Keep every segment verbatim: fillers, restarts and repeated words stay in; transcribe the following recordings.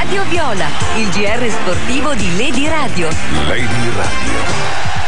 Radio Viola, il G R sportivo di Lady Radio. Lady Radio.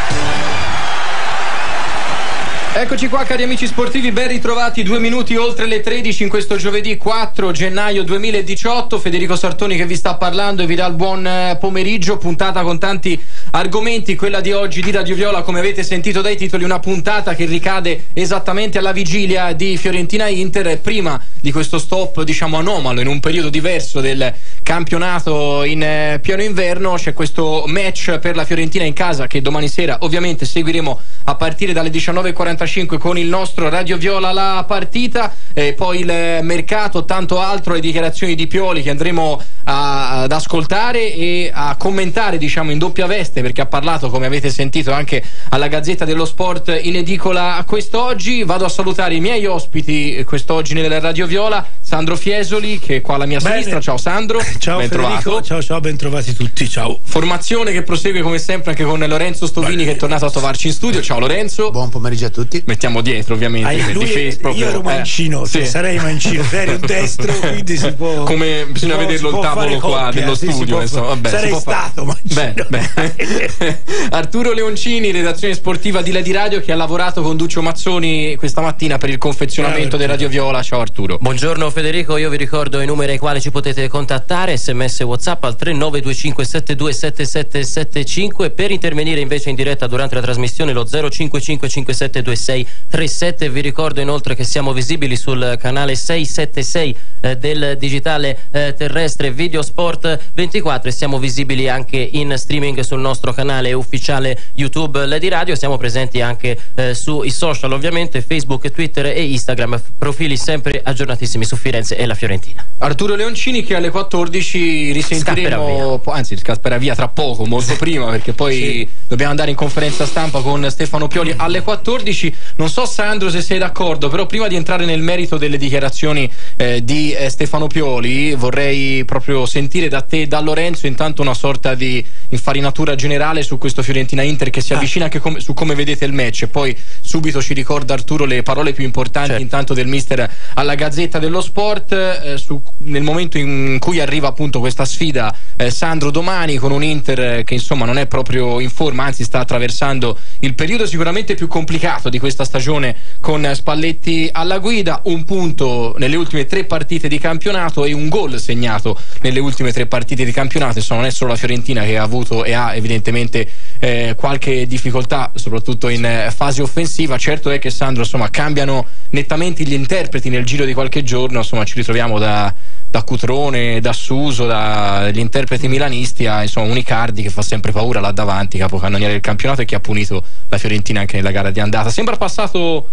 Eccoci qua cari amici sportivi, ben ritrovati, due minuti oltre le tredici in questo giovedì quattro gennaio duemiladiciotto. Federico Sartoni che vi sta parlando e vi dà il buon pomeriggio. Puntata con tanti argomenti, quella di oggi di Radio Viola, come avete sentito dai titoli, una puntata che ricade esattamente alla vigilia di Fiorentina-Inter, prima di questo stop diciamo anomalo in un periodo diverso del campionato in eh, pieno inverno. C'è questo match per la Fiorentina in casa che domani sera ovviamente seguiremo a partire dalle diciannove e quarantacinque con il nostro Radio Viola la partita, e poi il mercato, tanto altro, le dichiarazioni di Pioli che andremo a, ad ascoltare e a commentare diciamo in doppia veste, perché ha parlato, come avete sentito, anche alla Gazzetta dello Sport in edicola quest'oggi. Vado a salutare i miei ospiti quest'oggi nella Radio Viola: Sandro Fiesoli, che è qua alla mia Bene. sinistra. Ciao Sandro. Ciao ben Federico. Trovato. Ciao ciao, ben trovati tutti. Ciao. Formazione che prosegue come sempre anche con Lorenzo Stovini, Bene. che è tornato a trovarci in studio. Ciao Lorenzo. Buon pomeriggio a tutti. Mettiamo dietro ovviamente. Ai, lui è, proprio, io ero mancino, eh, sì. sarei mancino, eri un destro, quindi si può. Come bisogna può, vederlo il tavolo qua coppia, dello sì, studio. Insomma, vabbè, sarei stato mancino. Beh, beh. Arturo Leoncini, redazione sportiva di Lady Radio, che ha lavorato con Duccio Mazzoni questa mattina per il confezionamento del Radio Viola. Ciao Arturo. Buongiorno Federico, io vi ricordo i numeri ai quali ci potete contattare: sms WhatsApp al tre nove due cinque sette due sette sette sette cinque, per intervenire invece in diretta durante la trasmissione lo zero cinque cinque cinque sette due sei tre sette. Vi ricordo inoltre che siamo visibili sul canale seicentosettantasei eh, del digitale eh, terrestre Video Sport ventiquattro, e siamo visibili anche in streaming sul nostro canale ufficiale YouTube Lady Radio. Siamo presenti anche eh, sui social, ovviamente Facebook, Twitter e Instagram, profili sempre aggiornatissimi su Firenze e la Fiorentina. Arturo Leoncini, che alle quattordici risentiremo, scapperà anzi scapperà via tra poco, molto prima, perché poi sì. dobbiamo andare in conferenza stampa con Stefano Pioli alle quattordici. Non so Sandro se sei d'accordo, però prima di entrare nel merito delle dichiarazioni eh, di eh, Stefano Pioli, vorrei proprio sentire da te e da Lorenzo intanto una sorta di infarinatura generale su questo Fiorentina-Inter che si ah. avvicina, anche com su come vedete il match, e poi subito ci ricorda Arturo le parole più importanti certo. intanto del mister alla Gazzetta dello Sport eh, su, nel momento in cui arriva appunto questa sfida eh, Sandro domani, con un Inter che insomma non è proprio in forma, anzi sta attraversando il periodo sicuramente più complicato di questa stagione con Spalletti alla guida. Un punto nelle ultime tre partite di campionato e un gol segnato nelle ultime tre partite di campionato. Insomma, non è solo la Fiorentina che ha avuto e ha evidentemente eh, qualche difficoltà, soprattutto in eh, fase offensiva. Certo è che Sandro, insomma, cambiano nettamente gli interpreti nel giro di qualche giorno. Insomma, ci ritroviamo da da Cutrone, da Suso, dagli interpreti milanisti a insomma un Icardi che fa sempre paura là davanti, capocannoniere del campionato, e che ha punito la Fiorentina anche nella gara di andata. Sembra passato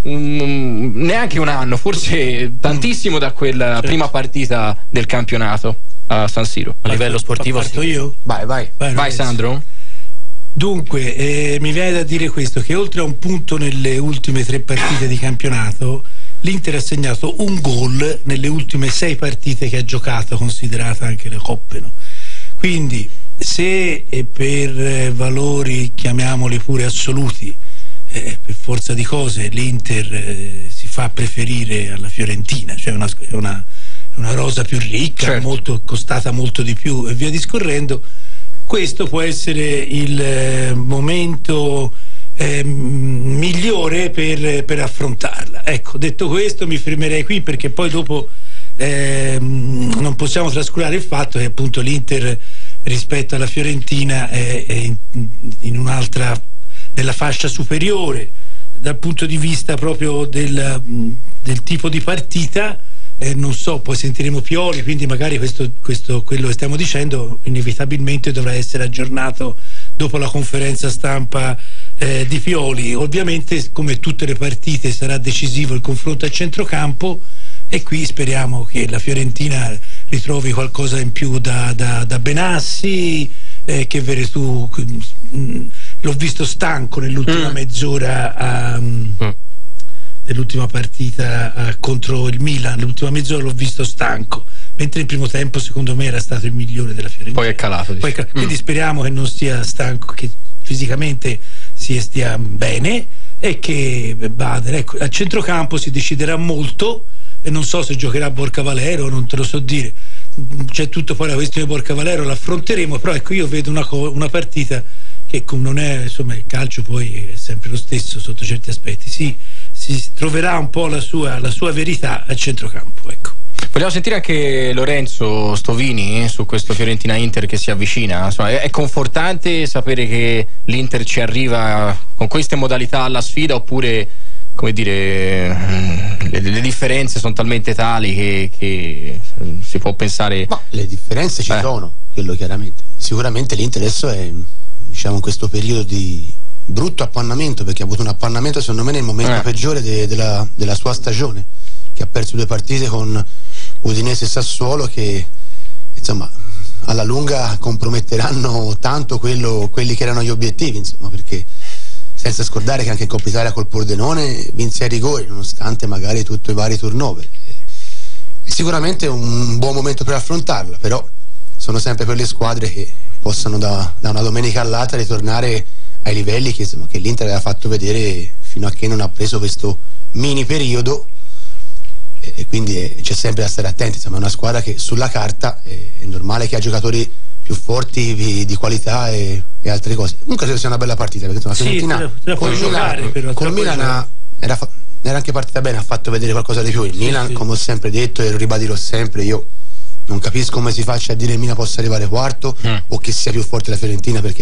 un, neanche un anno, forse tantissimo, da quella certo. prima partita del campionato a San Siro. A livello sportivo parto sì. io? Vai, vai, vai, vai Sandro. Dunque, eh, mi viene da dire questo, che oltre a un punto nelle ultime tre partite di campionato, l'Inter ha segnato un gol nelle ultime sei partite che ha giocato, considerata anche le coppe, no? Quindi se eh, per eh, valori, chiamiamoli pure assoluti, eh, per forza di cose l'Inter eh, si fa preferire alla Fiorentina, cioè una, una, una rosa più ricca, certo. molto, costata molto di più e via discorrendo, questo può essere il eh, momento Eh, migliore per, per affrontarla. Ecco, detto questo mi fermerei qui, perché poi dopo eh, non possiamo trascurare il fatto che appunto l'Inter rispetto alla Fiorentina è, è in, in un'altra, nella fascia superiore dal punto di vista proprio del, del tipo di partita. Eh, non so, poi sentiremo Pioli, quindi magari questo, questo, quello che stiamo dicendo inevitabilmente dovrà essere aggiornato dopo la conferenza stampa eh, di Pioli. Ovviamente, come tutte le partite, sarà decisivo il confronto a centrocampo, e qui speriamo che la Fiorentina ritrovi qualcosa in più da, da, da Benassi, eh, che Veretù l'ho visto stanco nell'ultima mm. mezz'ora um, mm. nell'ultima partita uh, contro il Milan, l'ultima mezz'ora l'ho visto stanco, mentre il primo tempo secondo me era stato il migliore della Fiorentina. Poi è calato, Poi è cal mm. quindi speriamo che non sia stanco, che fisicamente si stia bene e che vada. Ecco, a centrocampo si deciderà molto, e non so se giocherà Borca Valero, non te lo so dire. c'è tutto poi la questione Borca Valero, l'affronteremo, però ecco io vedo una, una partita che non è, insomma, il calcio poi è sempre lo stesso sotto certi aspetti, si, si troverà un po' la sua, la sua verità al centrocampo, ecco. Vogliamo sentire anche Lorenzo Stovini su questo Fiorentina-Inter che si avvicina. Insomma, è, è confortante sapere che l'Inter ci arriva con queste modalità alla sfida, oppure, come dire, le, le differenze sono talmente tali che, che si può pensare... No, le differenze ci eh. sono, quello chiaramente. Sicuramente l'Inter adesso è, diciamo, in questo periodo di brutto appannamento, perché ha avuto un appannamento secondo me nel momento eh. peggiore de, della, della sua stagione, che ha perso due partite con Udinese e Sassuolo che, insomma, alla lunga comprometteranno tanto quello, quelli che erano gli obiettivi, insomma, perché senza scordare che anche in Coppa Italia col Pordenone vinse ai rigori nonostante magari tutti i vari turnover. È sicuramente un buon momento per affrontarla, però sono sempre quelle squadre che possano da, da una domenica all'altra ritornare ai livelli che, insomma, che l'Inter aveva fatto vedere fino a che non ha preso questo mini periodo, e quindi c'è sempre da stare attenti. Insomma, è una squadra che sulla carta è normale che ha giocatori più forti, di, di qualità e, e altre cose. Comunque credo sia una bella partita, perché la Fiorentina sì, con Milan, con Milan ha, era, era anche partita bene, ha fatto vedere qualcosa di più. Il sì, Milan, sì. come ho sempre detto e lo ribadirò sempre, io non capisco come si faccia a dire che il Milan possa arrivare quarto mm. o che sia più forte la Fiorentina, perché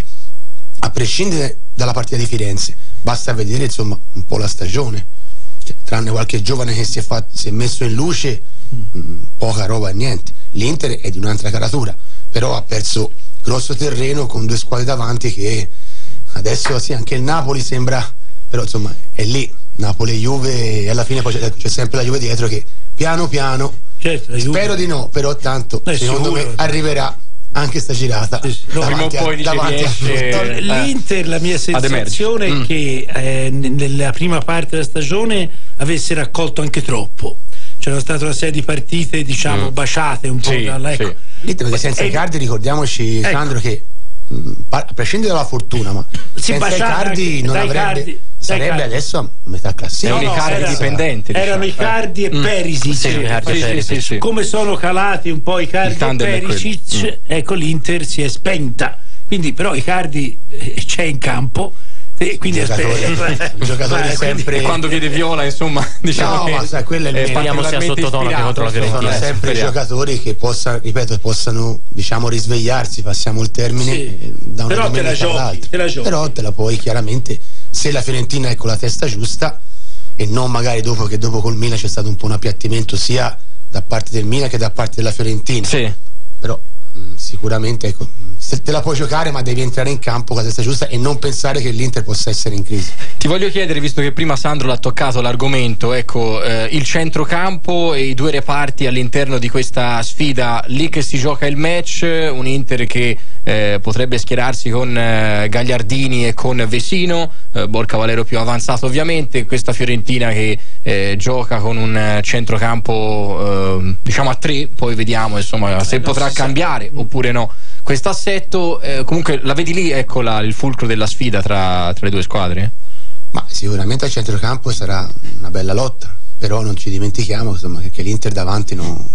a prescindere dalla partita di Firenze basta vedere, insomma, un po' la stagione. Tranne qualche giovane che si è, fatto, si è messo in luce, mh, poca roba e niente. L'Inter è di un'altra caratura, però ha perso grosso terreno con due squadre davanti che adesso sì, anche il Napoli sembra, però insomma è lì, Napoli e Juve, e alla fine poi c'è, c'è sempre la Juve dietro che piano piano, certo, spero di no, però tanto eh, secondo sicuro. me arriverà anche sta girata sì, sì. No, prima o poi dice riesce, no, l'Inter, eh, la mia sensazione è mm. che eh, nella prima parte della stagione avesse raccolto anche troppo. C'era stata una serie di partite, diciamo, mm. baciate un po' sì, dalla, ecco. sì. L'Inter senza i Icardi, ricordiamoci, ecco. Sandro, che mh, a prescindere dalla fortuna, ma si senza Icardi non avrebbe Icardi, sarebbe Icardi. adesso a metà classifica. No, no, Icardi era, dipendente, diciamo. Erano Icardi e mm. Perisic, sì, Icardi sì, Perisic. Sì, sì. Come sono calati un po' Icardi e Perisic, mm. ecco, l'Inter si è spenta. Quindi però Icardi eh, c'è in campo, e quindi giocatore, giocatore sempre quando vede Viola, insomma, diciamo, no, che ma sai, quello è il speriamo sia sottotono anche contro la Fiorentina. Sono sempre speriamo. giocatori che possano, ripeto, possano, diciamo, risvegliarsi, passiamo il termine, sì. da una però te la, giochi, te la giochi però te la puoi, chiaramente, se la Fiorentina è con la testa giusta e non magari dopo, che dopo col Milan c'è stato un po' un appiattimento sia da parte del Milan che da parte della Fiorentina, sì. però mh, sicuramente, ecco, se te la puoi giocare, ma devi entrare in campo con la testa giusta e non pensare che l'Inter possa essere in crisi. Ti voglio chiedere, visto che prima Sandro l'ha toccato l'argomento, ecco, eh, il centrocampo e i due reparti all'interno di questa sfida, lì che si gioca il match, un Inter che eh, potrebbe schierarsi con eh, Gagliardini e con Vesino, eh, Borca Valero più avanzato ovviamente, questa Fiorentina che eh, gioca con un eh, centrocampo eh, diciamo a tre, poi vediamo, insomma, se eh, potrà cambiare sa. oppure no questo assetto. Eh, comunque la vedi lì, ecco la, il fulcro della sfida tra, tra le due squadre? Ma sicuramente al centrocampo sarà una bella lotta, però non ci dimentichiamo, insomma, che, che l'Inter davanti, no,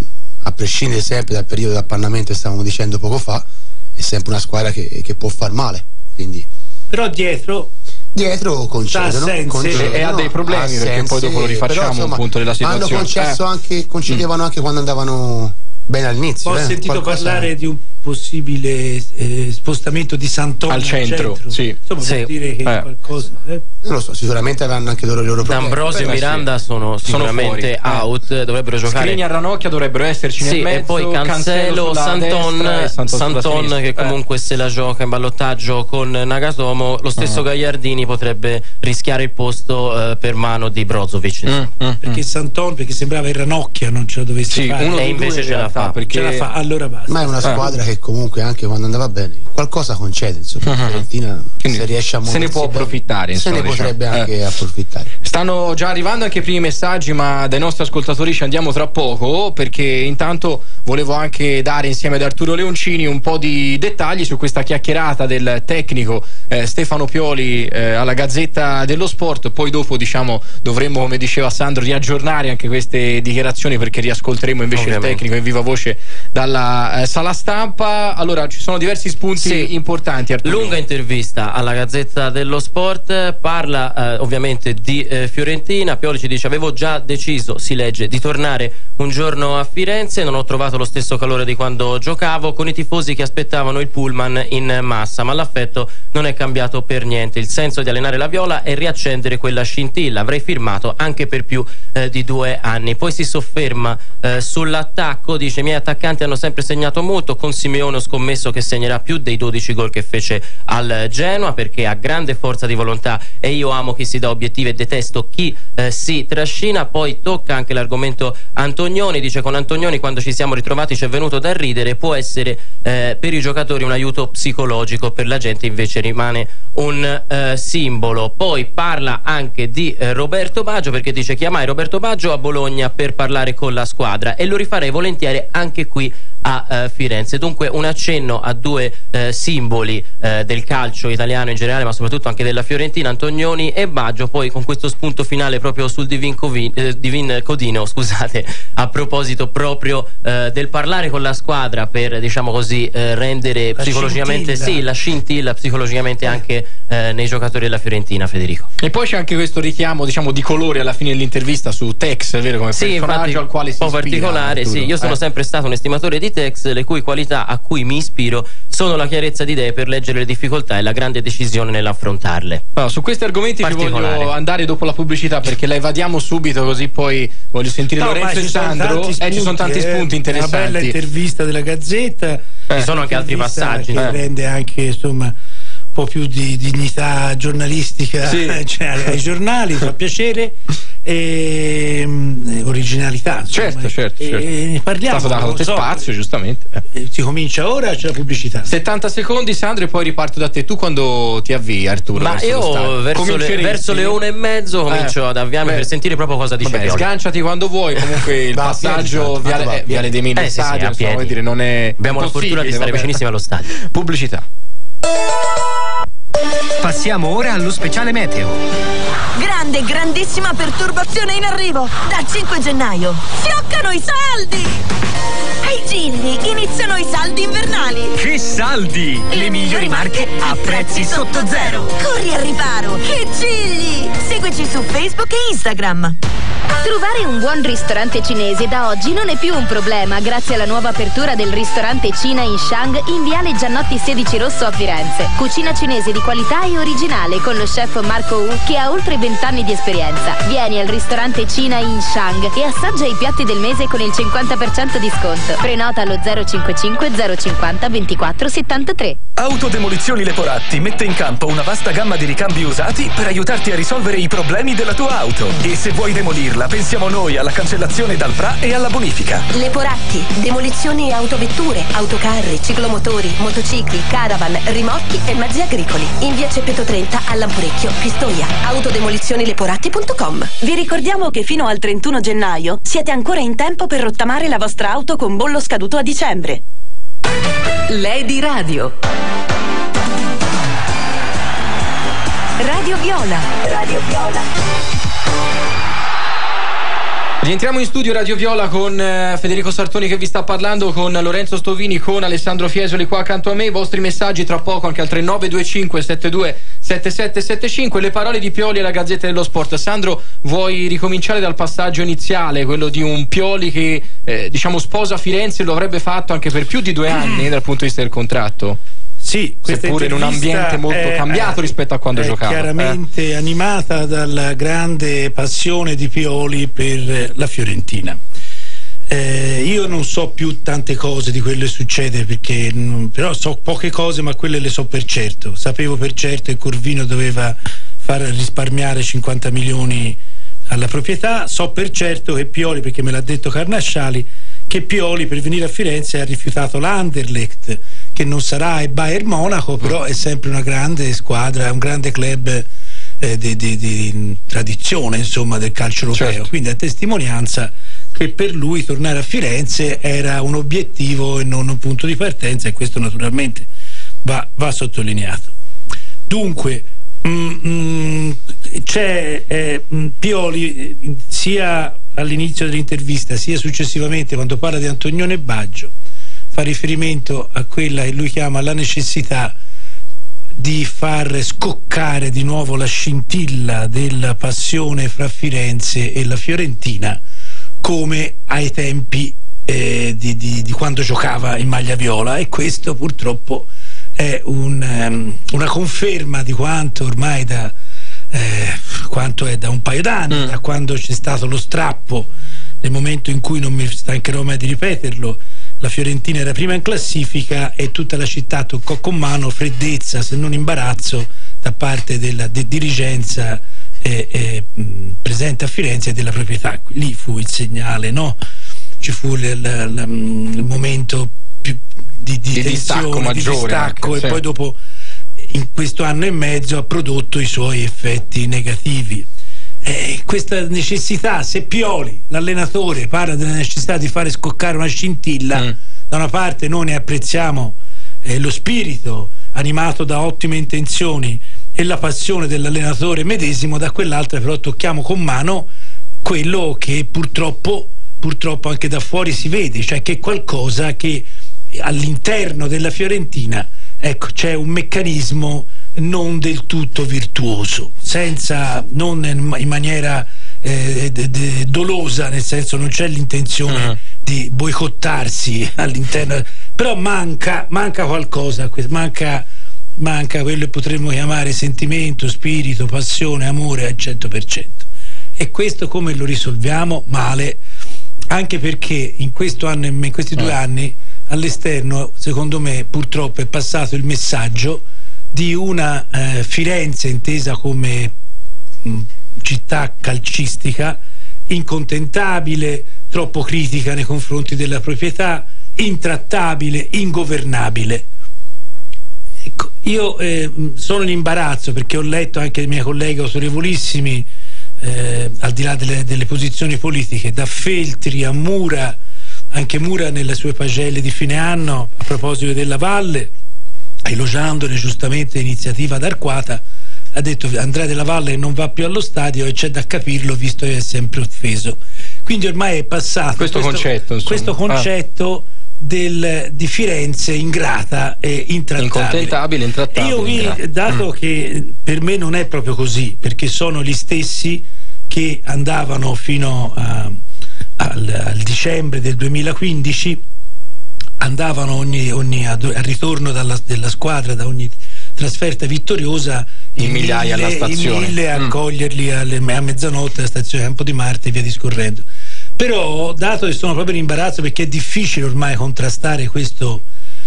a prescindere sempre dal periodo di appannamento che stavamo dicendo poco fa, è sempre una squadra che, che può far male, quindi... però dietro dietro concedono, concedono e ha dei problemi assenze, perché poi dopo lo rifacciamo, però, insomma, un punto della situazione. Hanno concesso eh. anche, concedevano mm. anche quando andavano bene all'inizio. Ho eh? sentito Qualcosa... parlare di un possibile eh, spostamento di Santon al centro, centro. Sì. Insomma, sì. vuol dire che eh. qualcosa eh? non lo so, sicuramente avranno anche loro i loro problemi. D'Ambrosio e Miranda sì. sono sicuramente sono out, eh. dovrebbero giocare. Skriniar, Ranocchia dovrebbero esserci sì, nel mezzo, e poi Cancelo, Santon, e Santon, Santon che comunque eh. se la gioca in ballottaggio con Nagatomo, lo stesso uh-huh. Gagliardini potrebbe rischiare il posto eh, per mano di Brozovic, mm, mm, perché mm. Santon, perché sembrava il Ranocchia non ce la dovesse sì, fare uno e invece ce la fa, perché ce la fa, allora basta. Ma è una squadra eh. che e comunque anche quando andava bene qualcosa concede, insomma. Uh-huh. Fiorentina se riesce a se ne può approfittare, bene, insomma, se ne diciamo. potrebbe anche eh. approfittare. Stanno già arrivando anche i primi messaggi, ma dai nostri ascoltatori ci andiamo tra poco, perché intanto volevo anche dare insieme ad Arturo Leoncini un po' di dettagli su questa chiacchierata del tecnico eh, Stefano Pioli eh, alla Gazzetta dello Sport. Poi dopo, diciamo, dovremmo, come diceva Sandro, riaggiornare anche queste dichiarazioni, perché riascolteremo invece Ovviamente. il tecnico in viva voce dalla eh, sala stampa. Allora, ci sono diversi spunti sì. importanti, Arturo. Lunga intervista alla Gazzetta dello Sport, parla eh, ovviamente di eh, Fiorentina. Pioli ci dice: avevo già deciso, si legge, di tornare un giorno a Firenze, non ho trovato lo stesso calore di quando giocavo, con i tifosi che aspettavano il pullman in massa, ma l'affetto non è cambiato per niente. Il senso di allenare la Viola è riaccendere quella scintilla. Avrei firmato anche per più eh, di due anni. Poi si sofferma eh, sull'attacco, dice: i miei attaccanti hanno sempre segnato molto, con Simeone ho scommesso che segnerà più dei dodici gol che fece al Genoa, perché ha grande forza di volontà e io amo chi si dà obiettivi e detesto chi eh, si trascina. Poi tocca anche l'argomento Antonioni, dice: con Antonioni quando ci siamo ritrovati ci è venuto da ridere, può essere eh, per i giocatori un aiuto psicologico, per la gente invece rimane un eh, simbolo. Poi parla anche di eh, Roberto Baggio, perché dice: chiamai Roberto Baggio a Bologna per parlare con la squadra e lo rifarei volentieri anche qui a eh, Firenze. Dunque un accenno a due eh, simboli eh, del calcio italiano in generale, ma soprattutto anche della Fiorentina, Antonioni e Baggio. Poi con questo spunto finale proprio sul Divin, Covin, eh, Divin Codino, scusate, a proposito proprio eh, del parlare con la squadra per, diciamo così, eh, rendere la psicologicamente scintilla. sì la scintilla psicologicamente anche eh, nei giocatori della Fiorentina, Federico. E poi c'è anche questo richiamo, diciamo, di colore alla fine dell'intervista su Tex, vero, come sì, personaggio infatti, al quale si un po' ispira, particolare. Sì, io sono eh. sempre stato un estimatore di Tex, le cui qualità a cui mi ispiro sono la chiarezza di idee per leggere le difficoltà e la grande decisione nell'affrontarle. No, su questi argomenti ci voglio andare dopo la pubblicità, perché la evadiamo subito, così poi voglio sentire no, Lorenzo e Sandro. Spunti, eh, ci sono tanti eh, spunti interessanti. Una bella intervista della Gazzetta, eh, ci sono anche altri passaggi che eh. rende anche, insomma, un po' più di dignità giornalistica sì. cioè, ai giornali, fa piacere, e um, originalità, insomma. Certo, certo, certo. E ne parliamo. È stato dato so, spazio, giustamente. Eh. Si comincia ora, c'è la pubblicità. settanta secondi, Sandro, e poi riparto da te. Tu quando ti avvii, Arturo? Ma io verso le, verso le una e mezzo comincio eh. ad avviarmi Beh. per sentire proprio cosa dice Pioli. Sganciati quando vuoi, comunque il va, passaggio viale, va, viale dei Mille eh, stadio, sì, sì, insomma, dire, non è abbiamo la fortuna di stare vicinissimi allo stadio. Pubblicità. Passiamo ora allo speciale meteo. Grande, grandissima perturbazione in arrivo. Dal cinque gennaio fioccano i saldi. Ai Gilli iniziano i saldi invernali. Che saldi! Le, Le migliori marche a prezzi sotto zero. Corri al riparo. Che Gigli! Seguici su Facebook e Instagram. Trovare un buon ristorante cinese da oggi non è più un problema grazie alla nuova apertura del ristorante Cina in Shang in Viale Giannotti sedici Rosso a Firenze. Cucina cinese di qualità e originale con lo chef Marco Wu che ha oltre vent'anni di esperienza. Vieni al ristorante Cina in Shang e assaggia i piatti del mese con il cinquanta per cento di sconto. Prenota allo zero cinquantacinque zero cinquanta ventiquattro settantatré. Autodemolizioni Leporatti mette in campo una vasta gamma di ricambi usati per aiutarti a risolvere i problemi della tua auto. E se vuoi demolirla, pensiamo noi alla cancellazione dal P R A e alla bonifica. Leporatti, demolizioni autovetture, autocarri, ciclomotori, motocicli, caravan, rimorchi e mezzi agricoli. In via Ceppeto trenta a Lampurecchio, Pistoia. autodemolizioni leporatti punto com. Vi ricordiamo che fino al trentuno gennaio siete ancora in tempo per rottamare la vostra auto con bollo scaduto a dicembre. Lady Radio. Radio Viola. Radio Viola. Rientriamo in studio Radio Viola con eh, Federico Sartoni che vi sta parlando, con Lorenzo Stovini, con Alessandro Fiesoli qua accanto a me. I vostri messaggi tra poco anche al tre nove due cinque sette due sette sette sette cinque. Le parole di Pioli alla Gazzetta dello Sport. Sandro, vuoi ricominciare dal passaggio iniziale, quello di un Pioli che eh, diciamo sposa Firenze, lo avrebbe fatto anche per più di due anni dal punto di vista del contratto? Sì, seppure in un ambiente molto è, cambiato è, rispetto a quando è giocava. Chiaramente eh. animata dalla grande passione di Pioli per la Fiorentina. Eh, io non so più tante cose di quello che succede, perché non, però so poche cose, ma quelle le so per certo. Sapevo per certo che Corvino doveva far risparmiare cinquanta milioni alla proprietà. So per certo che Pioli, perché me l'ha detto Carnasciali, che Pioli per venire a Firenze ha rifiutato l'Anderlecht che non sarà il Bayern Monaco, però è sempre una grande squadra, un grande club eh, di, di, di tradizione, insomma, del calcio europeo. Certo. Quindi a testimonianza che per lui tornare a Firenze era un obiettivo e non un punto di partenza, e questo naturalmente va, va sottolineato. Dunque mm, mm, c'è eh, Pioli eh, sia all'inizio dell'intervista sia successivamente, quando parla di Antonione Baggio, fa riferimento a quella che lui chiama la necessità di far scoccare di nuovo la scintilla della passione fra Firenze e la Fiorentina, come ai tempi eh, di, di, di quando giocava in maglia viola, e questo purtroppo è un, um, una conferma di quanto ormai da eh, quanto è da un paio d'anni, mm. da quando c'è stato lo strappo, nel momento in cui, non mi stancherò mai di ripeterlo, la Fiorentina era prima in classifica e tutta la città toccò con mano freddezza, se non imbarazzo, da parte della de dirigenza eh, eh, presente a Firenze e della proprietà. Lì fu il segnale, no? Ci fu il, il, il momento più di, di, di tensione, distacco maggiore, di distacco, anche, e sì. Poi dopo, in questo anno e mezzo, ha prodotto i suoi effetti negativi. Eh, questa necessità, se Pioli, l'allenatore, parla della necessità di fare scoccare una scintilla, mm. da una parte noi ne apprezziamo eh, lo spirito animato da ottime intenzioni e la passione dell'allenatore medesimo, da quell'altra però tocchiamo con mano quello che purtroppo purtroppo anche da fuori si vede, cioè che qualcosa che all'interno della Fiorentina, ecco, c'è un meccanismo non del tutto virtuoso, senza, non in maniera eh, de, de, dolosa, nel senso non c'è l'intenzione uh-huh. di boicottarsi all'interno, però manca, manca qualcosa, manca, manca quello che potremmo chiamare sentimento, spirito, passione, amore al cento per cento. E questo come lo risolviamo? Male, anche perché in questo anno, in questi due uh-huh. anni, all'esterno, secondo me, purtroppo è passato il messaggio di una eh, Firenze intesa come mh, città calcistica incontentabile, troppo critica nei confronti della proprietà, intrattabile, ingovernabile. Ecco, io eh, sono in imbarazzo perché ho letto anche dei miei colleghi autorevolissimi, eh, al di là delle, delle posizioni politiche, da Feltri a Mura, anche Mura nelle sue pagelle di fine anno a proposito della Valle, elogiandone giustamente l'iniziativa d'Arquata, ha detto Andrea Della Valle non va più allo stadio e c'è da capirlo visto che è sempre offeso. Quindi ormai è passato questo, questo concetto, questo concetto ah. del, di Firenze ingrata e intrattabile. Incontentabile, intrattabile. Io vi, dato mm. che per me non è proprio così, perché sono gli stessi che andavano fino a, al, al dicembre del duemilaquindici, andavano ogni, ogni al ritorno dalla, della squadra da ogni trasferta vittoriosa in migliaia alla stazione, in mille a mm. coglierli alle, a mezzanotte alla stazione Campo di Marte e via discorrendo. Però, dato che sono proprio in imbarazzo perché è difficile ormai contrastare questo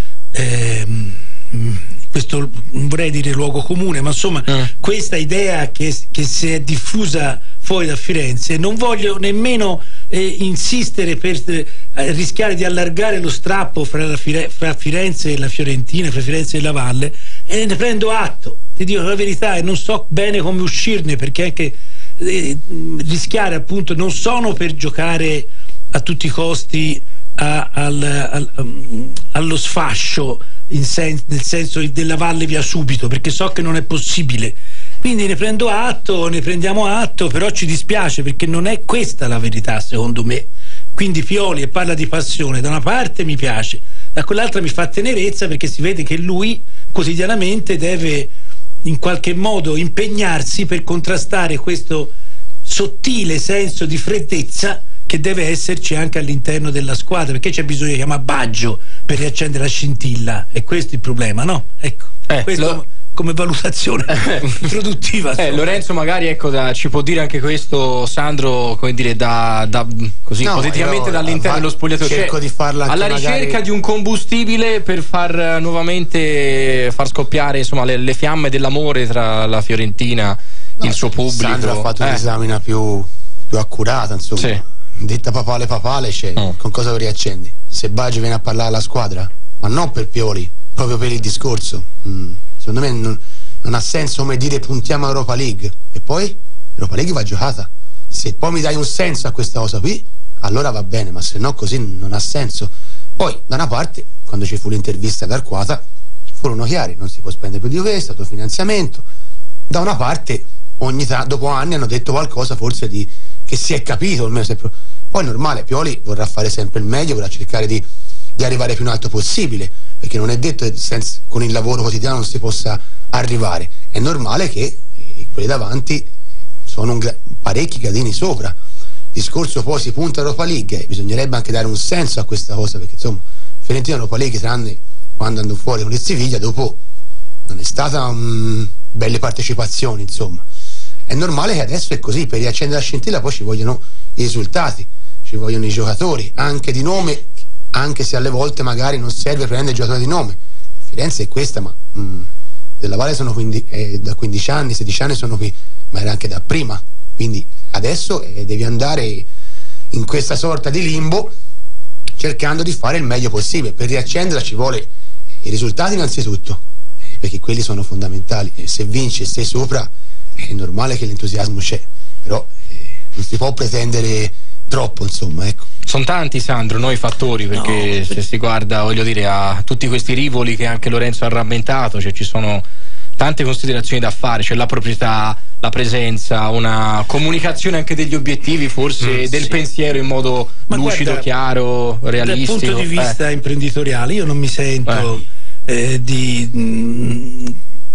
ehm, questo, non vorrei dire luogo comune, ma insomma mm. questa idea che, che si è diffusa fuori da Firenze, non voglio nemmeno eh, insistere per eh, rischiare di allargare lo strappo fra, la Fire fra Firenze e la Fiorentina, fra Firenze e la Valle, e ne prendo atto, ti dico la verità, e non so bene come uscirne, perché anche eh, rischiare, appunto, non sono per giocare a tutti i costi a, al, al, um, allo sfascio, in sen nel senso della Valle via subito, perché so che non è possibile. Quindi ne prendo atto, ne prendiamo atto, però ci dispiace perché non è questa la verità, secondo me. Quindi Pioli, e parla di passione, da una parte mi piace, da quell'altra mi fa tenerezza, perché si vede che lui quotidianamente deve in qualche modo impegnarsi per contrastare questo sottile senso di freddezza che deve esserci anche all'interno della squadra, perché c'è bisogno di chiamare Baggio per riaccendere la scintilla, e questo è il problema, no? Ecco, eh, questo lo... come valutazione introduttiva. Eh, Lorenzo magari, ecco, da, ci può dire anche questo, Sandro, come dire, da, da così no, positivamente dall'interno dello spogliatoio, cerco cioè, di farla anche alla ricerca magari... di un combustibile per far nuovamente far scoppiare, insomma, le, le fiamme dell'amore tra la Fiorentina, no, il suo pubblico. Sandro ha fatto eh. un'esamina più, più accurata, insomma. Sì. Detta papale papale, c'è. Mm. Con cosa lo riaccendi? Se Baggio viene a parlare alla squadra, ma non per Pioli, proprio per il discorso. Mm, secondo me non, non ha senso come dire puntiamo a Europa League, e poi Europa League va giocata. Se poi mi dai un senso a questa cosa qui, allora va bene, ma se no così non ha senso. Poi da una parte, quando ci fu l'intervista ad Arquata, furono chiari, non si può spendere più di questo, è stato finanziamento. Da una parte ogni ta- dopo anni hanno detto qualcosa forse di che si è capito, almeno sempre. Poi è normale, Pioli vorrà fare sempre il meglio, vorrà cercare di, di arrivare più in alto possibile, perché non è detto che senza, con il lavoro quotidiano non si possa arrivare. È normale che eh, quelli davanti sono un gra- parecchi gradini sopra. Il discorso poi si punta a Europa League, bisognerebbe anche dare un senso a questa cosa, perché insomma Fiorentina Europa League, tranne quando andò fuori con il Siviglia, dopo non è stata um, belle partecipazioni, insomma. È normale che adesso è così, per riaccendere la scintilla poi ci vogliono i risultati, ci vogliono i giocatori, anche di nome, anche se alle volte magari non serve prendere il giocatore di nome. Firenze è questa, ma mm, Della Valle sono quindi, eh, da quindici anni, sedici anni sono qui, ma era anche da prima, quindi adesso eh, devi andare in questa sorta di limbo cercando di fare il meglio possibile. Per riaccenderla ci vuole i risultati innanzitutto, eh, perché quelli sono fondamentali, e se vinci e sei sopra è normale che l'entusiasmo c'è, però eh, non si può pretendere troppo, insomma, ecco. Sono tanti, Sandro, noi fattori, perché no, se si guarda, voglio dire, a tutti questi rivoli che anche Lorenzo ha rammentato, cioè ci sono tante considerazioni da fare, c'è la proprietà, la presenza, una comunicazione anche degli obiettivi, forse mm, del sì. pensiero in modo Ma lucido, guarda, chiaro, realistico. Dal punto di vista eh. imprenditoriale io non mi sento eh. Eh, di mh,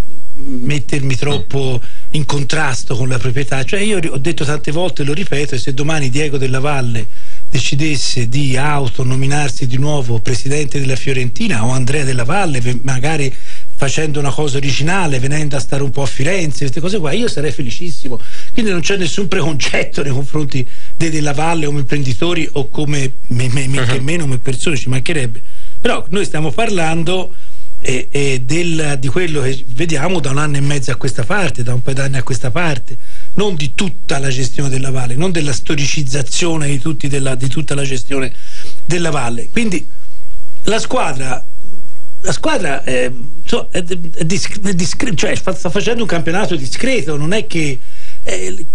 mettermi troppo in contrasto con la proprietà, cioè io ho detto tante volte, lo ripeto, e se domani Diego Della Valle decidesse di autonominarsi di nuovo presidente della Fiorentina, o Andrea Della Valle, magari facendo una cosa originale, venendo a stare un po' a Firenze, queste cose qua, io sarei felicissimo. Quindi non c'è nessun preconcetto nei confronti dei Della Valle come imprenditori o come me, me, me, uh-huh. meno come persone, ci mancherebbe. Però noi stiamo parlando e, e del, di quello che vediamo da un anno e mezzo a questa parte, da un paio d'anni a questa parte, non di tutta la gestione della Valle, non della storicizzazione di, tutti della, di tutta la gestione della Valle. Quindi la squadra la squadra è, è, è, disc, è discre- cioè sta facendo un campionato discreto, non è che eh,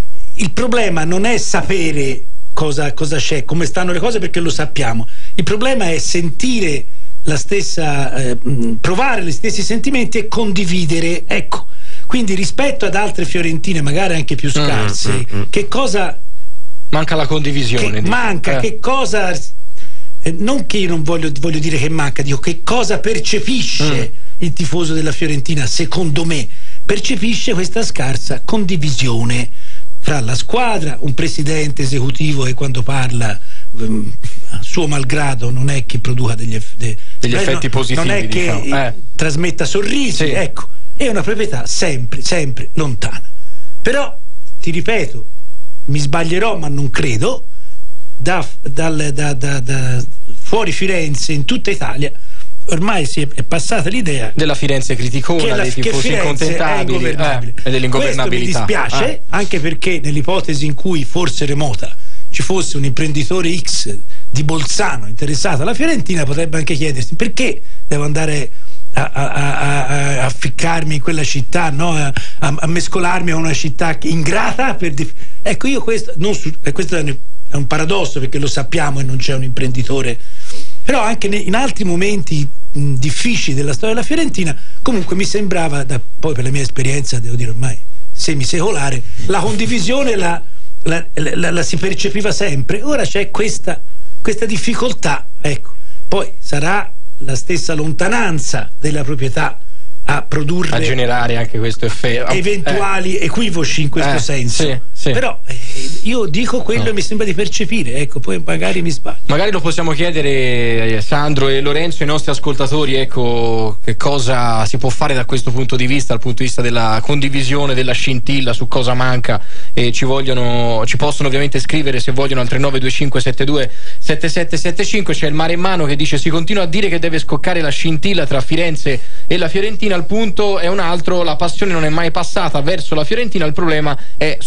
il problema non è sapere cosa, cosa c'è, come stanno le cose, perché lo sappiamo. Il problema è sentire la stessa, eh, provare gli stessi sentimenti e condividere, ecco. Quindi rispetto ad altre fiorentine magari anche più scarse, mm, mm, mm. che cosa manca? La condivisione, che manca, eh. che cosa eh, non che io non voglio, voglio dire che manca, dico che cosa percepisce mm. il tifoso della Fiorentina, secondo me percepisce questa scarsa condivisione fra la squadra, un presidente esecutivo che quando parla um, a suo malgrado non è che produca degli, eff- de- degli effetti no, positivi, non è che diciamo. eh. trasmetta sorrisi, sì. ecco, è una proprietà sempre, sempre lontana. Però, ti ripeto, mi sbaglierò ma non credo, da, dal, da, da, da fuori Firenze in tutta Italia ormai si è, è passata l'idea della Firenze criticona, dei tifosi incontentabili eh, e dell'ingovernabilità. Questo mi dispiace, eh. anche perché nell'ipotesi in cui forse remota ci fosse un imprenditore X di Bolzano interessato alla Fiorentina, potrebbe anche chiedersi perché devo andare a, a, a, a, a ficcarmi in quella città, no? a, a, a mescolarmi a una città ingrata per dif- ecco, io questo non su- questo è un paradosso, perché lo sappiamo e non c'è un imprenditore, però anche in altri momenti mh, difficili della storia della Fiorentina comunque mi sembrava, da, poi per la mia esperienza devo dire ormai semisecolare, la condivisione la, la, la, la, la si percepiva sempre. Ora c'è questa, questa difficoltà, ecco. Poi sarà la stessa lontananza della proprietà a produrre, a generare anche questo effetto, eventuali eh. equivoci in questo eh, senso, sì, sì. però eh, io dico quello no. mi sembra di percepire, ecco, poi magari mi sbaglio. Magari lo possiamo chiedere eh, Sandro e Lorenzo, ai nostri ascoltatori, ecco, che cosa si può fare da questo punto di vista, dal punto di vista della condivisione, della scintilla, su cosa manca, e ci vogliono, ci possono ovviamente scrivere se vogliono al tre nove due cinque sette due sette sette sette cinque. C'è il Mare in Mano che dice: si continua a dire che deve scoccare la scintilla tra Firenze e la Fiorentina, il punto è un altro, la passione non è mai passata verso la Fiorentina, il problema è solo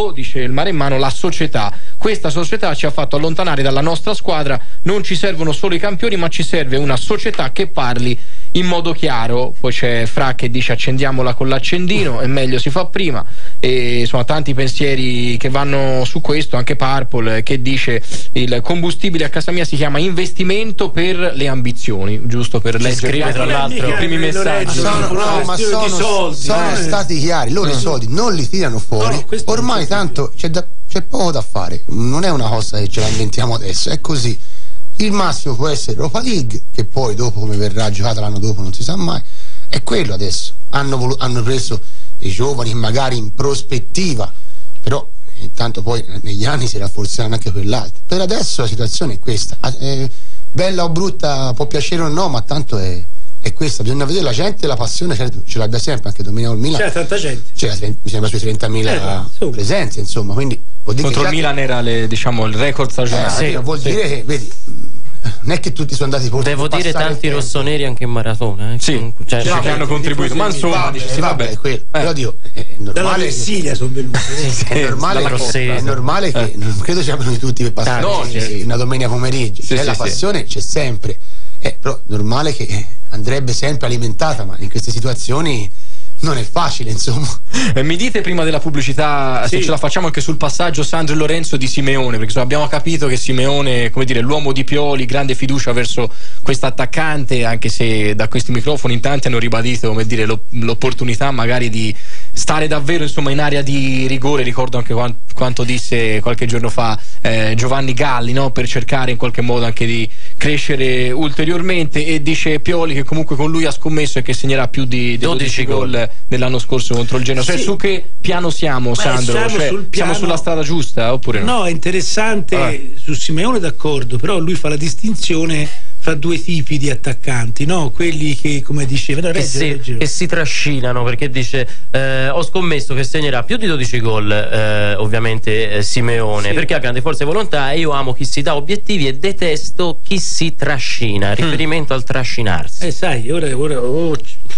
o, dice il Maremmano, la società. Questa società ci ha fatto allontanare dalla nostra squadra, non ci servono solo i campioni, ma ci serve una società che parli in modo chiaro. Poi c'è Fra che dice accendiamola con l'accendino, è meglio si fa prima, e sono tanti pensieri che vanno su questo. Anche Purple che dice il combustibile a casa mia si chiama investimento per le ambizioni, giusto per leggere scrive tra l'altro i primi messaggi. Sono, no, ma sono, soldi, sono eh. stati chiari, loro mm. i soldi non li tirano fuori, no, ormai tanto c'è, da, c'è poco da fare, non è una cosa che ce la inventiamo adesso, è così. Il massimo può essere Europa League, che poi dopo come verrà giocata l'anno dopo non si sa mai, è quello adesso. Hanno, volu- hanno preso dei giovani magari in prospettiva, però intanto poi negli anni si rafforzeranno anche quell'altro. Per adesso la situazione è questa, è bella o brutta, può piacere o no, ma tanto è, è questa. Bisogna vedere la gente, la passione, certo, ce l'abbia sempre, anche domenica col Milan c'è tanta gente, c'era, mi sembra sui trentamila eh, presenze, insomma, quindi vuol dire contro che il Milan era le, diciamo, il record stagionale, eh, sì, vuol sì. dire che vedi, non è che tutti sono andati por- devo dire tanti rossoneri anche in maratona, eh. Sì, cioè, cioè, che hanno contribuito, ma insomma dice, sì, vabbè, vabbè, quello. Eh. Però dico, è normale, dalla Versilia sono venuti, è normale, che, è normale che eh. non credo ci abbiano tutti per passare no, sì, una domenica pomeriggio, sì, c'è sì, la passione, sì. C'è sempre, eh, però normale che andrebbe sempre alimentata, ma in queste situazioni non è facile, insomma. Eh, mi dite prima della pubblicità sì. se ce la facciamo anche sul passaggio Sandro e Lorenzo di Simeone, perché insomma, abbiamo capito che Simeone, come dire, l'uomo di Pioli, grande fiducia verso questo attaccante, anche se da questi microfoni in tanti hanno ribadito, come dire, l'opportunità magari di stare davvero insomma in area di rigore. Ricordo anche quanto, quanto disse qualche giorno fa eh, Giovanni Galli, no? Per cercare in qualche modo anche di crescere ulteriormente, e dice Pioli che comunque con lui ha scommesso e che segnerà più di, di dodici gol dell'anno scorso contro il Genoa. Cioè, sì. Su che piano siamo, ma Sandro? Siamo, cioè, sul piano... siamo sulla strada giusta oppure no? No, è interessante, ah. su Simeone d'accordo, però lui fa la distinzione fra due tipi di attaccanti, no? Quelli che, come diceva, no, che, regge, si, regge. che si trascinano, perché dice eh, ho scommesso che segnerà più di dodici gol, eh, ovviamente eh, Simeone, sì. Perché ha grande forza e volontà e io amo chi si dà obiettivi e detesto chi si trascina, riferimento mm. al trascinarsi. Eh sai, ora, ora oh,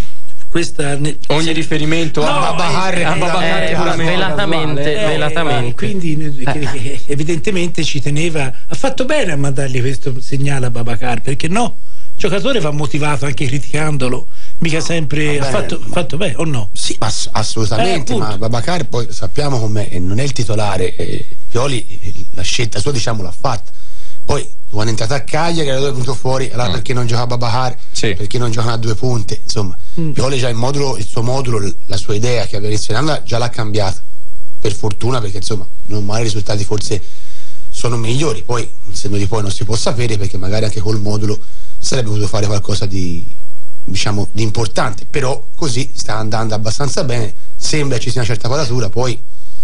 questa ne... ogni riferimento no, a Babacar, eh, a Babacar eh, è velatamente, eh, velatamente. Eh, quindi eh. evidentemente ci teneva, ha fatto bene a mandargli questo segnale a Babacar, perché no? Il giocatore va motivato anche criticandolo, mica sempre ha fatto, fatto bene o no? Sì, ass- assolutamente, eh, ma Babacar poi sappiamo com'è, non è il titolare, eh, Pioli la scelta sua diciamo l'ha fatta. Poi quando è entrato a Cagliari era venuto fuori, allora mm. perché non giocava Babacar, sì. Perché non giocano a due punte, insomma mm. Pioli già il modulo, il suo modulo, la sua idea che aveva iniziato già l'ha cambiata, per fortuna, perché insomma non male i risultati forse sono migliori, poi il senno di poi non si può sapere, perché magari anche col modulo sarebbe potuto fare qualcosa di, diciamo, di importante, però così sta andando abbastanza bene, sembra ci sia una certa quadratura, poi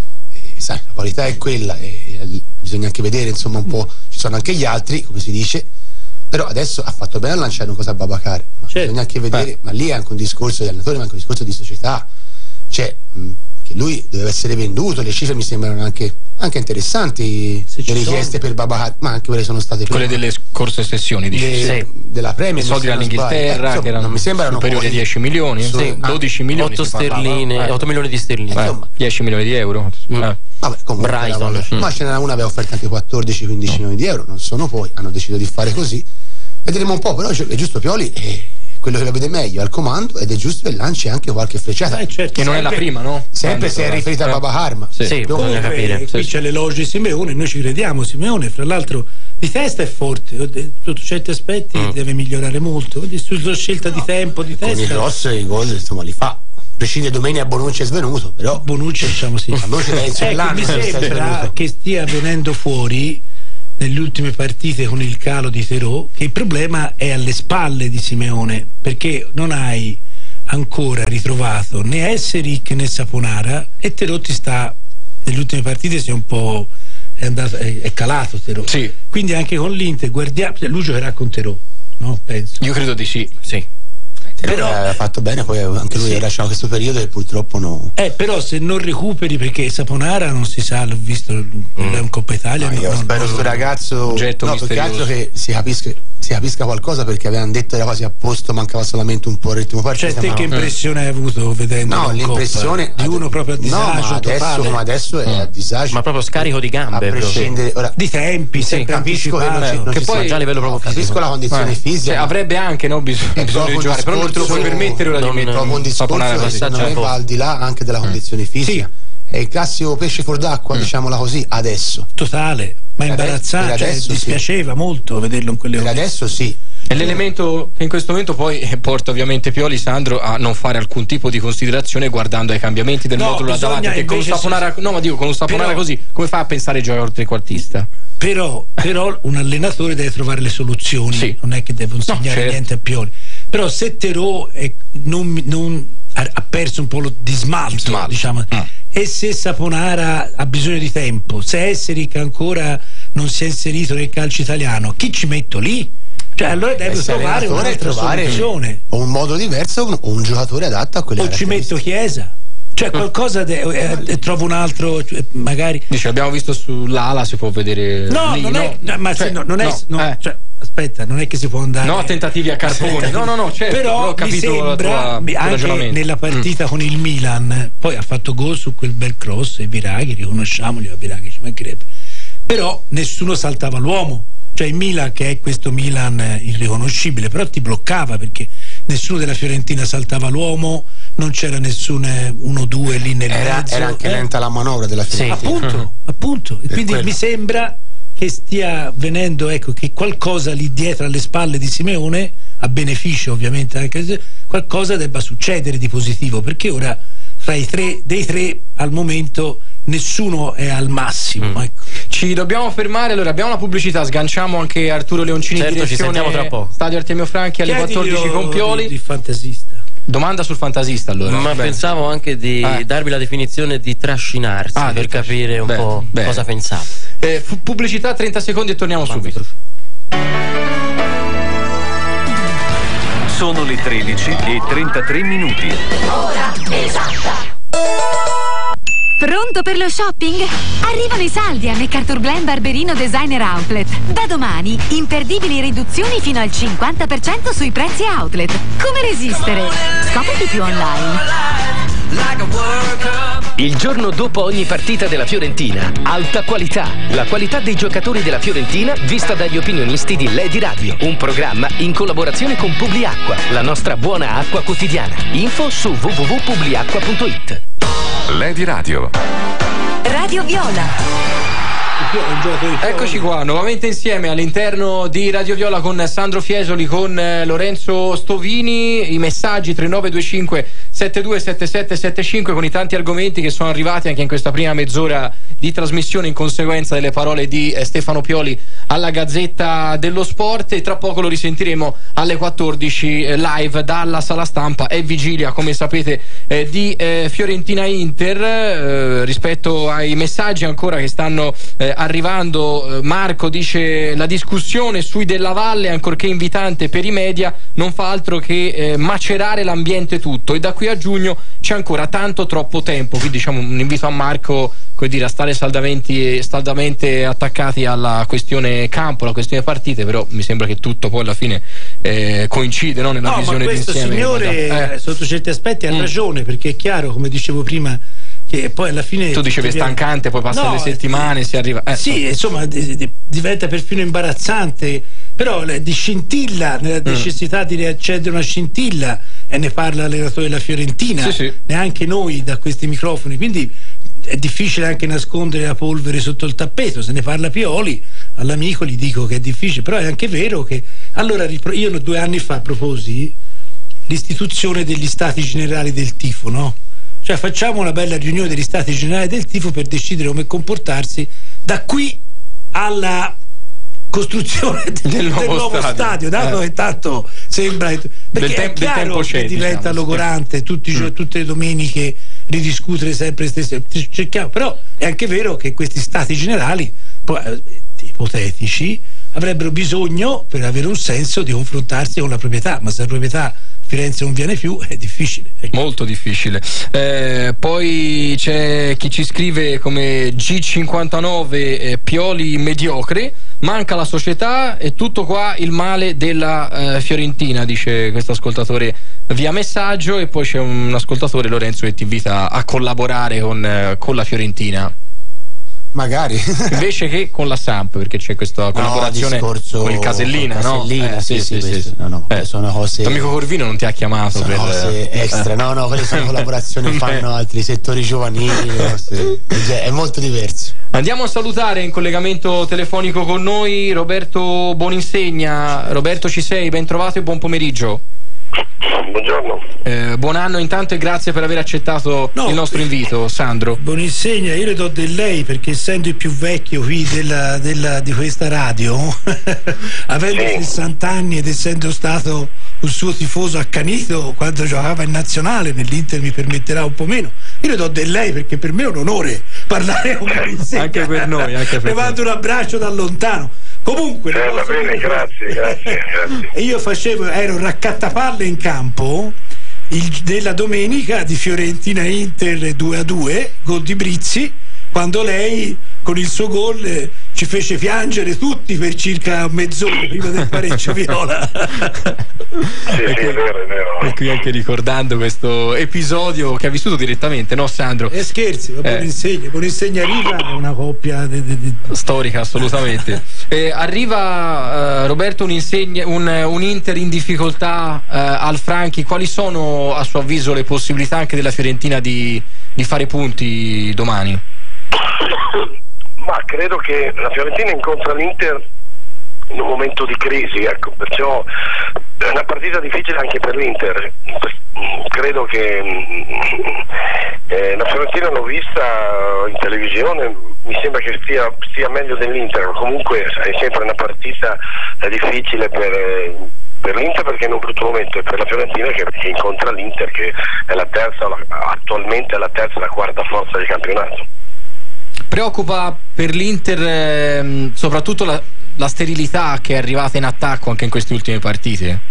sai, la qualità è quella, e, e, bisogna anche vedere insomma un po', ci sono anche gli altri come si dice, però adesso ha fatto bene a lanciare una cosa a Babacar, ma certo. Bisogna anche vedere, Beh. ma lì è anche un discorso di allenatore, ma anche un discorso di società, cioè mh, che lui deve essere venduto, le cifre mi sembrano anche, anche interessanti, le richieste sono. Per Babacar, ma anche quelle sono state quelle prima. Delle scorse sessioni di sì. della Premier, i soldi dall'Inghilterra eh, che erano non mi sembrano superiori a dieci milioni, su, sì, dodici milioni, otto sterline, eh. otto milioni di sterline, eh, insomma, dieci milioni di euro. Mm. Eh. Vabbè, comunque era, mm. ma ce n'era una aveva offerto anche quattordici quindici no. milioni di euro, non sono poi, hanno deciso di fare così, vedremo un po', però è giusto Pioli è quello che la vede meglio al comando, ed è giusto che lanci anche qualche frecciata, eh, certo, che non sempre, è la prima, no? Sempre se è riferita a Babacar, ma sì, sì, bisogna capire. Qui sì, c'è l'elogio di Simeone, noi ci crediamo. Simeone fra l'altro di testa è forte, sotto certi aspetti mm. deve migliorare molto, sulla scelta no. di tempo, di testa. Con il Ross i gol insomma li fa, prescinde domenica Bonucci è svenuto, però Bonucci diciamo sì. Bonucci ecco, mi sembra che stia venendo fuori nelle ultime partite con il calo di Terò che il problema è alle spalle di Simeone, perché non hai ancora ritrovato né Esseric né Saponara, e Terò ti sta nelle ultime partite si è un po' è, andato, è, è calato Terò, sì. Quindi anche con l'Inter guardiamo, lui giocherà con Terò, no? Penso. Io credo di sì, sì. però ha fatto bene, poi anche lui sì. ha lasciato questo periodo e purtroppo no. Eh, però se non recuperi, perché Saponara non si sa, l'ho visto, mm. è un Coppa Italia. No, io non, spero non, questo ragazzo, no, più che altro che si capisca, si capisca qualcosa, perché avevano detto era quasi a posto, mancava solamente un po' il ritmo partita. Cioè te ma... che impressione hai avuto vedendo? No, l'impressione di uno proprio a disagio. No, ma adesso, come adesso è a disagio. Ma proprio scarico di gambe, a prescindere ora, di tempi, sì, sempre capisco che, non eh, che poi già a livello proprio fisico. Capisco la condizione eh. fisica. Cioè, avrebbe anche no, bisogno, bisogno di giocare, però non te lo puoi permettere ora di mettere un discorso che secondo me va al di là anche della condizione fisica. È il classico pesce fuor d'acqua, mm. diciamola così, adesso. Totale, ma imbarazzante, cioè, dispiaceva sì. molto vederlo in quelle ore. Per adesso sì. È l'elemento che in questo momento poi porta ovviamente Pioli, Sandro, a non fare alcun tipo di considerazione guardando ai cambiamenti del no, modulo là davanti, che con un Saponara, no, ma dico, con un Saponara però, così, come fa a pensare ai giocatori trequartista? Però, però un allenatore deve trovare le soluzioni, sì. non è che deve insegnare no, certo. niente a Pioli. Però se Terò è, non, non, ha, ha perso un po' lo, di smalto, smalto. diciamo, mm. e se Saponara ha bisogno di tempo, se Esseric ancora non si è inserito nel calcio italiano, chi ci metto lì? Cioè allora deve trovare un'altra soluzione, o un modo diverso, o un giocatore adatto a quelle o ci metto Chiesa, cioè qualcosa de, eh, trovo un altro, cioè, magari dice abbiamo visto sull'ala, si può vedere no lì, non no? è no, ma cioè, se no, non è no, no, eh. cioè, aspetta, non è che si può andare no a tentativi a carpone no no no certo, però, però ho capito mi sembra tua, anche nella partita mm. con il Milan poi ha fatto gol su quel bel cross e Biraghi, riconosciamoli a Biraghi, ci mancherebbe, però nessuno saltava l'uomo. Cioè il Milan, che è questo Milan irriconoscibile, però ti bloccava perché nessuno della Fiorentina saltava l'uomo, non c'era nessun uno due lì nel era, mezzo. Era anche eh? lenta la manovra della Fiorentina. Sì. Appunto, uh-huh. appunto. E quindi quello. mi sembra che stia venendo, ecco, che qualcosa lì dietro alle spalle di Simeone, a beneficio ovviamente anche se qualcosa debba succedere di positivo, perché ora fra i tre, dei tre al momento nessuno è al massimo. Mm. Ecco. Ci dobbiamo fermare, allora abbiamo la pubblicità, sganciamo anche Arturo Leoncini, certo, direzione ci sentiamo tra poco. Stadio Artemio Franchi alle quattordici con Pioli. Il fantasista. Domanda sul fantasista allora. Ma bene. Pensavo anche di eh. darvi la definizione di trascinarsi ah, per capire un bene, po' bene. cosa pensavo. Eh, pubblicità trenta secondi e torniamo Quanto subito. Sono le tredici e trentatré minuti. Ora esatta. Pronto per lo shopping? Arrivano i saldi a MacArthur Glen Barberino Designer Outlet. Da domani, imperdibili riduzioni fino al cinquanta per cento sui prezzi outlet. Come resistere? Scopri di più online. Il giorno dopo ogni partita della Fiorentina, alta qualità. La qualità dei giocatori della Fiorentina vista dagli opinionisti di Lady Radio. Un programma in collaborazione con Publiacqua, la nostra buona acqua quotidiana. Info su w w w punto publiacqua punto it. Lady Radio. Radio Viola. Eccoci qua, nuovamente insieme all'interno di Radio Viola con Sandro Fiesoli, con Lorenzo Stovini, i messaggi tre nove due cinque sette due sette sette sette cinque con i tanti argomenti che sono arrivati anche in questa prima mezz'ora di trasmissione in conseguenza delle parole di eh, Stefano Pioli alla Gazzetta dello Sport, e tra poco lo risentiremo alle quattordici eh, live dalla sala stampa. È vigilia, come sapete, eh, di eh, Fiorentina Inter. Eh, rispetto ai messaggi ancora che stanno eh, arrivando, eh, Marco dice: la discussione sui Della Valle, ancorché invitante per i media, non fa altro che eh, macerare l'ambiente tutto, e da qui a giugno c'è ancora tanto troppo tempo. Quindi diciamo un invito a Marco, come dire, a stare saldamente, saldamente attaccati alla questione campo, alla questione partite, però mi sembra che tutto poi alla fine eh, coincide, no? Nella no, visione ma questo d'insieme. signore eh. sotto certi aspetti ha mm. ragione, perché è chiaro, come dicevo prima, che poi alla fine tu dicevi è stancante, poi passano no, le settimane, si arriva eh, sì, insomma d- d- diventa perfino imbarazzante, però di scintilla, nella necessità mm. di riaccedere a una scintilla, e ne parla l'allenatore della Fiorentina, sì, sì. neanche noi da questi microfoni, quindi è difficile anche nascondere la polvere sotto il tappeto. Se ne parla Pioli, all'amico gli dico che è difficile, però è anche vero che allora io due anni fa proposi l'istituzione degli stati generali del tifo, no? Cioè facciamo una bella riunione degli stati generali del tifo per decidere come comportarsi da qui alla costruzione del, del nuovo, del nuovo stadio, stadio dato eh. che tanto sembra, perché tem- è chiaro che diventa diciamo, logorante sì. tutti, mm. tutte le domeniche ridiscutere sempre le stesse, cerchiamo, però è anche vero che questi stati generali poi, ipotetici avrebbero bisogno, per avere un senso, di confrontarsi con la proprietà, ma se la proprietà Firenze non viene più, è difficile. Ecco. Molto difficile. Eh, poi c'è chi ci scrive come G cinquantanove eh, Pioli mediocre, manca la società e tutto qua il male della eh, Fiorentina, dice questo ascoltatore via messaggio. E poi c'è un ascoltatore, Lorenzo, che ti invita a collaborare con, eh, con la Fiorentina. Magari invece che con la Samp, perché c'è questa collaborazione no, con il Casellina, Casellina no? Eh, sì, sì, sì, sì, sì. No, no, eh, sono cose. L'amico Corvino non ti ha chiamato sono per cose extra, no, no, quelle sono collaborazioni che fanno altri settori giovanili, cose. È molto diverso. Andiamo a salutare in collegamento telefonico con noi Roberto Boninsegna. Roberto, ci sei? Ben trovato e buon pomeriggio. Buongiorno. Eh, buon anno intanto e grazie per aver accettato no, il nostro invito, Sandro. Boninsegna, io le do del lei perché essendo il più vecchio qui della, della, di questa radio, avendo sì. sessanta anni ed essendo stato un suo tifoso accanito quando giocava in nazionale, nell'Inter mi permetterà un po' meno, io le do del lei perché per me è un onore parlare con Boninsegna. Anche per noi, anche per le mando un abbraccio da lontano. Comunque eh, va bene, grazie, grazie, grazie. E io facevo, ero raccattapalle in campo il, della domenica di Fiorentina Inter due a due, gol di Brizzi, quando lei con il suo gol eh, ci fece piangere tutti per circa mezz'ora prima del pareggio viola. Sì, sì, è vero, è vero. E qui anche ricordando questo episodio che ha vissuto direttamente, no Sandro? E scherzi, eh. Boninsegna, Boninsegna arriva è una coppia de, de, de... storica, assolutamente. eh, arriva uh, Roberto un, insegna, un, un Inter in difficoltà uh, al Franchi, quali sono a suo avviso le possibilità anche della Fiorentina di, di fare punti domani? Ma credo che la Fiorentina incontra l'Inter in un momento di crisi, ecco, perciò è una partita difficile anche per l'Inter. Credo che eh, la Fiorentina l'ho vista in televisione, mi sembra che stia, stia meglio dell'Inter, comunque è sempre una partita eh, difficile per, eh, per l'Inter perché è in un brutto momento, e per la Fiorentina che, che incontra l'Inter che è la terza, la, attualmente è la terza e la quarta forza del campionato. Preoccupa per l'Inter ehm, soprattutto la, la sterilità che è arrivata in attacco anche in queste ultime partite?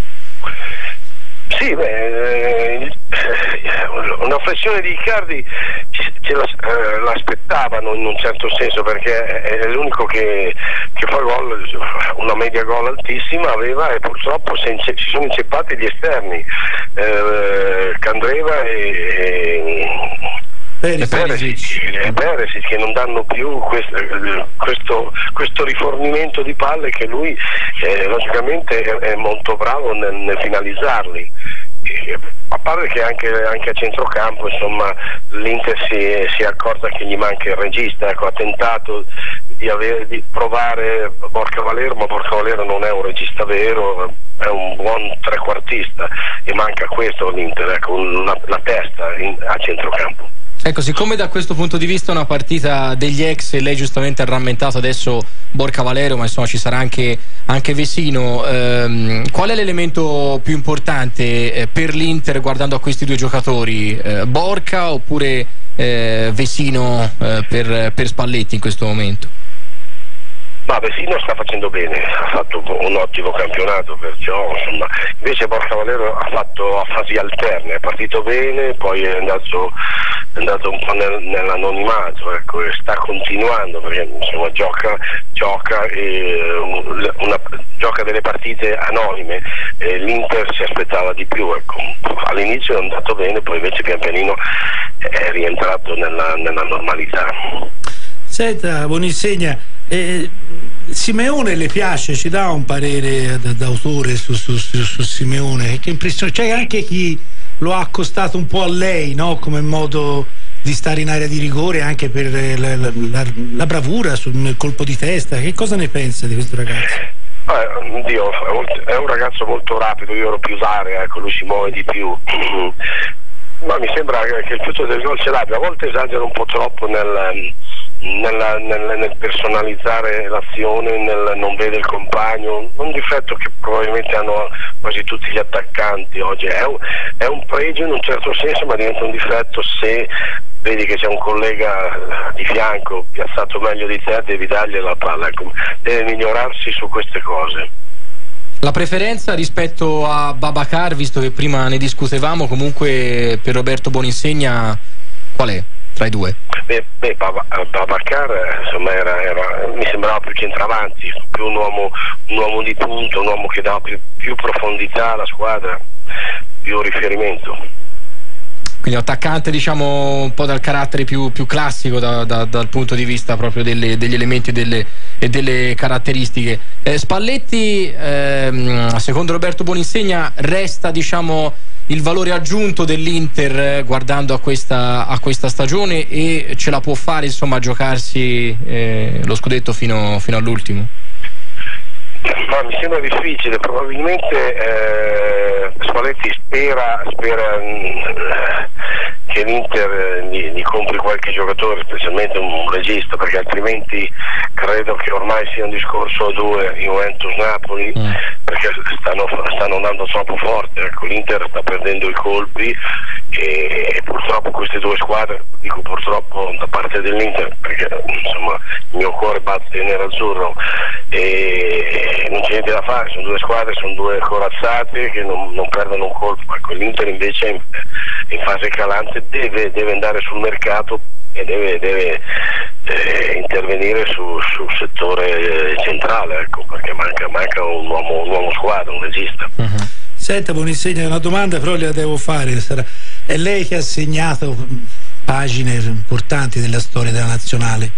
Sì, beh, eh, una flessione di Icardi ce l'aspettavano in un certo senso perché è l'unico che, che fa gol, una media gol altissima aveva, e purtroppo si sono inceppati gli esterni, eh, Candreva e, e Perisic, Perisic che non danno più questo, questo, questo rifornimento di palle che lui eh, logicamente è, è molto bravo nel, nel finalizzarli. E, a parte che anche, anche a centrocampo insomma l'Inter si, si è accorta che gli manca il regista, ecco, ha tentato di, avere, di provare Borca Valero, ma Borca Valero non è un regista vero, è un buon trequartista e manca questo all'Inter, ecco, la, la testa in, a centrocampo. Ecco, siccome da questo punto di vista è una partita degli ex, e lei giustamente ha rammentato adesso Borca Valero, ma insomma ci sarà anche, anche Vesino, ehm, qual è l'elemento più importante eh, per l'Inter guardando a questi due giocatori? Eh, Borca oppure eh, Vesino eh, per, per Spalletti in questo momento? Ma Vesino sta facendo bene, ha fatto un ottimo campionato, perciò insomma, invece Borca Valero ha fatto a fasi alterne, è partito bene, poi è andato, è andato un po' nel, nell'anonimato, ecco, e sta continuando perché insomma gioca, gioca, e, una, gioca delle partite anonime, e l'Inter si aspettava di più, ecco. All'inizio è andato bene, poi invece pian pianino è rientrato nella, nella normalità. Senta, Boninsegna, eh, Simeone le piace? Ci dà un parere d'autore su, su, su, su Simeone? Che impressione? C'è anche chi lo ha accostato un po' a lei, no? Come modo di stare in area di rigore, anche per la, la, la, la bravura sul colpo di testa. Che cosa ne pensa di questo ragazzo? Eh, Dio, è un ragazzo molto rapido, io ero più d'area, ecco, lui si muove di più. Ma mi sembra che il frutto del gol ce l'abbia, a volte esagera un po' troppo nel... Nella, nel, nel personalizzare l'azione, nel non vede il compagno, un difetto che probabilmente hanno quasi tutti gli attaccanti oggi. È un, è un pregio in un certo senso, ma diventa un difetto se vedi che c'è un collega di fianco piazzato meglio di te, devi dargli la palla, ecco, deve migliorarsi su queste cose. La preferenza rispetto a Babacar, visto che prima ne discutevamo, comunque per Roberto Boninsegna qual è tra i due? Beh, beh Babacar insomma era, era, mi sembrava più centravanti, più un uomo, un uomo di punto, un uomo che dava più, più profondità alla squadra, più riferimento. Quindi attaccante, diciamo, un po' dal carattere più, più classico da, da, dal punto di vista proprio delle, degli elementi e delle, e delle caratteristiche. Eh, Spalletti, ehm, secondo Roberto Boninsegna, resta, diciamo, il valore aggiunto dell'Inter eh, guardando a questa, a questa stagione, e ce la può fare, insomma, a giocarsi eh, lo scudetto fino, fino all'ultimo? Ma mi sembra difficile, probabilmente eh, Spalletti spera, spera mh, che l'Inter gli, gli compri qualche giocatore, specialmente un regista, perché altrimenti credo che ormai sia un discorso a due, Juventus-Napoli, mm. perché stanno, stanno andando troppo forte, ecco, l'Inter sta perdendo i colpi e, e purtroppo queste due squadre, dico purtroppo da parte dell'Inter, perché insomma il mio cuore batte nerazzurro e non c'è niente da fare, sono due squadre, sono due corazzate che non, non perdono un colpo, ecco, l'Inter invece in, in fase calante deve, deve andare sul mercato e deve, deve eh, intervenire su, sul settore centrale, ecco, perché manca, manca un, uomo, un uomo squadra, un regista. Uh-huh. Senta, Boninsegna, una domanda però gliela devo fare. Sarà... è lei che ha segnato pagine importanti della storia della nazionale.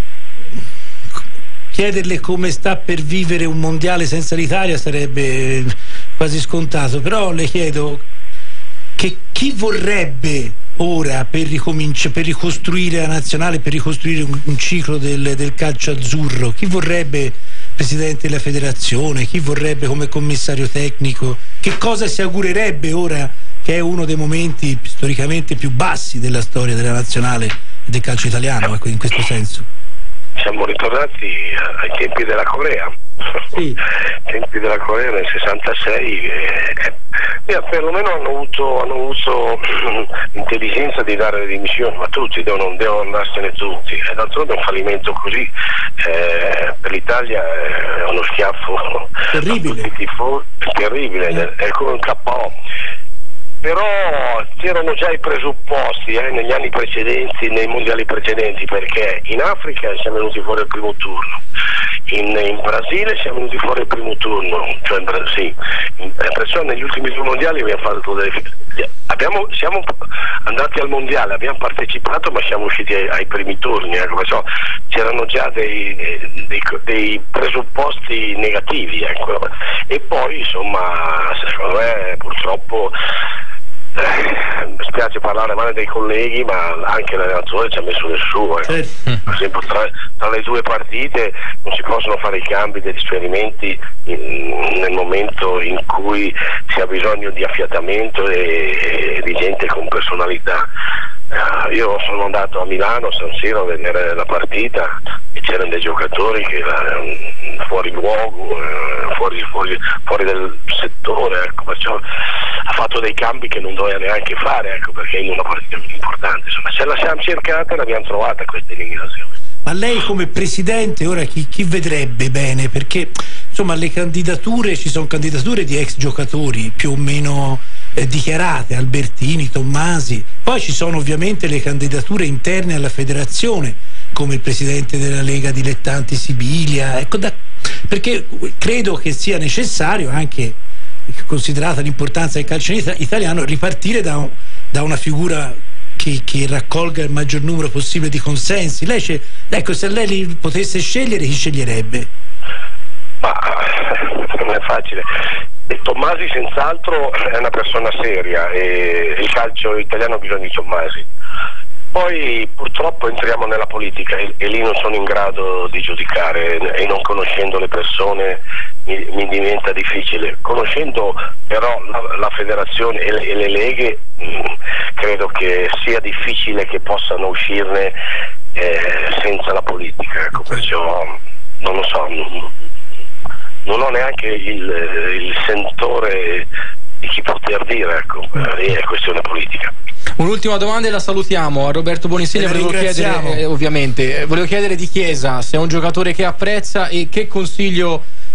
Chiederle come sta per vivere un mondiale senza l'Italia sarebbe quasi scontato, però le chiedo che chi vorrebbe ora per ricominciare, per ricostruire la nazionale, per ricostruire un, un ciclo del, del calcio azzurro, chi vorrebbe presidente della federazione, chi vorrebbe come commissario tecnico, che cosa si augurerebbe ora che è uno dei momenti storicamente più bassi della storia della nazionale e del calcio italiano, ecco, in questo senso? Siamo ritornati ai tempi della Corea, sì. Ai tempi della Corea nel sessantasei, eh, eh, perlomeno hanno avuto, hanno avuto l'intelligenza di dare le dimissioni, ma tutti devono, devono andarsene tutti, e d'altronde un fallimento così eh, per l'Italia è uno schiaffo terribile, tifo, terribile, è come un K O. Però c'erano già i presupposti eh, negli anni precedenti, nei mondiali precedenti, perché in Africa siamo venuti fuori al primo turno, in, in Brasile siamo venuti fuori al primo turno, cioè in Brasile, sì. Perciò negli ultimi due mondiali abbiamo fatto delle, abbiamo, siamo andati al mondiale, abbiamo partecipato, ma siamo usciti ai, ai primi turni, ecco, perciò c'erano già dei, dei, dei presupposti negativi, ecco. E poi insomma secondo me purtroppo Eh, mi spiace parlare male dei colleghi, ma anche l'allenatore ci ha messo del suo, ecco. Per esempio tra, tra le due partite non si possono fare i cambi degli esperimenti in, nel momento in cui si ha bisogno di affiatamento e, e di gente con personalità. Uh, io sono andato a Milano, a San Siro, a vedere la partita e c'erano dei giocatori che erano fuori luogo, uh, fuori, fuori, fuori del settore, ecco, perciò ha fatto dei cambi che non doveva neanche fare, ecco, perché in una partita importante, insomma, ce la siamo cercata e l'abbiamo trovata questa eliminazione. Ma lei come presidente ora chi, chi vedrebbe bene? Perché insomma le candidature, ci sono candidature di ex giocatori più o meno eh, dichiarate, Albertini, Tommasi, poi ci sono ovviamente le candidature interne alla federazione, come il presidente della Lega Dilettanti Sibilia, ecco, da, perché credo che sia necessario, anche considerata l'importanza del calcio italiano, ripartire da, un, da una figura che, che raccolga il maggior numero possibile di consensi. Lei c'è, ecco, se lei potesse scegliere, chi sceglierebbe? Ma non è facile. E Tommasi senz'altro è una persona seria e il calcio italiano ha bisogno di Tommasi. Poi purtroppo entriamo nella politica e, e lì non sono in grado di giudicare, e non conoscendo le persone mi, mi diventa difficile. Conoscendo però la, la federazione e le, e le leghe mh, credo che sia difficile che possano uscirne eh, senza la politica, ecco, perciò non lo so, non, non ho neanche il, il sentore di chi poter dire, ecco, è questione politica. Un'ultima domanda e la salutiamo. A Roberto Boninsegna volevo chiedere, eh, ovviamente, volevo chiedere di Chiesa se è un giocatore che apprezza e che consiglio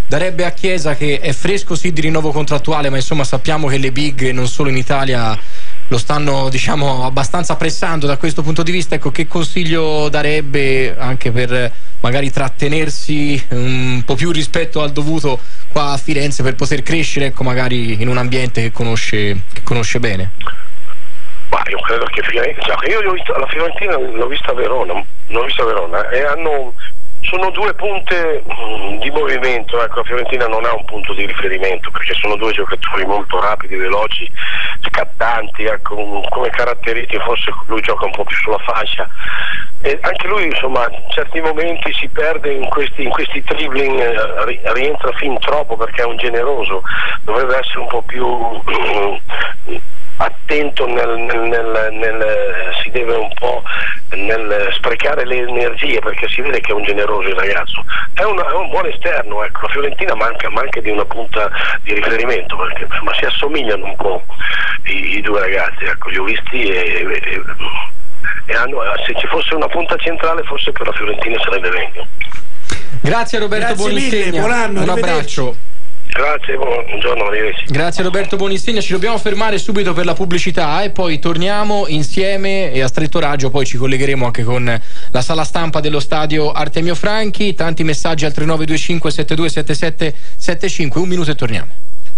darebbe a Chiesa, che è fresco sì di rinnovo contrattuale, ma insomma sappiamo che le big non solo in Italia lo stanno, diciamo, abbastanza pressando da questo punto di vista. Ecco, che consiglio darebbe anche per magari trattenersi un po' più rispetto al dovuto qua a Firenze per poter crescere, ecco, magari in un ambiente che conosce, che conosce bene? Ma io credo che cioè, io l'ho visto, la Fiorentina l'ho vista a Verona, l'ho vista a Verona e hanno sono due punte mh, di movimento. Ecco, la Fiorentina non ha un punto di riferimento perché sono due giocatori molto rapidi, veloci, scattanti, ecco, come caratteristiche forse lui gioca un po' più sulla fascia e anche lui insomma in certi momenti si perde in questi, in questi dribbling, eh, ri, rientra fin troppo perché è un generoso, dovrebbe essere un po' più mh, attento nel, nel, nel, nel si deve un po' nel sprecare le energie perché si vede che è un generoso il ragazzo, è, una, è un buon esterno, ecco. La Fiorentina manca, manca di una punta di riferimento perché insomma si assomigliano un po' i, i due ragazzi, ecco, li ho visti e, e, e hanno, se ci fosse una punta centrale forse per la Fiorentina sarebbe meglio. Grazie Roberto Grazie Buonistegna, mille, buon anno, un abbraccio. Grazie, buongiorno, arrivederci. Grazie Roberto Buonistegna, ci dobbiamo fermare subito per la pubblicità e poi torniamo insieme e a stretto raggio poi ci collegheremo anche con la sala stampa dello stadio Artemio Franchi. Tanti messaggi al tre nove due cinque sette due sette sette sette cinque, un minuto e torniamo.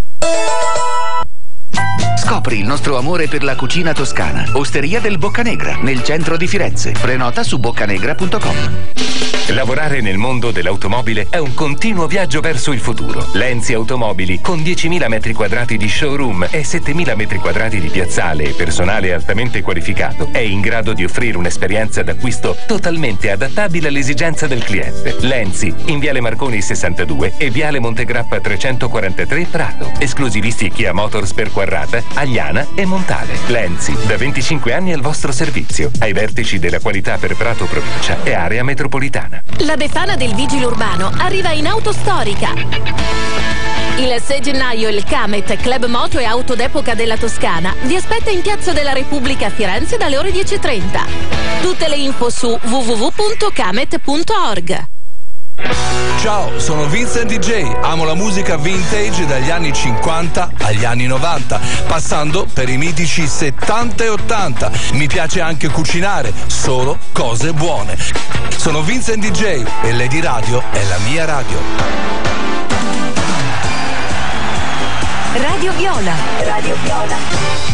Scopri il nostro amore per la cucina toscana. Osteria del Boccanegra, nel centro di Firenze. Prenota su boccanegra punto com. Lavorare nel mondo dell'automobile è un continuo viaggio verso il futuro. Lenzi Automobili, con diecimila metri quadrati di showroom e settemila metri quadrati di piazzale e personale altamente qualificato, è in grado di offrire un'esperienza d'acquisto totalmente adattabile all'esigenza del cliente. Lenzi, in Viale Marconi sessantadue e Viale Montegrappa trecentoquarantatré Prato. Esclusivisti Kia Motors per Quarrata, Agliana e Montale. Lenzi, da venticinque anni al vostro servizio, ai vertici della qualità per Prato provincia e area metropolitana. La Befana del Vigile Urbano arriva in Autostorica. Il sei gennaio il Camet, Club Moto e Auto d'Epoca della Toscana, vi aspetta in Piazza della Repubblica a Firenze dalle ore dieci e trenta. Tutte le info su w w w punto camet punto org. Ciao, sono Vincent D J, amo la musica vintage dagli anni cinquanta agli anni novanta, passando per i mitici settanta e ottanta. Mi piace anche cucinare, solo cose buone. Sono Vincent D J e Lady Radio è la mia radio. Radio Viola. Radio Viola.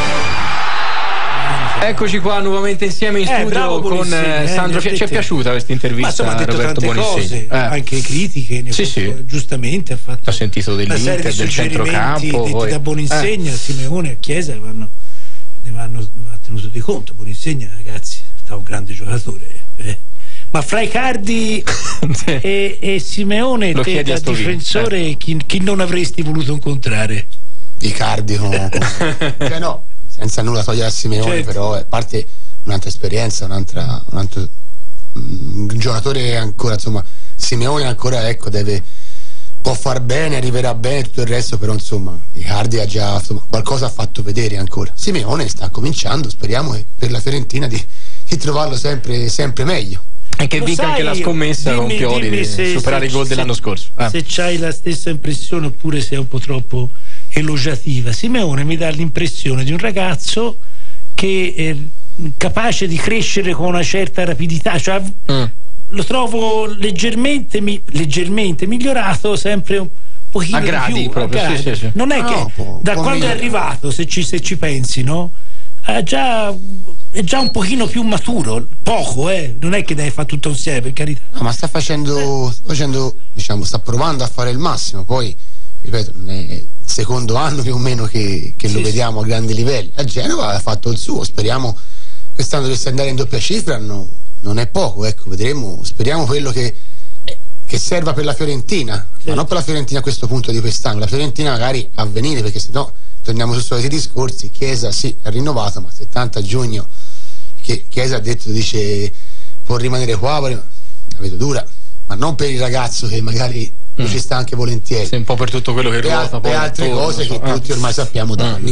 Eccoci qua nuovamente insieme in eh, studio con eh, Sandro. Ci è piaciuta questa intervista? Ma insomma, ha detto Roberto tante cose, eh. anche critiche, ne sì, sì. giustamente ha fatto. Ho sentito dell'Inter, del centrocampo. Detti poi. da Buoninsegna, eh. Simeone e Chiesa vanno, ne vanno va tenuto di conto. Buoninsegna, ragazzi, sta un grande giocatore. Eh. Ma fra Icardi e, e Simeone, Lo te da difensore, eh. chi, chi non avresti voluto incontrare? Icardi comunque. Cioè no, senza nulla togliere a Simeone, certo. Però a parte un'altra esperienza, un'altra, un altro un giocatore ancora, insomma, Simeone ancora, ecco, deve può far bene, arriverà bene, tutto il resto, però insomma Icardi ha già, insomma, qualcosa ha fatto vedere ancora. Simeone sta cominciando, speriamo che per la Fiorentina di, di trovarlo sempre, sempre meglio. E che vinca anche la scommessa dimmi, con Pioli di se, superare se, i gol se, dell'anno scorso. Eh. Se c'hai la stessa impressione oppure se è un po' troppo elogiativa. Simeone mi dà l'impressione di un ragazzo che è capace di crescere con una certa rapidità, cioè mm. lo trovo leggermente, mi, leggermente migliorato, sempre un pochino a gradi, di più, proprio, a gradi. Sì, sì, sì. Non è no, che può, da può quando migliorare. È arrivato, se ci, se ci pensi, no? È già, è già un pochino più maturo, poco, eh? Non è che deve fare tutto insieme, per carità. No, ma sta facendo, sta facendo, diciamo, sta provando a fare il massimo, poi ripeto, è il secondo anno più o meno che, che sì, lo vediamo a grandi livelli. A Genova ha fatto il suo, speriamo quest'anno dovesse andare in doppia cifra, no, non è poco, ecco, vedremo, speriamo quello che, che serva per la Fiorentina, sì, ma non per la Fiorentina a questo punto di quest'anno, la Fiorentina magari a venire, perché se no torniamo sui soliti discorsi. Chiesa sì, è rinnovato, ma settanta giugno, che Chiesa ha detto, dice può rimanere qua, la vedo dura, ma non per il ragazzo che magari mm. ci sta anche volentieri, sì, un po' per tutto quello che ruota, per, poi per altre attorno, cose so. che ah. tutti ormai sappiamo da mm. anni.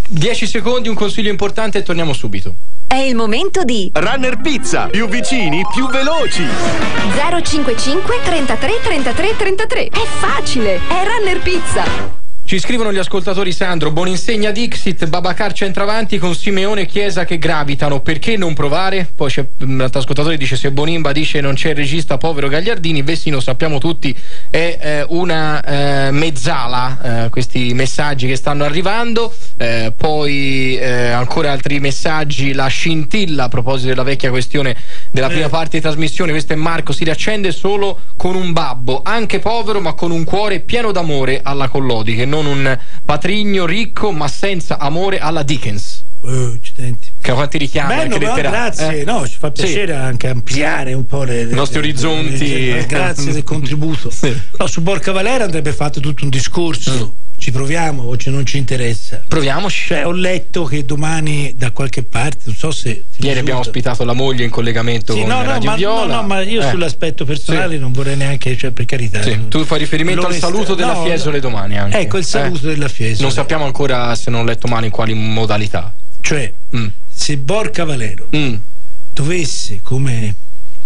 dieci secondi, un consiglio importante e torniamo subito. È il momento di Runner Pizza, più vicini, più veloci. zero cinquantacinque trentatré trentatré trentatré. È facile, è Runner Pizza. Ci scrivono gli ascoltatori: Sandro, Boninsegna Dixit, Babacar centravanti con Simeone e Chiesa che gravitano, perché non provare? Poi c'è un altro ascoltatore che dice: se Bonimba dice non c'è il regista, povero Gagliardini. Vessino, sappiamo tutti, è eh, una eh, mezzala, eh, questi messaggi che stanno arrivando. Eh, poi eh, ancora altri messaggi, la scintilla a proposito della vecchia questione della prima parte di trasmissione. Questo è Marco: si riaccende solo con un babbo, anche povero ma con un cuore pieno d'amore alla Collodi, che non un patrigno ricco ma senza amore alla Dickens. Oh, accidenti. Che quanti richiami. Bello, no, grazie, eh? no, ci fa piacere sì. anche ampliare un po' le, i nostri le, orizzonti. Le, le, grazie del contributo. Sì. No, su Borca Valera andrebbe fatto tutto un discorso. Mm. Ci proviamo o non ci interessa? Proviamoci. Cioè, ho letto che domani da qualche parte, non so se ieri risulta. Abbiamo ospitato la moglie in collegamento sì, con no, no, Radio ma, Viola. No, no, ma io eh. sull'aspetto personale sì. non vorrei neanche, cioè, per carità. Sì. Tu fai riferimento al saluto della no, Fiesole domani anche. Ecco, il saluto eh. della Fiesole. Non sappiamo ancora, se non ho letto male, in quali modalità. Cioè, mm. se Borca Valero mm. dovesse, come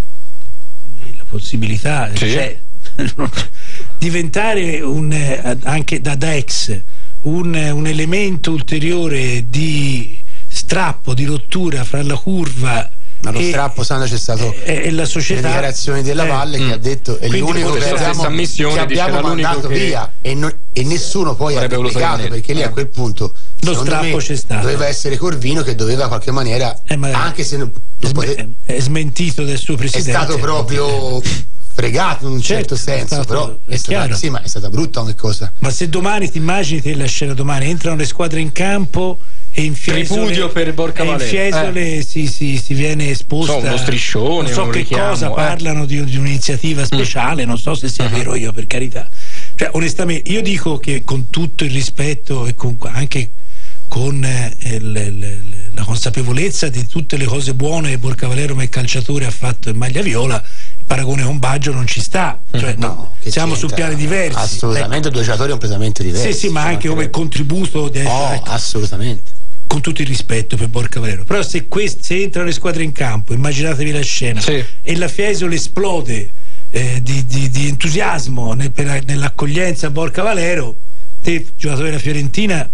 la possibilità, sì. cioè, diventare un, anche da, da ex un, un elemento ulteriore di strappo, di rottura fra la curva ma lo e, strappo, Sandro, c'è stato e, e la società, le dichiarazioni della Valle eh, che mm. ha detto è l'unico che abbiamo, che abbiamo mandato che... via e, no, e nessuno poi ha pubblicato, perché lì a quel punto lo strappo c'è stato, doveva essere Corvino che doveva in qualche maniera eh, anche se non, non pote... è smentito del suo presidente, è stato proprio fregato in un certo, certo senso, stato, però è, è stata, sì, ma è stata brutta ogni cosa. Ma se domani, ti immagini te la scena domani, entrano le squadre in campo e in Fiesole, tripudio per Borca Valero, in Fiesole eh. si, si, si viene esposta, so, uno striscione, non so un che richiamo, cosa, eh. parlano di, di un'iniziativa speciale, mm. non so se sia uh-huh. vero, io per carità, cioè onestamente io dico che con tutto il rispetto e con, anche con eh, il, il, la consapevolezza di tutte le cose buone che Borca Valero come calciatore ha fatto in maglia viola, il paragone con Baggio non ci sta, cioè, no, no, siamo su piani diversi, assolutamente, ecco. Due giocatori completamente diversi, sì sì, ma anche come contributo de, oh, ecco, assolutamente, con tutto il rispetto per Borca Valero, però se, quest, se entrano le squadre in campo, immaginatevi la scena sì. e la Fiesole esplode eh, di, di, di entusiasmo nel, per, nell'accoglienza a Borca Valero, te giocatore della Fiorentina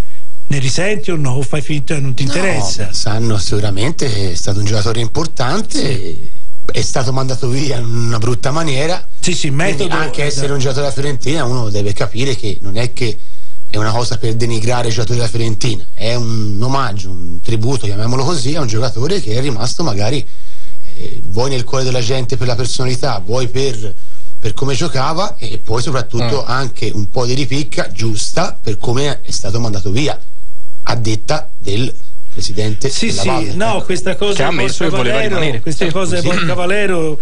ne risenti o no? O fai finta che non ti no, interessa? Sanno sicuramente è stato un giocatore importante, sì. è stato mandato via in una brutta maniera, sì, sì, metodo, anche essere un giocatore della Fiorentina uno deve capire che non è che è una cosa per denigrare i giocatori della Fiorentina, è un omaggio, un tributo, chiamiamolo così, a un giocatore che è rimasto magari eh, vuoi nel cuore della gente per la personalità, vuoi per, per come giocava e poi soprattutto mm. anche un po' di ripicca giusta per come è stato mandato via, a detta del presidente sì della sì Valle. no questa cosa di Borca Valero, questa sì, cosa di Borca Valero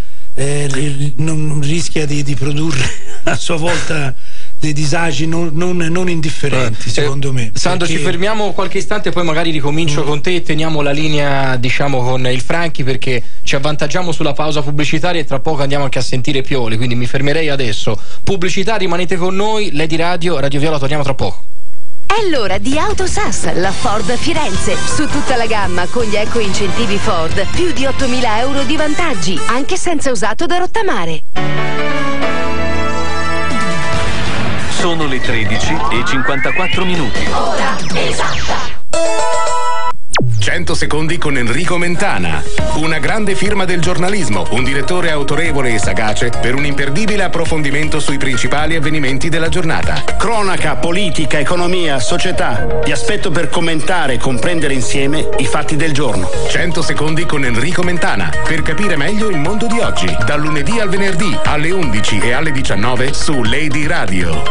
eh, non rischia di, di produrre a sua volta dei disagi non, non, non indifferenti, eh, secondo eh, me. Sandro, perché... ci fermiamo qualche istante e poi magari ricomincio mm. con te e teniamo la linea, diciamo, con il Franchi, perché ci avvantaggiamo sulla pausa pubblicitaria e tra poco andiamo anche a sentire Pioli, quindi mi fermerei adesso. Pubblicità, rimanete con noi, Lady Radio, Radio Viola, torniamo tra poco. È l'ora di Autosas, la Ford Firenze. Su tutta la gamma con gli eco incentivi Ford, più di ottomila euro di vantaggi, anche senza usato da rottamare. Sono le tredici e cinquantaquattro minuti. Ora esatta. cento secondi con Enrico Mentana, una grande firma del giornalismo, un direttore autorevole e sagace per un imperdibile approfondimento sui principali avvenimenti della giornata. Cronaca, politica, economia, società. Vi aspetto per commentare e comprendere insieme i fatti del giorno. cento secondi con Enrico Mentana, per capire meglio il mondo di oggi, dal lunedì al venerdì alle undici e alle diciannove su Lady Radio.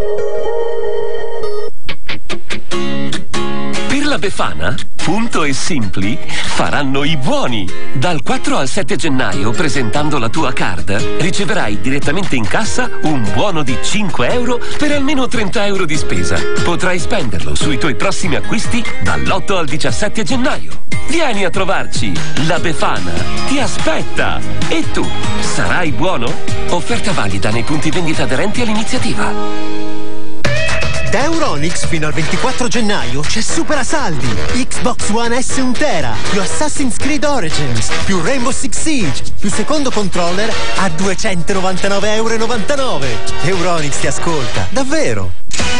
Per la Befana, Punto e Simpli faranno i buoni. Dal quattro al sette gennaio, presentando la tua card, riceverai direttamente in cassa un buono di cinque euro per almeno trenta euro di spesa. Potrai spenderlo sui tuoi prossimi acquisti dall'otto al diciassette gennaio. Vieni a trovarci, la Befana ti aspetta. E tu, sarai buono? Offerta valida nei punti vendita aderenti all'iniziativa. Da Euronics fino al ventiquattro gennaio c'è super saldi. Xbox One S un tera, più Assassin's Creed Origins, più Rainbow Six Siege, più secondo controller a duecentonovantanove e novantanove euro. Euronics ti ascolta, davvero.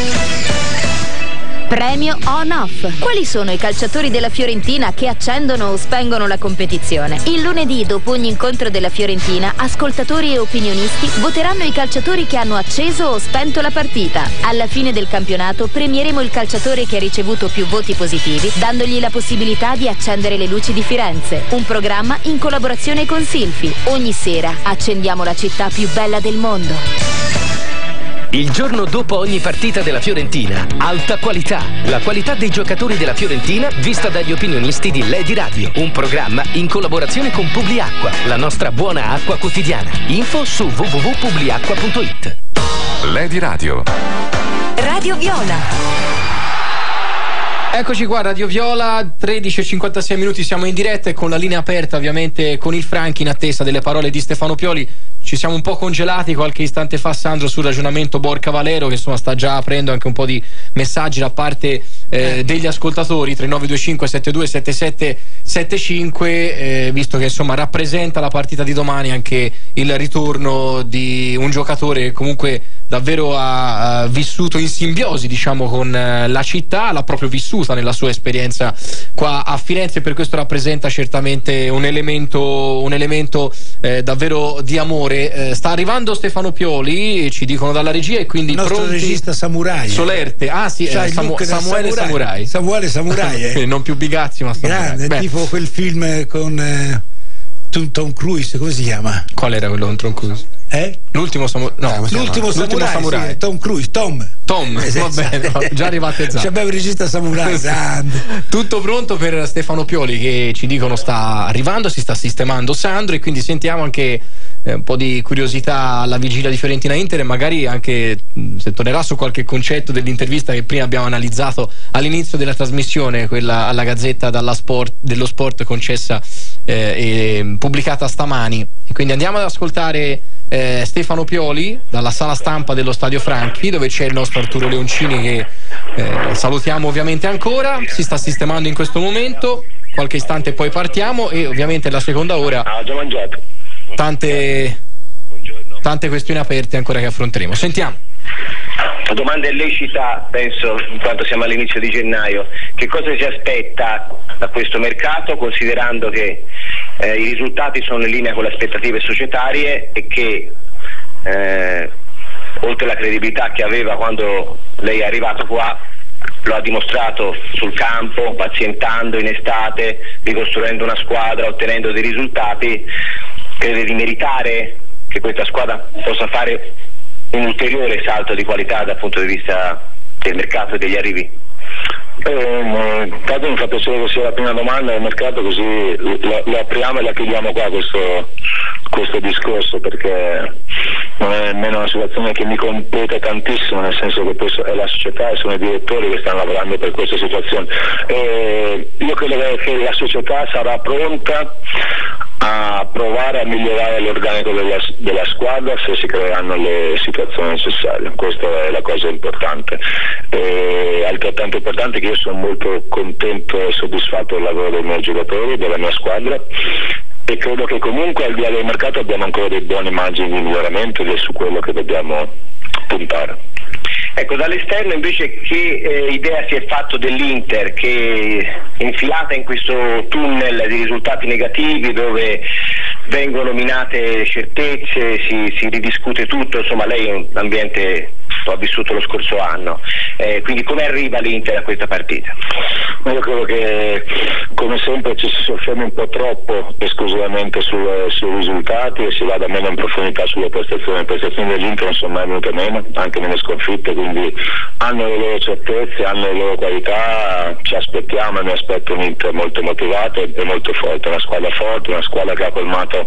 Premio on-off. Quali sono i calciatori della Fiorentina che accendono o spengono la competizione? Il lunedì, dopo ogni incontro della Fiorentina, ascoltatori e opinionisti voteranno i calciatori che hanno acceso o spento la partita. Alla fine del campionato premieremo il calciatore che ha ricevuto più voti positivi, dandogli la possibilità di accendere le luci di Firenze. Un programma in collaborazione con Silfi. Ogni sera accendiamo la città più bella del mondo. Il giorno dopo ogni partita della Fiorentina, alta qualità. La qualità dei giocatori della Fiorentina vista dagli opinionisti di Lady Radio. Un programma in collaborazione con Publiacqua, la nostra buona acqua quotidiana. Info su w w w punto publiacqua punto it. Lady Radio. Radio Viola. Eccoci qua, Radio Viola, tredici e cinquantasei minuti, siamo in diretta e con la linea aperta ovviamente con il Franchi in attesa delle parole di Stefano Pioli. Ci siamo un po' congelati qualche istante fa, Sandro, sul ragionamento Borca Valero, che insomma sta già aprendo anche un po' di messaggi da parte eh, degli ascoltatori. Tre nove due cinque sette due sette sette sette cinque, eh, visto che insomma rappresenta la partita di domani anche il ritorno di un giocatore che comunque davvero ha, ha vissuto in simbiosi, diciamo, con eh, la città, l'ha proprio vissuta nella sua esperienza qua a Firenze, e per questo rappresenta certamente un elemento, un elemento eh, davvero di amore. Eh, sta arrivando Stefano Pioli, ci dicono dalla regia, e quindi il nostro pronti. Regista Samurai. Solerte. Ah sì, cioè, eh, Samu- Samuele Samurai. Samurai. Samuele Samurai, eh. Non più Bigazzi, ma Samurai. Grande, Beh. tipo quel film con eh, Tom Cruise, come si chiama? Qual era quello con Tom Cruise? Eh? L'ultimo, samu- no, l'ultimo, l'ultimo samurai, samurai. Sì, Tom Cruise, Tom. Tom, Eh, va bene, no, già arrivate già. Ci abbiamo il regista Samurai, grande. Tutto pronto per Stefano Pioli, che ci dicono sta arrivando, si sta sistemando Sandro, e quindi sentiamo anche eh, un po' di curiosità alla vigilia di Fiorentina Inter, e magari anche mh, se tornerà su qualche concetto dell'intervista che prima abbiamo analizzato all'inizio della trasmissione, quella alla Gazzetta dalla sport, dello Sport concessa eh, e pubblicata stamani. E quindi andiamo ad ascoltare Eh, Stefano Pioli dalla sala stampa dello Stadio Franchi, dove c'è il nostro Arturo Leoncini, che eh, salutiamo ovviamente ancora. Si sta sistemando in questo momento, qualche istante e poi partiamo, e ovviamente la seconda ora tante, tante questioni aperte ancora che affronteremo. Sentiamo. La domanda è lecita, penso, in quanto siamo all'inizio di gennaio. Che cosa si aspetta da questo mercato, considerando che eh, i risultati sono in linea con le aspettative societarie, e che eh, oltre alla credibilità che aveva quando lei è arrivato qua, lo ha dimostrato sul campo, pazientando in estate, ricostruendo una squadra, ottenendo dei risultati. Crede di meritare che questa squadra possa fare un ulteriore salto di qualità dal punto di vista del mercato e degli arrivi? Eh, tanto mi fa piacere che sia la prima domanda del mercato, così lo, lo apriamo e la chiudiamo qua questo, questo discorso, perché non è nemmeno una situazione che mi compete tantissimo, nel senso che poi è la società e sono i direttori che stanno lavorando per questa situazione. Eh, io credo che la società sarà pronta a provare a migliorare l'organico della, della squadra se si creeranno le situazioni necessarie. Questa è la cosa importante. E altrettanto importante che io sono molto contento e soddisfatto del lavoro dei miei giocatori, della mia squadra, e credo che comunque al di là del mercato abbiamo ancora dei buoni margini di miglioramento, ed è su quello che dobbiamo puntare. Ecco, dall'esterno invece che eh, idea si è fatto dell'Inter, che è infilata in questo tunnel di risultati negativi dove vengono minate certezze, si, si ridiscute tutto, insomma lei è un ambiente lo ha vissuto lo scorso anno, eh, quindi come arriva l'Inter a questa partita? Io credo che come sempre ci si soffermi un po' troppo esclusivamente sulle, sui risultati e si vada meno in profondità sulle prestazioni. Le prestazioni dell'Inter non sono mai venute meno, anche nelle sconfitte, quindi hanno le loro certezze, hanno le loro qualità, ci aspettiamo e mi aspetto un Inter molto motivato e molto forte, una squadra forte, una squadra che ha colmato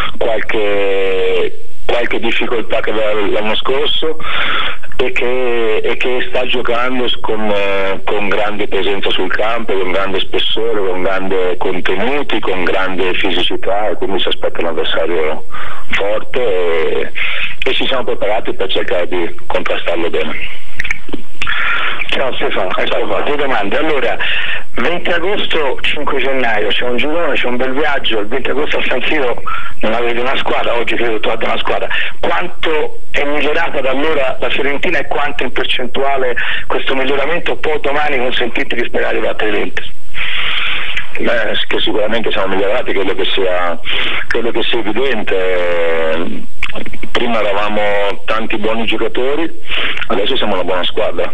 qualche qualche difficoltà che aveva l'anno scorso e che, e che sta giocando con, eh, con grande presenza sul campo, con grande spessore, con grande contenuti, con grande fisicità, e quindi si aspetta un avversario forte e, e ci siamo preparati per cercare di contrastarlo bene. Ciao Stefano, ciao, due domande. Allora, venti agosto, cinque gennaio, c'è un girone, c'è un bel viaggio, il venti agosto al San Siro non avete una squadra, oggi credo tu abbia una squadra. Quanto è migliorata da allora la Fiorentina e quanto in percentuale questo miglioramento può domani consentirti di sperare di battere l'Inter? Beh, che sicuramente siamo migliorati, credo che sia, credo che sia evidente. Prima eravamo tanti buoni giocatori, adesso siamo una buona squadra.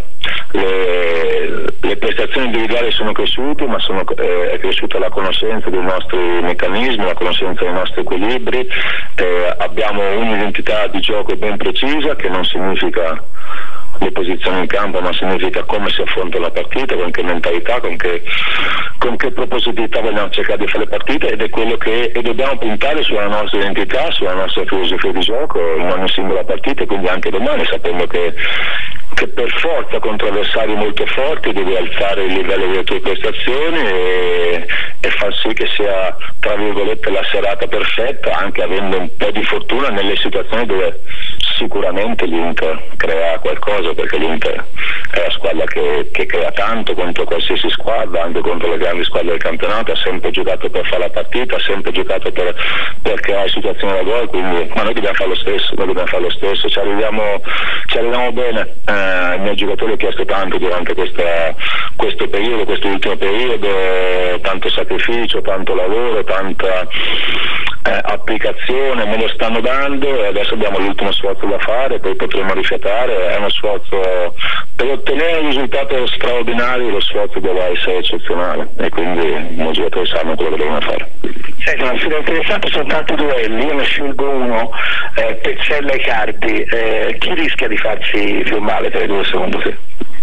Le, le prestazioni individuali sono cresciute, ma sono, eh, è cresciuta la conoscenza dei nostri meccanismi, la conoscenza dei nostri equilibri, eh, abbiamo un'identità di gioco ben precisa, che non significa le posizioni in campo, ma significa come si affronta la partita, con che mentalità, con che, con che propositività vogliamo cercare di fare le partite, ed è quello che e dobbiamo puntare sulla nostra identità, sulla nostra filosofia di gioco in ogni singola partita, e quindi anche domani, sapendo che che per forza contro avversari molto forti devi alzare il livello delle tue prestazioni e, e far sì che sia, tra virgolette, la serata perfetta, anche avendo un po' di fortuna nelle situazioni dove sicuramente l'Inter crea qualcosa, perché l'Inter è la squadra che, che crea tanto contro qualsiasi squadra, anche contro le grandi squadre del campionato, ha sempre giocato per fare la partita, ha sempre giocato per, per creare situazioni da gol, quindi ma noi dobbiamo fare lo stesso, noi dobbiamo fare lo stesso, ci arriviamo, ci arriviamo bene. Eh, i miei giocatori hanno chiesto tanto durante questa, questo periodo, questo ultimo periodo, tanto sacrificio, tanto lavoro, tanta eh, applicazione, me lo stanno dando e adesso abbiamo l'ultimo sforzo da fare, poi potremo rifiatare, è uno sforzo per ottenere un risultato straordinario, lo sforzo deve essere eccezionale e quindi i miei giocatori sanno quello che devono fare. Senti, una sfida interessante, sono tanti duelli, io ne scelgo uno, eh, Pezzella e Cardi, eh, chi rischia di farsi più male tra i due secondo te?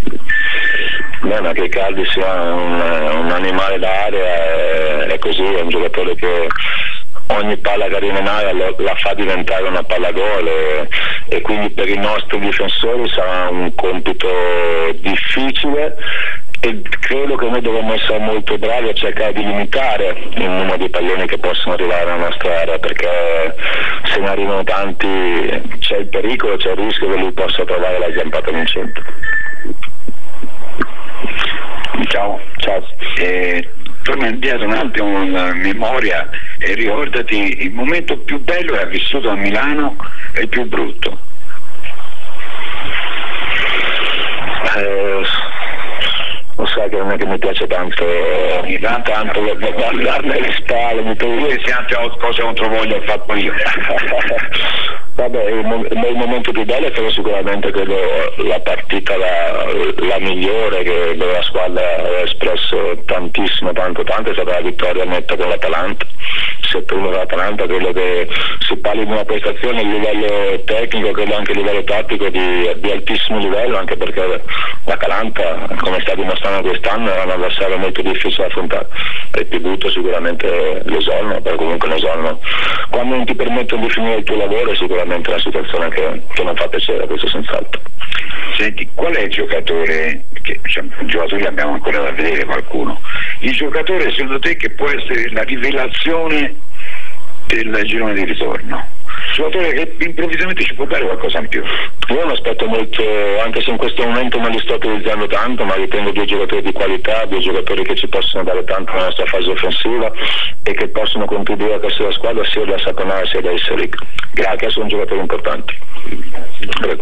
Beh, ma che Cardi sia un, un animale d'area è, è così, è un giocatore che ogni palla che arriva in area la fa diventare una palla gol e, e quindi per i nostri difensori sarà un compito difficile e credo che noi dovremmo essere molto bravi a cercare di limitare il numero di palloni che possono arrivare nella nostra area, perché se ne arrivano tanti c'è il pericolo, c'è il rischio che lui possa trovare la zampata vincente. Ciao, ciao. Eh, torna indietro un attimo in memoria e ricordati il momento più bello che hai vissuto a Milano e il più brutto. Eh, lo sai che non è che mi piace tanto ogni tanto, tanto guardarne le spalle, mi tu se anche cose contro voglia ho fatto io. Vabbè, il, il momento più bello è stato sicuramente credo la partita la, la migliore, che dove la squadra ha espresso tantissimo, tanto tanto, è stata la vittoria netta con l'Atalanta, sette uno con l'Atalanta. Credo che si parli di una prestazione a livello tecnico, credo anche a livello tattico di, di altissimo livello, anche perché l'Atalanta, come sta dimostrando quest'anno, è un avversario molto difficile da affrontare. Il più brutto sicuramente l'esonero, perché comunque l'esonero quando non ti permettono di finire il tuo lavoro è sicuramente una situazione che, che non fa piacere, questo senz'altro. Senti, qual è il giocatore, che diciamo, giocatori abbiamo ancora da vedere qualcuno, il giocatore secondo te che può essere la rivelazione del girone di ritorno? Giocatore che improvvisamente ci può dare qualcosa in più. Io mi aspetto molto, anche se in questo momento non li sto utilizzando tanto, ma ritengo due giocatori di qualità, due giocatori che ci possono dare tanto nella nostra fase offensiva e che possono contribuire a questa squadra sia da Saponara sia da Isseric. Grazie, sono giocatori importanti. Prego.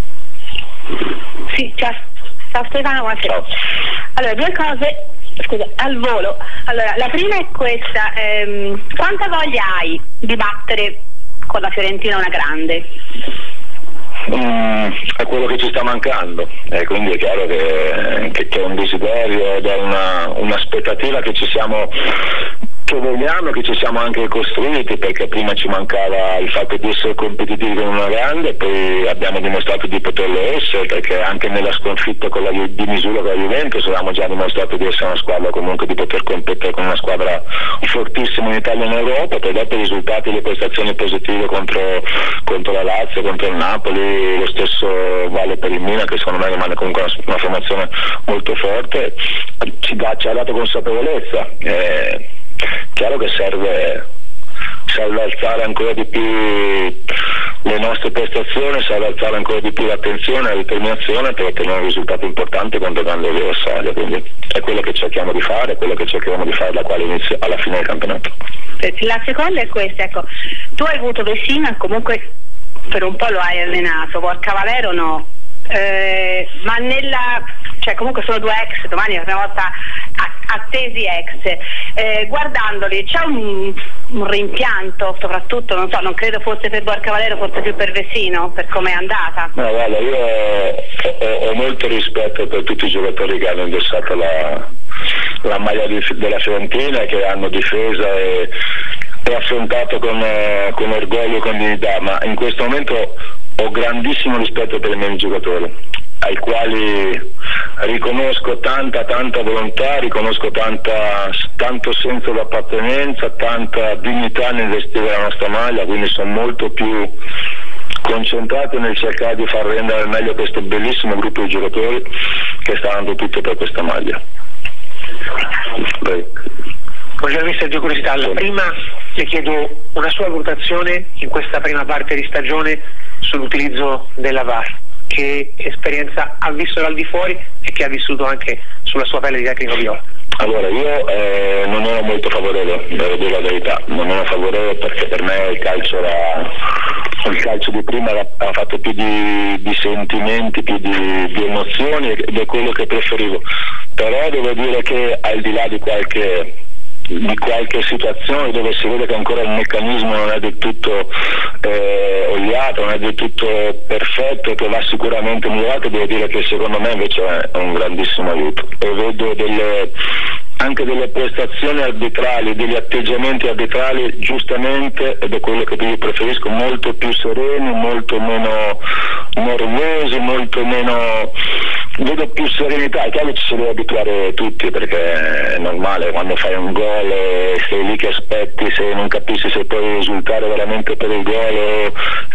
Sì, ciao, ciao Stefano, buonasera. Ciao. Allora, due cose, scusa, al volo. Allora, la prima è questa, ehm, quanta voglia hai di battere con la Fiorentina una grande? Mm, è quello che ci sta mancando e quindi è chiaro che, che, che è un desiderio ed è una, un'aspettativa che ci siamo che vogliamo, che ci siamo anche costruiti, perché prima ci mancava il fatto di essere competitivi con una grande, poi abbiamo dimostrato di poterlo essere, perché anche nella sconfitta con la, di misura con la Juventus avevamo già dimostrato di essere una squadra, comunque di poter competere con una squadra fortissima in Italia e in Europa. Poi dopo i risultati e le prestazioni positive contro, contro la Lazio, contro il Napoli, lo stesso vale per il Milan, che secondo me rimane comunque una, una formazione molto forte, ci, da, ci ha dato consapevolezza. Eh, chiaro che serve salva alzare ancora di più le nostre prestazioni, salva alzare ancora di più l'attenzione e la determinazione per ottenere un risultato importante contro grande avversario. Quindi è quello che cerchiamo di fare, è quello che cercheremo di fare da qua all'inizio, alla fine del campionato. La seconda è questa, ecco, tu hai avuto Vecina, comunque per un po' lo hai allenato, Borcavalero no, eh, ma nella, cioè comunque sono due ex, domani è la prima volta attesi ex, eh, guardandoli c'è un, un rimpianto, soprattutto non so, non credo fosse per Borcavalero, forse più per Vesino, per come è andata. No, guarda, io ho, ho, ho molto rispetto per tutti i giocatori che hanno indossato la, la maglia di, della Fiorentina, che hanno difesa e, e affrontato con, eh, con orgoglio e con dignità, ma in questo momento ho grandissimo rispetto per i miei giocatori, ai quali riconosco tanta tanta volontà, riconosco tanta, tanto senso di appartenenza, tanta dignità nel vestire la nostra maglia, quindi sono molto più concentrato nel cercare di far rendere al meglio questo bellissimo gruppo di giocatori che sta dando tutto per questa maglia. Prego. Buongiorno mister, due curiosità. La prima, le chiedo una sua valutazione in questa prima parte di stagione sull'utilizzo della V A R. Che esperienza ha visto dal di fuori e che ha vissuto anche sulla sua pelle di tecnico viola? Allora, io eh, non ero molto favorevole, devo dire la verità, non ero favorevole perché per me il calcio era, il calcio di prima era, ha fatto più di, di sentimenti, più di, di emozioni, ed è quello che preferivo. Però devo dire che al di là di qualche di qualche situazione dove si vede che ancora il meccanismo non è del tutto eh, oliato, non è del tutto perfetto, che va sicuramente migliorato, devo dire che secondo me invece è un grandissimo aiuto, e vedo delle, anche delle prestazioni arbitrali, degli atteggiamenti arbitrali giustamente, ed è quello che io preferisco, molto più sereni, molto meno nervosi, molto meno, vedo più serenità. È chiaro che ci si deve abituare tutti, perché è normale quando fai un gol e sei lì che aspetti, se non capisci se puoi risultare veramente per il gol,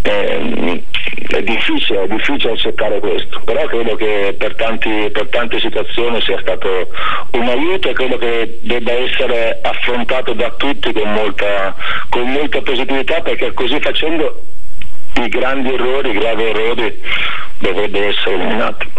eh, è difficile, è difficile accettare questo, però credo che per, tanti, per tante situazioni sia stato un aiuto, e credo che debba essere affrontato da tutti con molta, con molta positività, perché così facendo i grandi errori, i gravi errori dovrebbero essere eliminati.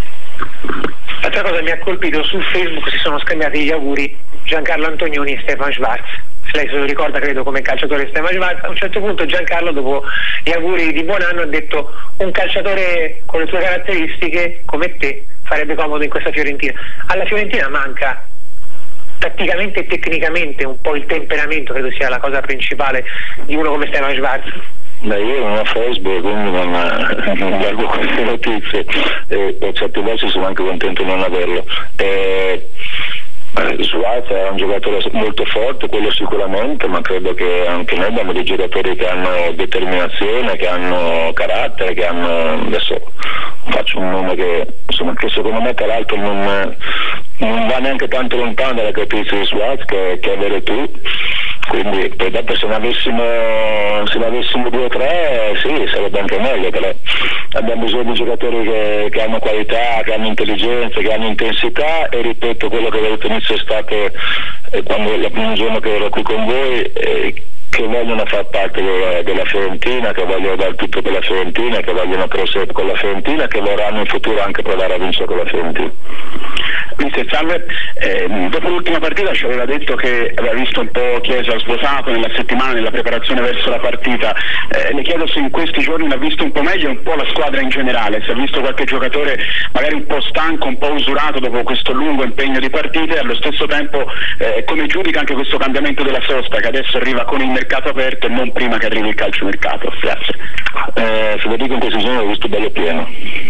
L'altra cosa mi ha colpito, su Facebook si sono scambiati gli auguri Giancarlo Antonioni e Stefan Schwarz. Lei se lo ricorda, credo, come calciatore Stefan Schwarz. A un certo punto Giancarlo, dopo gli auguri di buon anno, ha detto: un calciatore con le tue caratteristiche come te farebbe comodo in questa Fiorentina. Alla Fiorentina manca tatticamente e tecnicamente un po' il temperamento, credo sia la cosa principale di uno come Stefan Schwarz. Beh, io non ho Facebook, quindi non, non guardo queste notizie, e per certi versi sono anche contento di non averlo. E, eh, Schwarz è un giocatore molto forte, quello sicuramente, ma credo che anche noi abbiamo dei giocatori che hanno determinazione, che hanno carattere, che hanno, adesso faccio un nome che, insomma, che secondo me tra l'altro non, non va neanche tanto lontano dalla caratteristica di Schwarz, che, che è avere tu. Quindi poi dopo se ne avessimo se ne avessimo due o tre sì, sarebbe anche meglio, però abbiamo bisogno di giocatori che, che hanno qualità, che hanno intelligenza, che hanno intensità, e ripeto quello che ho detto inizio estate, eh, quando il primo giorno che ero qui con voi, eh, che vogliono far parte della, della Fiorentina, che vogliono dare tutto per la Fiorentina, che vogliono crescere con la Fiorentina, che vorranno in futuro anche provare a vincere con la Fiorentina. Mister Salve, eh, dopo l'ultima partita ci aveva detto che aveva visto un po' Chiesa svuotato nella settimana, nella preparazione verso la partita. Eh, le chiedo se in questi giorni l'ha visto un po' meglio, un po' la squadra in generale, se ha visto qualche giocatore magari un po' stanco, un po' usurato dopo questo lungo impegno di partite, e allo stesso tempo eh, come giudica anche questo cambiamento della sosta, che adesso arriva con il mercato aperto e non prima che arrivi il calciomercato. Grazie. Eh, se lo dico in questi giorni l'ho visto bello pieno.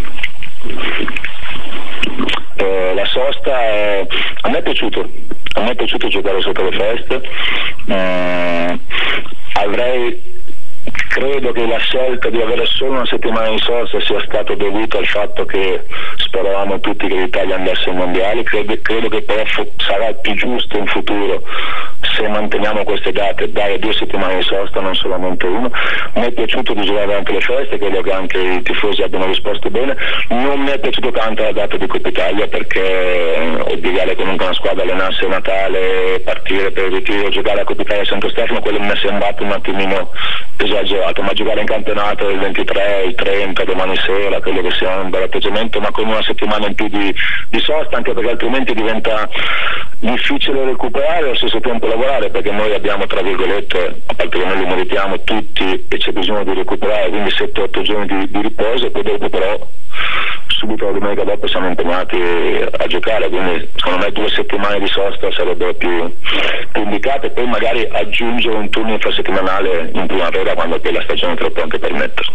Eh, la sosta eh, a me è piaciuto, a me è piaciuto giocare sotto le feste, eh, avrei credo che la scelta di avere solo una settimana di sosta sia stata dovuta al fatto che speravamo tutti che l'Italia andasse ai mondiali. Credo, credo che però fu, sarà più giusto in futuro, se manteniamo queste date, dare due settimane di sosta, non solamente uno. Mi è piaciuto di giocare durante le feste, credo che anche i tifosi abbiano risposto bene. Non mi è piaciuto tanto la data di Coppa Italia, perché obbligare comunque una squadra a allenarsi a Natale, partire per il ritiro, giocare a Coppa Italia a Santo Stefano, quello mi è sembrato un attimino esagerato, ma giocare in campionato il ventitré, il trenta, domani sera, credo che sia un bel atteggiamento, ma con una settimana in più di, di sosta, anche perché altrimenti diventa difficile recuperare e allo stesso tempo lavorare, perché noi abbiamo, tra virgolette, a parte che noi li meritiamo tutti e c'è bisogno di recuperare, quindi sette otto giorni di, di riposo, e poi dopo però subito la domenica dopo siamo impegnati a giocare, quindi secondo me due settimane di sosta sarebbero più, più indicate, e poi magari aggiungere un turno infrasettimanale in primavera quando poi la stagione te lo può anche permettere.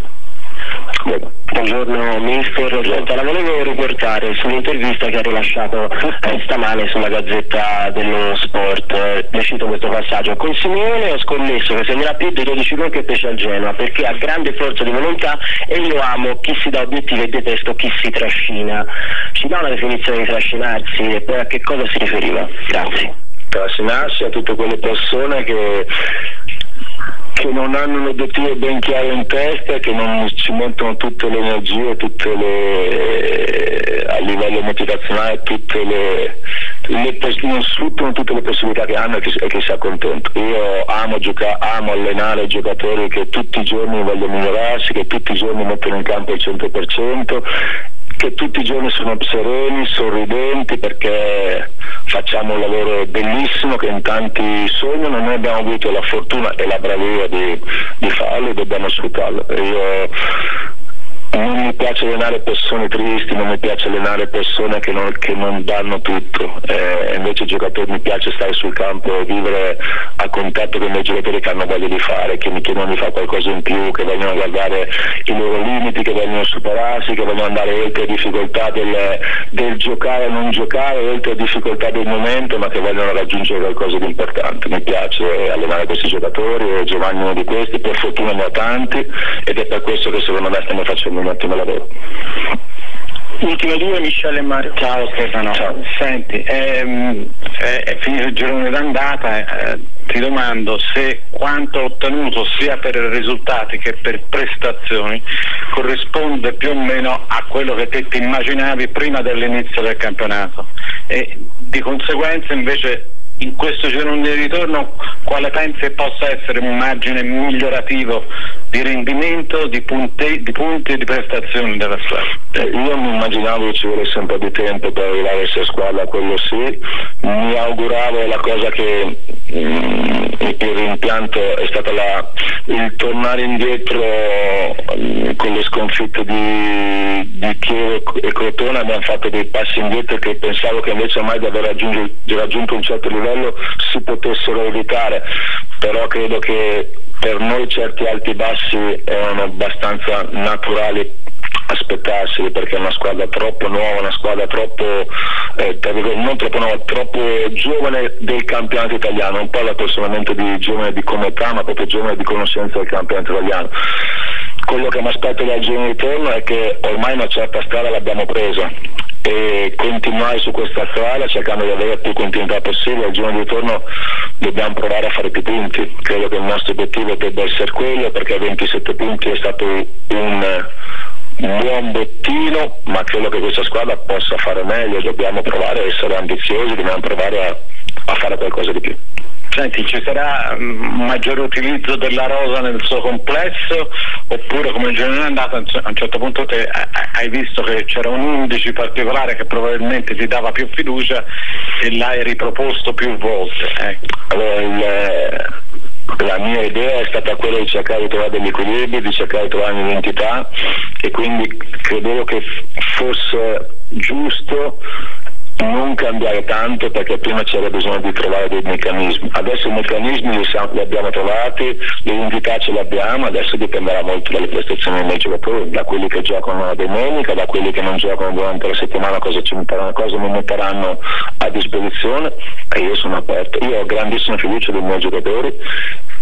Buongiorno mister, senta, la volevo riportare sull'intervista che ha rilasciato eh, stamane sulla Gazzetta dello Sport. Le cito questo passaggio: con Simeone ho scommesso che segnerà più dei dodici gol che fece al Genoa, perché ha grande forza di volontà e io amo chi si dà obiettivi e detesto chi si trascina. Ci dà una definizione di trascinarsi e poi a che cosa si riferiva? Grazie. Trascinarsi a tutte quelle persone che che non hanno un obiettivo ben chiaro in testa, che non ci mettono tutte le energie, tutte le, a livello motivazionale, tutte le, le non sfruttano tutte le possibilità che hanno e che, e che si accontentano. Io amo giocare, amo allenare i giocatori che tutti i giorni vogliono migliorarsi, che tutti i giorni mettono in campo il cento per cento, che tutti i giorni sono sereni, sorridenti, perché facciamo un lavoro bellissimo che in tanti sognano. Noi abbiamo avuto la fortuna e la bravura di, di farlo e dobbiamo sfruttarlo. E io non mi piace allenare persone tristi, non mi piace allenare persone che non, che non danno tutto, eh, invece i giocatori, mi piace stare sul campo e vivere a contatto con dei giocatori che hanno voglia di fare, che mi chiedono di fare qualcosa in più, che vogliono guardare i loro limiti, che vogliono superarsi, che vogliono andare oltre le difficoltà del, del giocare o non giocare, oltre le difficoltà del momento, ma che vogliono raggiungere qualcosa di importante. Mi piace allenare questi giocatori e Giovanni è uno di questi, per fortuna ne ho tanti, ed è per questo che secondo me stiamo facendo un ottimo lavoro. Ultime due, Michele e Mario. Ciao Stefano. Ciao. Senti, ehm, è, è finito il girone d'andata, eh, ti domando se quanto ottenuto sia per risultati che per prestazioni corrisponde più o meno a quello che te ti immaginavi prima dell'inizio del campionato, e di conseguenza invece in questo girone di ritorno quale pensi che possa essere un margine migliorativo di rendimento, di punti, di punti e di prestazioni della squadra? Eh, io mi immaginavo che ci volesse un po' di tempo per arrivare a essere squadra, quello sì. Mi auguravo la cosa che mm, il rimpianto è stata la, il tornare indietro mm, con le sconfitte di, di Chievo e Crotone. Abbiamo fatto dei passi indietro che pensavo che invece ormai di aver raggiunto, di raggiunto un certo livello si potessero evitare, però credo che per noi certi alti e bassi erano abbastanza naturali aspettarseli, perché è una squadra troppo nuova, una squadra troppo eh, non troppo nuova, troppo giovane del campionato italiano. Non parlo personalmente di giovane di come età, ma proprio giovane di conoscenza del campionato italiano. Quello che mi aspetto dal giorno di ritorno è che ormai una certa strada l'abbiamo presa, e continuare su questa strada cercando di avere più continuità possibile. Al giorno di ritorno dobbiamo provare a fare più punti, credo che il nostro obiettivo debba essere quello, perché ventisette punti è stato un buon bottino, ma credo che questa squadra possa fare meglio. Dobbiamo provare a essere ambiziosi, dobbiamo provare a, a fare qualcosa di più. Senti, ci sarà un maggiore utilizzo della rosa nel suo complesso, oppure come il girone è andato a un certo punto te hai visto che c'era un undici particolare che probabilmente ti dava più fiducia e l'hai riproposto più volte? Ecco. Allora, il, la mia idea è stata quella di cercare di trovare degli equilibri, di cercare di trovare un'identità, e quindi credevo che fosse giusto non cambiare tanto, perché prima c'era bisogno di trovare dei meccanismi. Adesso i meccanismi li, siamo, li abbiamo trovati, l'identità ce l'abbiamo, adesso dipenderà molto dalle prestazioni dei giocatori, da quelli che giocano la domenica, da quelli che non giocano durante la settimana, cosa ci metteranno, cosa mi metteranno a disposizione, e io sono aperto. Io ho grandissima fiducia dei miei giocatori,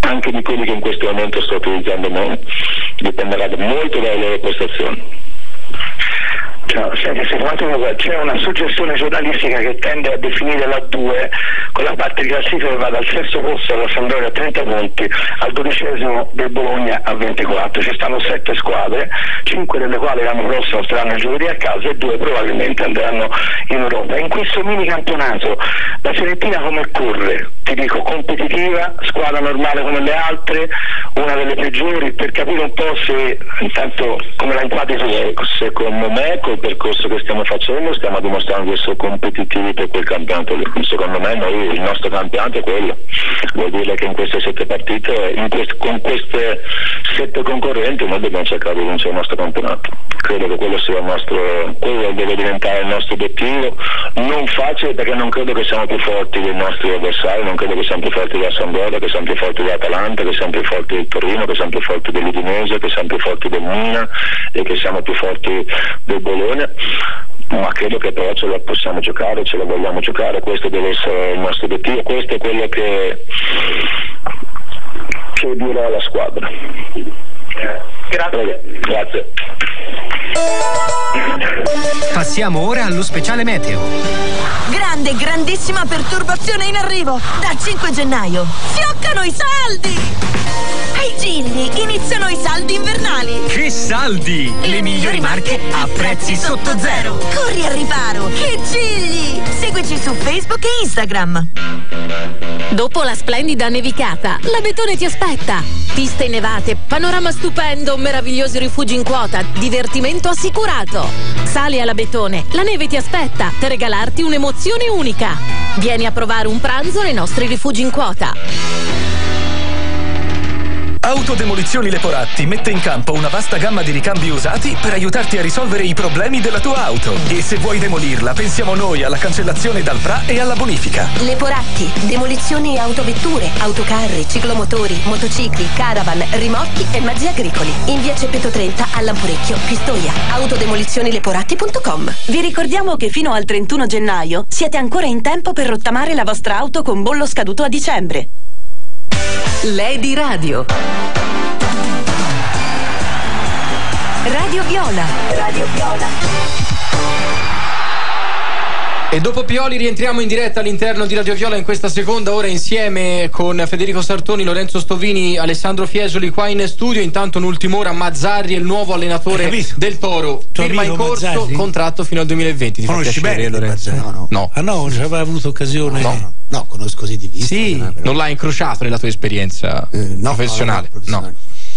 anche di quelli che in questo momento sto utilizzando meno, dipenderà molto dalle loro prestazioni. Ciao, senti, c'è una suggestione giornalistica che tende a definire la due con la parte di classifica che va dal sesto posto della Sampdoria a trenta punti al dodicesimo del Bologna a ventiquattro. Ci stanno sette squadre, cinque delle quali l'anno prossimo staranno il giovedì a casa e due probabilmente andranno in Europa. In questo mini campionato la Fiorentina come corre? Ti dico, competitiva, squadra normale come le altre, una delle peggiori, per capire un po' se intanto come la inquadri tu. Secondo me col percorso che stiamo facendo stiamo dimostrando di essere competitivi per quel campionato. Secondo me noi, il nostro campionato è quello, vuol dire che in queste sette partite, in quest- con queste sette concorrenti noi dobbiamo cercare di vincere il nostro campionato. Credo che quello sia il nostro, quello deve diventare il nostro obiettivo, non facile perché non credo che siamo più forti dei nostri avversari, non credo che siamo più forti della Sampdoria, che siamo più forti dell'Atalanta, che siamo più forti del Torino, che siamo più forti dell'Udinese, che siamo più forti del Milan e che siamo più forti del Bologna, ma credo che però ce la possiamo giocare, ce la vogliamo giocare, questo deve essere il nostro obiettivo, questo è quello che, che dirò alla squadra. Grazie. Grazie. Passiamo ora allo speciale meteo. Grande, grandissima perturbazione in arrivo. Da cinque gennaio fioccano i saldi. Ai Gilli iniziano i saldi invernali. Che saldi! Le migliori marche a prezzi sotto zero. Corri al riparo. Che Gigli! Seguici su Facebook e Instagram. Dopo la splendida nevicata, l'Abetone ti aspetta. Piste innevate, panorama stupendo, meravigliosi rifugi in quota, divertimento assicurato. Sali all'Abetone, la neve ti aspetta per regalarti un'emozione unica. Vieni a provare un pranzo nei nostri rifugi in quota. Autodemolizioni Leporatti mette in campo una vasta gamma di ricambi usati per aiutarti a risolvere i problemi della tua auto. E se vuoi demolirla, pensiamo noi alla cancellazione dal P R A e alla bonifica. Leporatti, demolizioni e autovetture, autocarri, ciclomotori, motocicli, caravan, rimorchi e mezzi agricoli. In via Cepeto trenta a Lampurecchio, Pistoia. autodemolizioni leporatti punto com. Vi ricordiamo che fino al trentuno gennaio siete ancora in tempo per rottamare la vostra auto con bollo scaduto a dicembre. Lady Radio. Radio Viola. Radio Viola. E dopo Pioli rientriamo in diretta all'interno di Radio Viola in questa seconda ora insieme con Federico Sartoni, Lorenzo Stovini, Alessandro Fiesoli qua in studio. Intanto un'ultima ora, Mazzarri è il nuovo allenatore del Toro, firma in corso, Mazzarri? Contratto fino al duemilaventi. Ti conosci bene Lorenzo? No, no. no. Ah no, non aveva avuto occasione. No, no, no, conosco così di vista. Sì, no, non l'ha incrociato nella tua esperienza eh, no, professionale? No. no, no.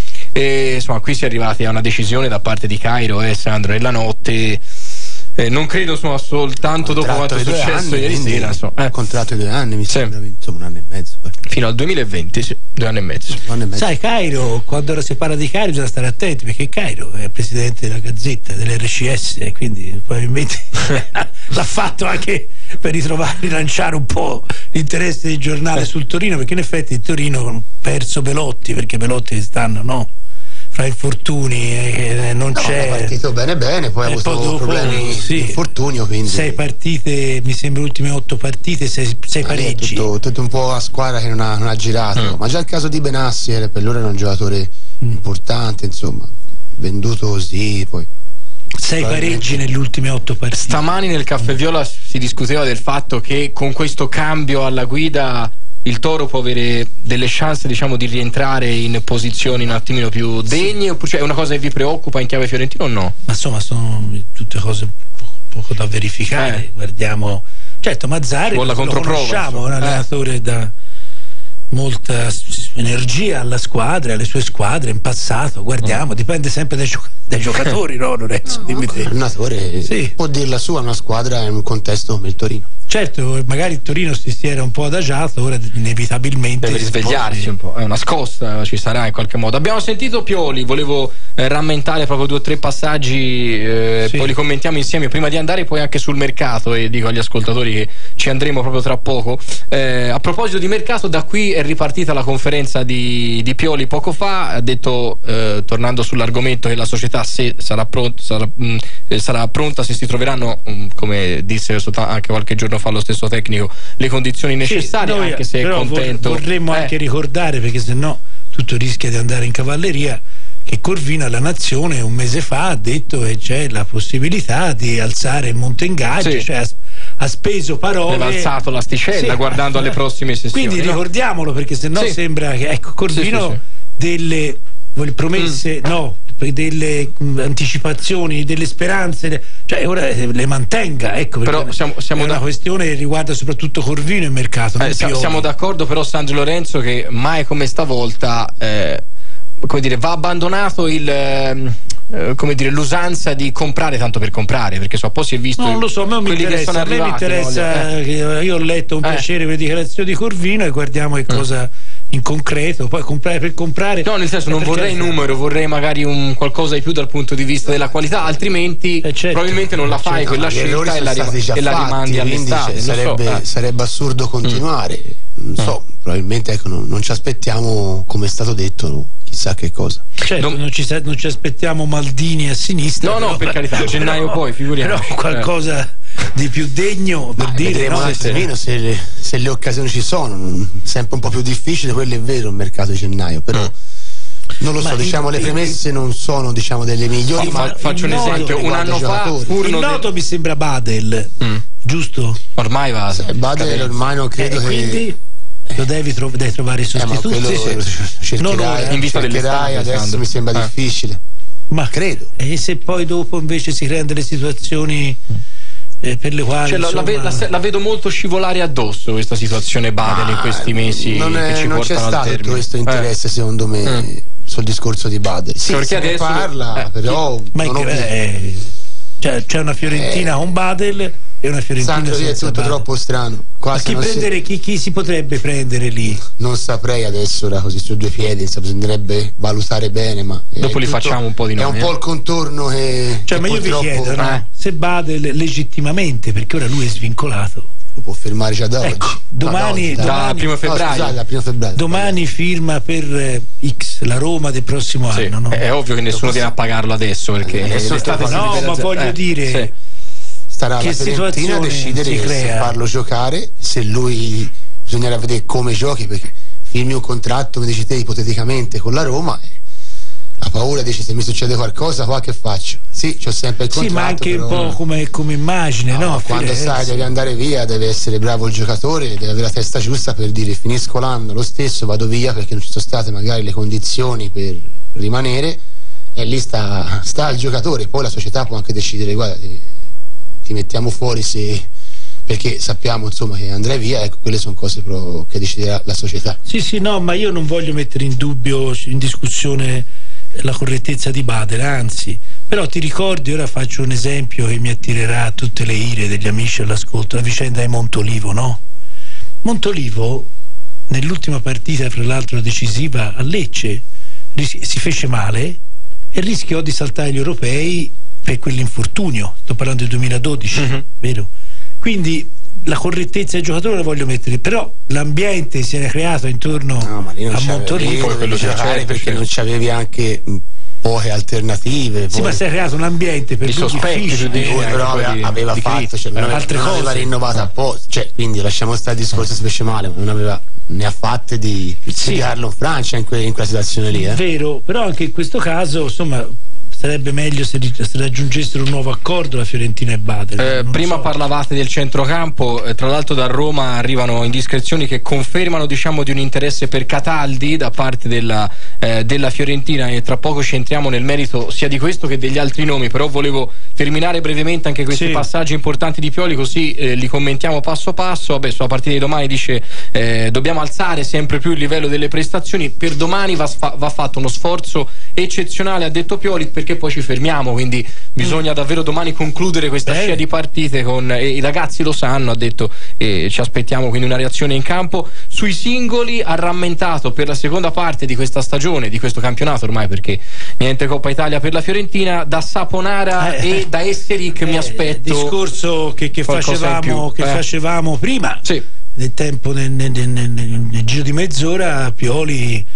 E, insomma, qui si è arrivati a una decisione da parte di Cairo e eh, Sandro nella notte. Eh, non credo insomma soltanto dopo quanto è successo anni, ieri sera insomma. Eh. Contratto di due anni mi sì. sembra, insomma un anno e mezzo poi. Fino al duemilaventi, sì, due anni e mezzo. Anno e mezzo. Sai, Cairo, quando si parla di Cairo bisogna stare attenti perché Cairo è presidente della Gazzetta, dell'R C S e quindi probabilmente l'ha fatto anche per ritrovare, rilanciare un po' l'interesse del giornale eh. sul Torino, perché in effetti il Torino ha perso Belotti, perché Belotti stanno no fra infortuni eh, non no, c'è, è partito bene bene, poi ha avuto dopo, problemi sì, di infortunio, quindi sei partite, mi sembra le ultime otto partite, sei, sei pareggi, tutto, tutto un po' a squadra che non ha, non ha girato, mm. ma già il caso di Benassi era, per loro era un giocatore mm. importante, insomma, venduto così, poi sei pareggi nelle ultime otto partite. Stamani nel Caffè Viola si discuteva del fatto che con questo cambio alla guida il Toro può avere delle chance, diciamo, di rientrare in posizioni un attimino più degne, oppure cioè, è una cosa che vi preoccupa in chiave fiorentina o no? Ma insomma sono tutte cose poco da verificare, eh. guardiamo, certo Mazzarri lo conosciamo, è un allenatore eh. da molta energia alla squadra, alle sue squadre in passato, guardiamo, mm. dipende sempre dai, gioc- dai giocatori, no Lorenzo? No, l'allenatore sì. può dir la sua, una squadra in un contesto come il Torino. Certo, magari il Torino si era un po' adagiato, ora inevitabilmente deve risvegliarsi un po', è una scossa ci sarà in qualche modo. Abbiamo sentito Pioli, volevo eh, rammentare proprio due o tre passaggi, eh, sì. poi li commentiamo insieme prima di andare poi anche sul mercato, e dico agli ascoltatori che ci andremo proprio tra poco. Eh, a proposito di mercato, da qui è ripartita la conferenza di, di Pioli poco fa, ha detto, eh, tornando sull'argomento, che la società se sarà, pronta, sarà, mh, sarà pronta se si troveranno, mh, come disse anche qualche giorno fa lo stesso tecnico le condizioni necessarie, sì, noi, anche se è contento. Vorremmo eh. anche ricordare, perché sennò tutto rischia di andare in cavalleria, che Corvino alla Nazione un mese fa ha detto che c'è la possibilità di alzare il monte ingaggi, sì. cioè ha, ha speso parole, aveva alzato l'asticella, sì, guardando alle prossime sessioni. Quindi no? ricordiamolo, perché sennò sì. sembra che ecco Corvino sì, sì, sì. delle promesse, mm. no, delle anticipazioni, delle speranze, cioè ora le mantenga, ecco, perché però siamo, siamo è una da... questione che riguarda soprattutto Corvino e il mercato. Eh, siamo, siamo d'accordo, però San Lorenzo, che mai come stavolta eh, come dire, va abbandonato il eh, come dire, l'usanza di comprare tanto per comprare, perché so, poi si è visto non lo so, a me mi interessa, a me mi interessa no? eh. io ho letto un eh. piacere per le dichiarazioni di Corvino e guardiamo che mm. cosa in concreto, poi comprare per comprare, no, nel senso non vorrei numero, vorrei magari un qualcosa di più dal punto di vista della qualità, altrimenti eh certo. probabilmente non la fai certo, quella scelta e la, e la rimandi all'estate. Sarebbe, so, eh. sarebbe assurdo continuare, mm. non so, mm. probabilmente ecco, non, non ci aspettiamo, come è stato detto, no? Chissà che cosa. Certo, non, non, ci, non ci aspettiamo Maldini a sinistra, no, però, no, per carità, gennaio però, poi, figuriamoci. Però qualcosa eh. di più degno per Ma dire, vedremo no? un attimino se le, se le occasioni ci sono, sempre un po' più difficile, quello è vero, il mercato di gennaio, però mm. non lo so, ma diciamo in, le premesse in, non sono diciamo delle migliori, ma, ma faccio un esempio, un anno fa il noto de... mi sembra Badel, mm. giusto? Ormai va. Se Badel ormai non credo eh, che quindi lo devi, tro- devi trovare i sostituti, eh, sì, sì. cercherai, non in vista cercherai adesso Sandro. Mi sembra eh. difficile, ma credo. E se poi dopo invece si creano delle situazioni eh, per le quali cioè, insomma... la, la, la vedo molto scivolare addosso questa situazione Badel in questi mesi non, è, che ci non portano c'è al stato termine. questo interesse eh. secondo me mm. sul discorso di Badel, sì, perché se adesso ne parla eh. però ma non è, è, cioè, c'è una Fiorentina eh. con Badel e una Fiorentina Sandro, senza è tutto Badel. Troppo strano. Quasi chi, prendere, si... chi, chi si potrebbe prendere lì? Non saprei adesso, ora così su due piedi, bisognerebbe valutare bene, ma dopo li tutto, facciamo un po' di nomi. È un po' il contorno che, cioè, che ma io purtroppo... vi chiedo, no? eh. se Badel legittimamente, perché ora lui è svincolato, lo può firmare già da ecco, oggi, domani, da, domani, da primo febbraio, no, scusate, da primo febbraio domani firma per eh, X la Roma del prossimo sì, anno, no? È ovvio che nessuno viene a pagarlo adesso, perché eh, è stato no, ma voglio eh, dire sì. starà che la Fiorentina a decidere se farlo giocare, se lui bisognerà vedere come giochi, perché firmi un contratto, come dici te, ipoteticamente con la Roma, la paura dice se mi succede qualcosa qua che faccio? Sì, c'ho sempre il contratto, sì, ma anche però... un po' come, come immagine, no? no quando Firenze. sai devi andare via, deve essere bravo il giocatore, deve avere la testa giusta per dire finisco l'anno lo stesso, vado via perché non ci sono state magari le condizioni per rimanere, e lì sta, sta il giocatore, poi la società può anche decidere guarda ti, ti mettiamo fuori se, perché sappiamo insomma che andrai via, ecco, quelle sono cose però che deciderà la società. Sì, sì, no, ma io non voglio mettere in dubbio, in discussione la correttezza di Badel, anzi, però ti ricordi, ora faccio un esempio che mi attirerà tutte le ire degli amici all'ascolto, la vicenda di Montolivo, no? Montolivo nell'ultima partita, fra l'altro decisiva a Lecce, si fece male e rischiò di saltare gli europei per quell'infortunio, sto parlando del duemiladodici, mm-hmm. vero? Quindi la correttezza del giocatore la voglio mettere, però l'ambiente si era creato intorno no, ma lì non a Montolivo quello giocare perché non c'avevi anche poche alternative. Sì, poi... ma si è creato un ambiente per di sospetti, di, però aveva, aveva di fatto, cioè, non, altre non cose aveva rinnovato apposta, cioè, quindi lasciamo stare il discorso speciale, ma non aveva ne ha fatte di studiarlo in Francia in, que, in quella situazione lì. Eh. Vero, però anche in questo caso, insomma, sarebbe meglio se, se raggiungessero un nuovo accordo la Fiorentina e Badel. Eh, prima so. parlavate del centrocampo, eh, tra l'altro da Roma arrivano indiscrezioni che confermano diciamo di un interesse per Cataldi da parte della, eh, della Fiorentina, e tra poco ci entriamo nel merito sia di questo che degli altri nomi, però volevo terminare brevemente anche questi sì. passaggi importanti di Pioli, così eh, li commentiamo passo passo. Vabbè, sulla partita di domani dice eh, dobbiamo alzare sempre più il livello delle prestazioni, per domani va, va fatto uno sforzo eccezionale, ha detto Pioli, perché che poi ci fermiamo, quindi bisogna davvero domani concludere questa scia di partite con, e i ragazzi lo sanno, ha detto, e ci aspettiamo quindi una reazione in campo. Sui singoli ha rammentato per la seconda parte di questa stagione, di questo campionato ormai, perché niente Coppa Italia per la Fiorentina, da Saponara eh, e da Esseric eh, mi aspetto discorso che, che, facevamo, che eh. facevamo prima, sì. nel tempo nel, nel, nel, nel, nel giro di mezz'ora Pioli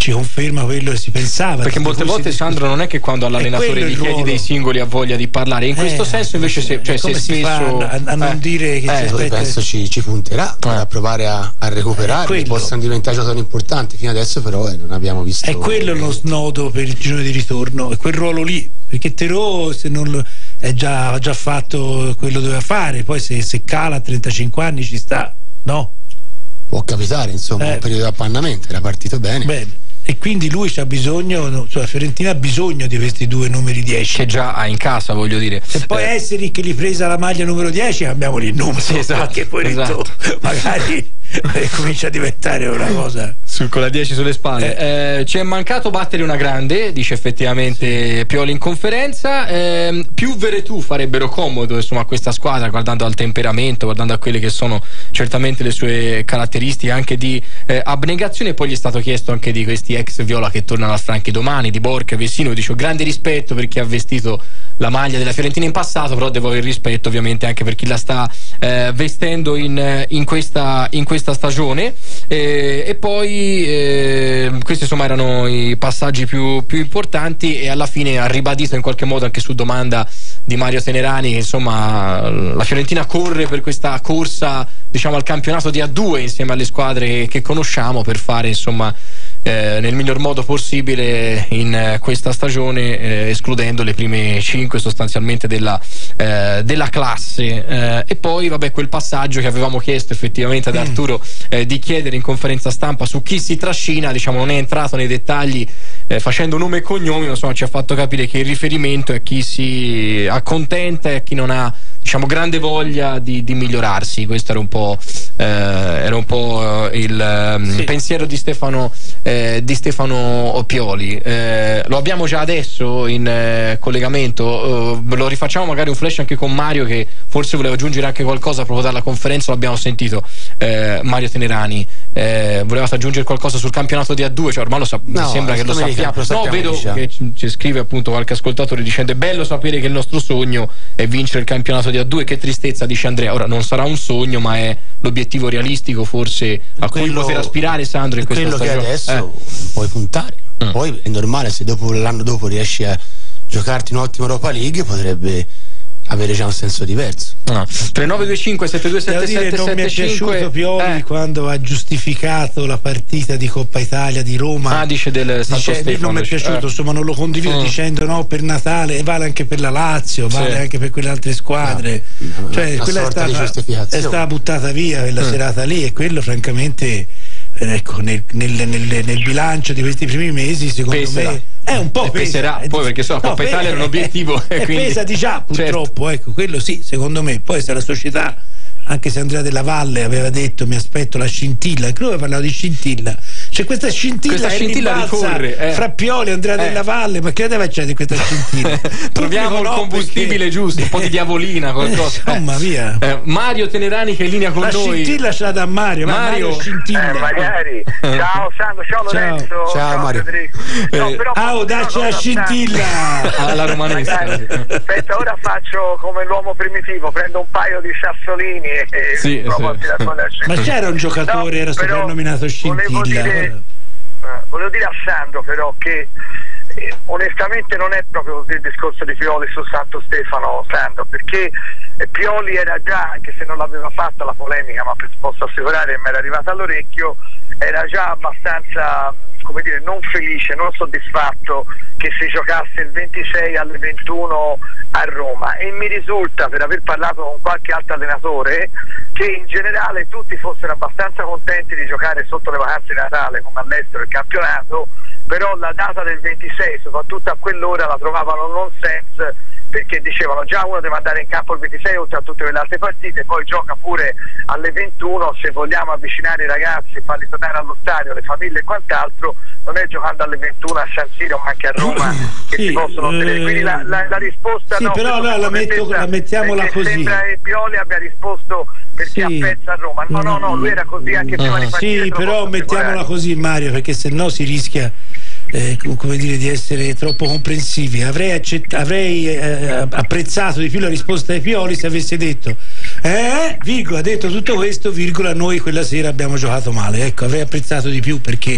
ci conferma quello che si pensava. Perché molte volte Sandro non è che quando all'allenatore gli chiedi dei singoli ha voglia di parlare, in questo eh, senso invece se, cioè, come si è spesso a, a non eh, dire che eh, si aspetta... penso ci, ci punterà eh. a provare a, a recuperare, che possano diventare giocatori importanti. Fino adesso però eh, non abbiamo visto. È quello lo snodo per il girone di ritorno, è quel ruolo lì, perché Terò se non lo, è già, ha già fatto quello che doveva fare, poi se, se cala a trentacinque anni ci sta, no? Può capitare, insomma, eh. un periodo di appannamento, era partito bene. Bene. E quindi lui c'ha bisogno, no, cioè Fiorentina ha bisogno di questi due numeri dieci che già ha in casa, voglio dire. Se poi eh. Esseri che li presa la maglia numero dieci, cambiamoli il numero, sì, esatto, perché poi esatto. magari eh, comincia a diventare una cosa Su, con la dieci sulle spalle. eh. Eh, ci è mancato battere una grande, dice effettivamente sì. Pioli in conferenza. eh, più Veretù farebbero comodo insomma a questa squadra, guardando al temperamento, guardando a quelle che sono certamente le sue caratteristiche anche di eh, abnegazione. Poi gli è stato chiesto anche di questi ex Viola che tornano al Franchi domani, di Borca, Vessino. Dice grande rispetto per chi ha vestito la maglia della Fiorentina in passato, però devo avere rispetto ovviamente anche per chi la sta eh, vestendo in, in, questa, in questa stagione. eh, e poi eh, questi insomma erano i passaggi più, più importanti, e alla fine ha ribadito in qualche modo anche su domanda di Mario Tenerani che insomma la Fiorentina corre per questa corsa diciamo al campionato di A due insieme alle squadre che, che conosciamo, per fare insomma Eh, nel miglior modo possibile in eh, questa stagione, eh, escludendo le prime cinque sostanzialmente della, eh, della classe. Eh, e poi vabbè quel passaggio che avevamo chiesto effettivamente ad Arturo eh, di chiedere in conferenza stampa su chi si trascina, diciamo non è entrato nei dettagli eh, facendo nome e cognomi, ma insomma ci ha fatto capire che il riferimento è chi si accontenta e chi non ha diciamo grande voglia di, di migliorarsi. Questo era un po' eh, era un po' eh, il eh, sì. pensiero di Stefano eh, di Stefano Pioli. Eh, lo abbiamo già adesso in eh, collegamento, eh, lo rifacciamo magari un flash anche con Mario che forse voleva aggiungere anche qualcosa proprio dalla conferenza. L'abbiamo sentito, eh, Mario Tenerani, eh, volevate aggiungere qualcosa sul campionato di A due? Cioè ormai lo sa- no, mi sembra che lo sappiamo. Lo sappiamo. No, vedo diciamo. che ci, ci scrive appunto qualche ascoltatore dicendo è bello sapere che il nostro sogno è vincere il campionato di A due. Che tristezza, dice Andrea. Ora non sarà un sogno, ma è l'obiettivo realistico forse a quello, cui poter aspirare Sandro in questa quello stagione. Che adesso eh. puoi puntare. Mm. Poi è normale, se dopo l'anno dopo riesci a giocarti un'ottima Europa League, potrebbe avere già un senso diverso. No. tre nove due cinque sette due sette sette non mi è piaciuto Pioli eh. quando ha giustificato la partita di Coppa Italia di Roma. Ah, dice del Santo dice, Stefano. Non mi è piaciuto, eh. insomma non lo condivido, mm. dicendo no per Natale, e vale anche per la Lazio, vale sì. anche per quelle altre squadre. No. No, cioè quella è stata, è stata buttata via quella mm. serata lì, e quello francamente ecco nel, nel, nel, nel bilancio di questi primi mesi secondo Peserà. me è un po' e pesa, peserà è, poi perché so, la no, Coppa Italia era un obiettivo e quindi... pesa di già purtroppo, certo. ecco quello sì secondo me. Poi se la società, anche se Andrea Della Valle aveva detto mi aspetto la scintilla, e lui aveva parlato di scintilla, c'è questa scintilla, questa scintilla ricorre eh. fra Pioli e Andrea eh. Della Valle, ma che deve c'è di questa scintilla? Troviamo il combustibile perché... giusto, un po' di diavolina, qualcosa. Insomma, via. Eh, Mario Tenerani che è in linea con la noi. La scintilla ce l'ha da Mario, Mario, Mario scintilla. Eh, magari. Ciao Sandro, ciao Lorenzo. Ciao, ciao Mario. No, eh, però ah, oh, dacci la scintilla alla romanesca. Aspetta, ora faccio come l'uomo primitivo, prendo un paio di sassolini e sì, provo sì. a tirare con la scintilla. Ma c'era un giocatore, no, era soprannominato scintilla. Volevo dire, volevo dire a Sandro però che eh, onestamente non è proprio il discorso di Pioli su Santo Stefano, Sandro, perché eh, Pioli era già, anche se non l'aveva fatta la polemica, ma posso assicurare che mi era arrivata all'orecchio, era già abbastanza, come dire, non felice, non soddisfatto che si giocasse il ventisei alle ventuno a Roma, e mi risulta, per aver parlato con qualche altro allenatore, che in generale tutti fossero abbastanza contenti di giocare sotto le vacanze di Natale come all'estero il campionato, però la data del ventisei, soprattutto a quell'ora, la trovavano nonsense, perché dicevano già uno deve andare in campo il ventisei oltre a tutte quelle altre partite, poi gioca pure alle ventuno, se vogliamo avvicinare i ragazzi, farli tornare allo stadio, le famiglie e quant'altro, non è giocando alle ventuno a San Siro ma anche a Roma che sì, si possono ottenere. Eh, quindi la, la, la risposta sì, no, però no, la, metto, la mettiamola così. Sembra che Pioli abbia risposto perché sì. appezza a Roma. No, no, no, lui era così anche prima di partire. Sì, però mettiamola così, Mario, perché se no si rischia Eh, come dire, di essere troppo comprensivi. Avrei, accett- avrei eh, apprezzato di più la risposta di Pioli se avesse detto eh, virgola, detto tutto questo, virgola, noi quella sera abbiamo giocato male. Ecco, avrei apprezzato di più, perché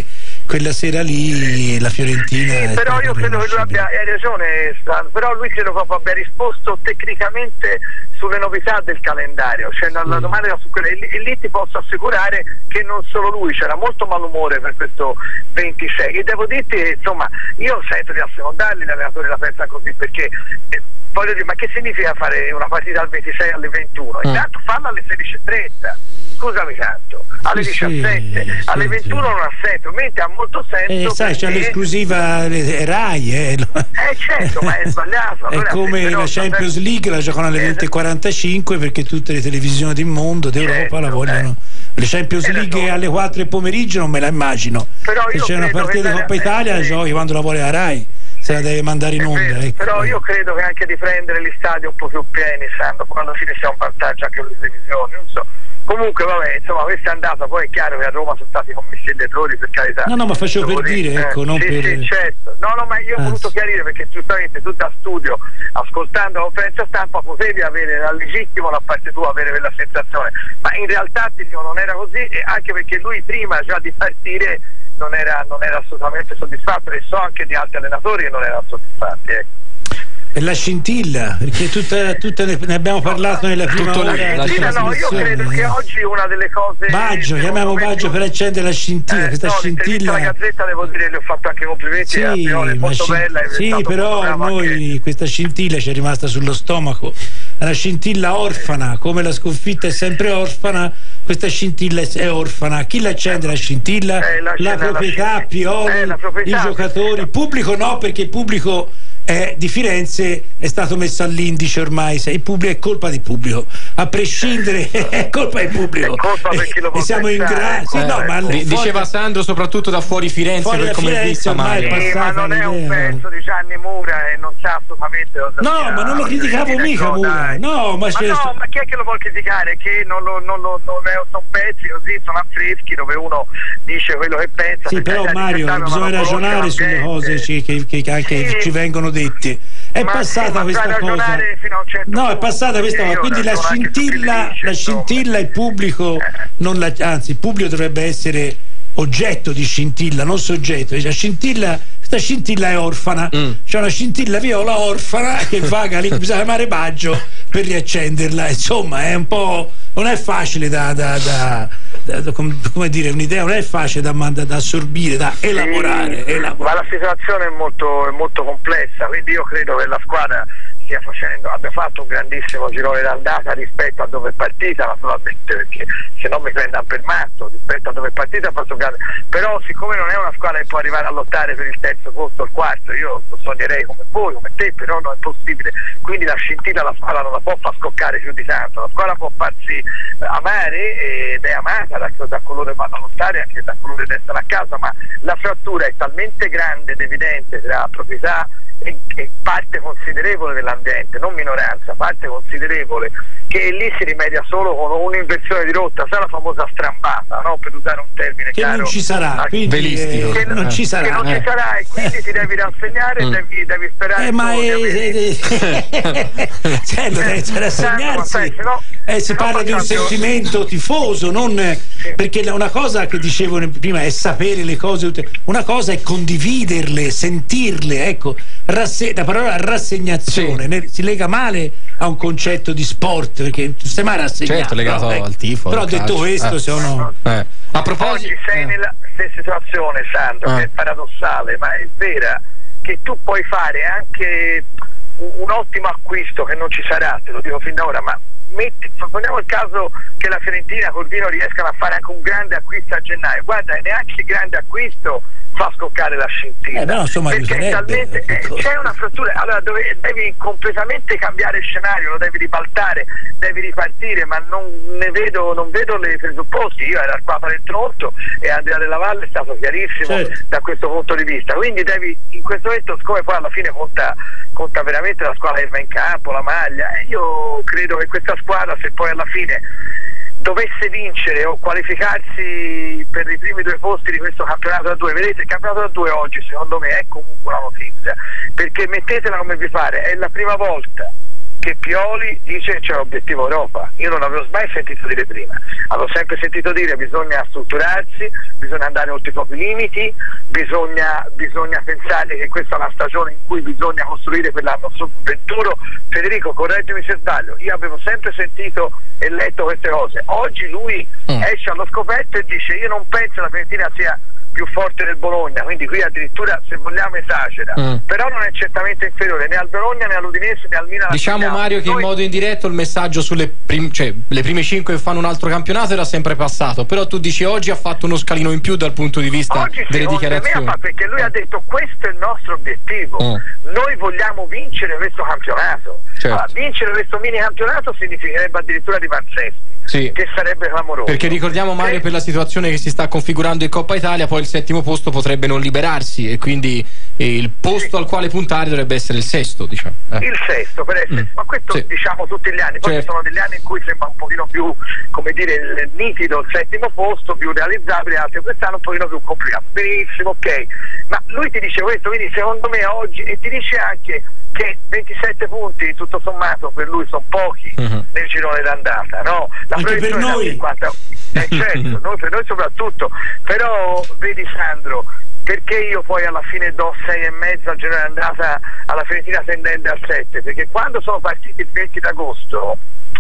quella sera lì la Fiorentina. Sì, però io credo che lui abbia hai ragione, però lui credo proprio abbia risposto tecnicamente sulle novità del calendario, cioè la, la domanda era su quelle, e, e lì ti posso assicurare che non solo lui, c'era molto malumore per questo ventisei, e devo dirti, insomma, io sento di assecondarli, gli allenatori la pensano così, perché eh, voglio dire, ma che significa fare una partita al ventisei alle ventuno? Mm. Intanto farla alle sedici e trenta, scusami tanto, alle diciassette, sì, alle ventuno sì. Non ha senso, mentre ha molto senso. Eh, sai, c'è l'esclusiva Rai, eh. Eh certo, ma è sbagliato. È come la Champions League, la giocano alle venti e quarantacinque perché tutte le televisioni del mondo, d'Europa, certo, la vogliono. Eh. Le Champions League alle quattro del pomeriggio non me la immagino. Però se c'è una partita di Coppa Italia, la giochi quando la vuole la Rai. Se la deve mandare in onda, ecco. Però io credo che anche di prendere gli stadi un po' più pieni, Sandro, quando alla fine sia un vantaggio anche per le televisioni, non so. Comunque vabbè, insomma, questa è andata, poi è chiaro che a Roma sono stati commessi gli errori, per carità. No, no, ma facevo per dire, eh, ecco, non sì, per... Sì, certo. No, no, ma io ho Anzi. voluto chiarire perché giustamente tu da studio, ascoltando la conferenza stampa, potevi avere, era legittimo da parte tua avere quella sensazione, ma in realtà ti dico, non era così, e anche perché lui prima già di partire non era, non era assolutamente soddisfatto, e so anche di altri allenatori che non erano soddisfatti, ecco. E la scintilla, perché tutta, tutta ne, ne abbiamo parlato nella prima Tutto ora. La scintilla, no, io credo che oggi una delle cose. Baggio, chiamiamo Baggio per accendere la scintilla. Eh, questa no, scintilla. La Gazzetta, devo dire, le ho fatto anche complimenti. Sì, è molto scint... bella. Sì, però a noi anche... questa scintilla ci è rimasta sullo stomaco. Una scintilla orfana, come la sconfitta è sempre orfana, questa scintilla è orfana. Chi l'accende la scintilla? Eh, la, la proprietà, la Pioli, eh, la proprietà, i giocatori, il pubblico no, perché il pubblico eh, di Firenze è stato messo all'indice ormai, il pubblico è colpa del pubblico, a prescindere è colpa del pubblico. È colpa per chi lo può e siamo in grado. Sì, eh, no, ma d- diceva Sandro soprattutto da fuori Firenze, fuori per come Firenze, vista mai Mario. Sì, ma non è un pezzo di Gianni Mura e non sa assolutamente cosa no, sia, ma non lo criticavo mica Mura. No, ma, ma no, ma chi è che lo vuol criticare? Che non, lo, non, lo, non è, sono pezzi così, sono affreschi dove uno dice quello che pensa. Sì, però Mario, bisogna ragionare sulle cose che, che, che anche sì. ci vengono dette. È ma passata sì, questa cosa. Certo no, è passata questa cosa. Quindi la scintilla, felice, la scintilla, il pubblico, non la, anzi, il pubblico dovrebbe essere oggetto di scintilla, non soggetto. La scintilla, questa scintilla è orfana. Mm. C'è una scintilla viola orfana che vaga lì, bisogna chiamare Baggio per riaccenderla. Insomma, è un po'. Non è facile da, da, da, da, da come dire, un'idea non è facile da, da, da assorbire, da elaborare, sì, elaborare. Ma la situazione è molto, è molto complessa, quindi io credo che la squadra stia facendo, abbia fatto un grandissimo girone d'andata rispetto a dove è partita, naturalmente, perché se no mi prendono per matto, rispetto a dove è partita ha fatto un grande, però siccome non è una squadra che può arrivare a lottare per il terzo posto o il quarto, io lo sognerei come voi, come te, però non è possibile, quindi la scintilla la squadra non la può far scoccare più di tanto, la squadra può farsi amare ed è amata da, da coloro che vanno a lottare, anche da coloro che restano a casa, ma la frattura è talmente grande ed evidente tra proprietà e, e parte considerevole dell'ambiente, non minoranza, parte considerevole, che lì si rimedia solo con un'inversione di rotta, sarà la famosa strambata, no? Per usare un termine che caro, non ci sarà, quindi, eh, che non ci sarà, che non eh. ci sarà e quindi ti devi rassegnare e mm. devi, devi sperare eh, ma è, è, cioè, devi rassegnarsi, no, eh, si parla di un sentimento tifoso, non sì. perché una cosa che dicevo prima è sapere le cose, una cosa è condividerle, sentirle, ecco, rasse- la parola rassegnazione sì. ne, si lega male a un concetto di sport, perché tu stai mai rassegnato, certo, legato no? al tifo, però al detto calcio. questo eh. sono eh. a proposito oggi sei eh. nella stessa situazione, Sandro, eh. che è paradossale, ma è vera, che tu puoi fare anche un, un ottimo acquisto che non ci sarà, te lo dico fin da ora, ma metti, poniamo il caso che la Fiorentina col Vino riescano a fare anche un grande acquisto a gennaio, guarda, neanche il grande acquisto fa scoccare la scintilla, eh, però, insomma, perché è talmente, eh, c'è una frattura, allora dove, devi completamente cambiare scenario, lo devi ribaltare, devi ripartire, ma non ne vedo, non vedo le presupposti. Io ero al Papa del Tronto e Andrea Della Valle è stato chiarissimo certo. da questo punto di vista, quindi devi in questo momento, siccome poi alla fine conta, conta veramente la squadra che va in campo, la maglia, io credo che questa squadra, se poi alla fine dovesse vincere o qualificarsi per i primi due posti di questo campionato da due, vedete, il campionato da due oggi secondo me è comunque una notizia, perché mettetela come vi pare, è la prima volta che Pioli dice c'è l'obiettivo Europa. Io non l'avevo mai sentito dire prima, avevo sempre sentito dire bisogna strutturarsi, bisogna andare oltre i propri limiti, bisogna, bisogna pensare che questa è una stagione in cui bisogna costruire per l'anno venturo. Federico, correggimi se sbaglio, io avevo sempre sentito e letto queste cose. Oggi lui mm. esce allo scoperto e dice io non penso che la Fiorentina sia più forte del Bologna, quindi qui addirittura se vogliamo esagera, mm. però non è certamente inferiore né al Bologna né all'Udinese né al Milan. Diciamo Mario che Noi... in modo indiretto il messaggio sulle prim- cioè, le prime cinque che fanno un altro campionato era sempre passato, però tu dici oggi ha fatto uno scalino in più dal punto di vista oggi, delle dichiarazioni. Me, perché lui ha detto questo è il nostro obiettivo, mm. noi vogliamo vincere questo campionato. Certo. Allora, vincere questo mini campionato significherebbe addirittura arrivare sesti. Sì. Che sarebbe clamoroso. Perché ricordiamo Mario, per la situazione che si sta configurando in Coppa Italia, poi il settimo posto potrebbe non liberarsi e quindi il posto sì. al quale puntare dovrebbe essere il sesto, diciamo. Eh. Il sesto per essere, mm. ma questo sì. diciamo tutti gli anni, poi certo. ci sono degli anni in cui sembra un pochino più, come dire, il nitido il settimo posto, più realizzabile, altri quest'anno un pochino più complicato. Benissimo, ok. Ma lui ti dice questo, quindi secondo me oggi, e ti dice anche che ventisette punti tutto sommato per lui sono pochi uh-huh. nel girone d'andata, no? La anche per noi cinquanta, eh, certo, noi, per noi soprattutto, però vedi Sandro, perché io poi alla fine do sei e mezzo al girone d'andata alla Fiorentina tendente al sette? Perché quando sono partiti il venti d'agosto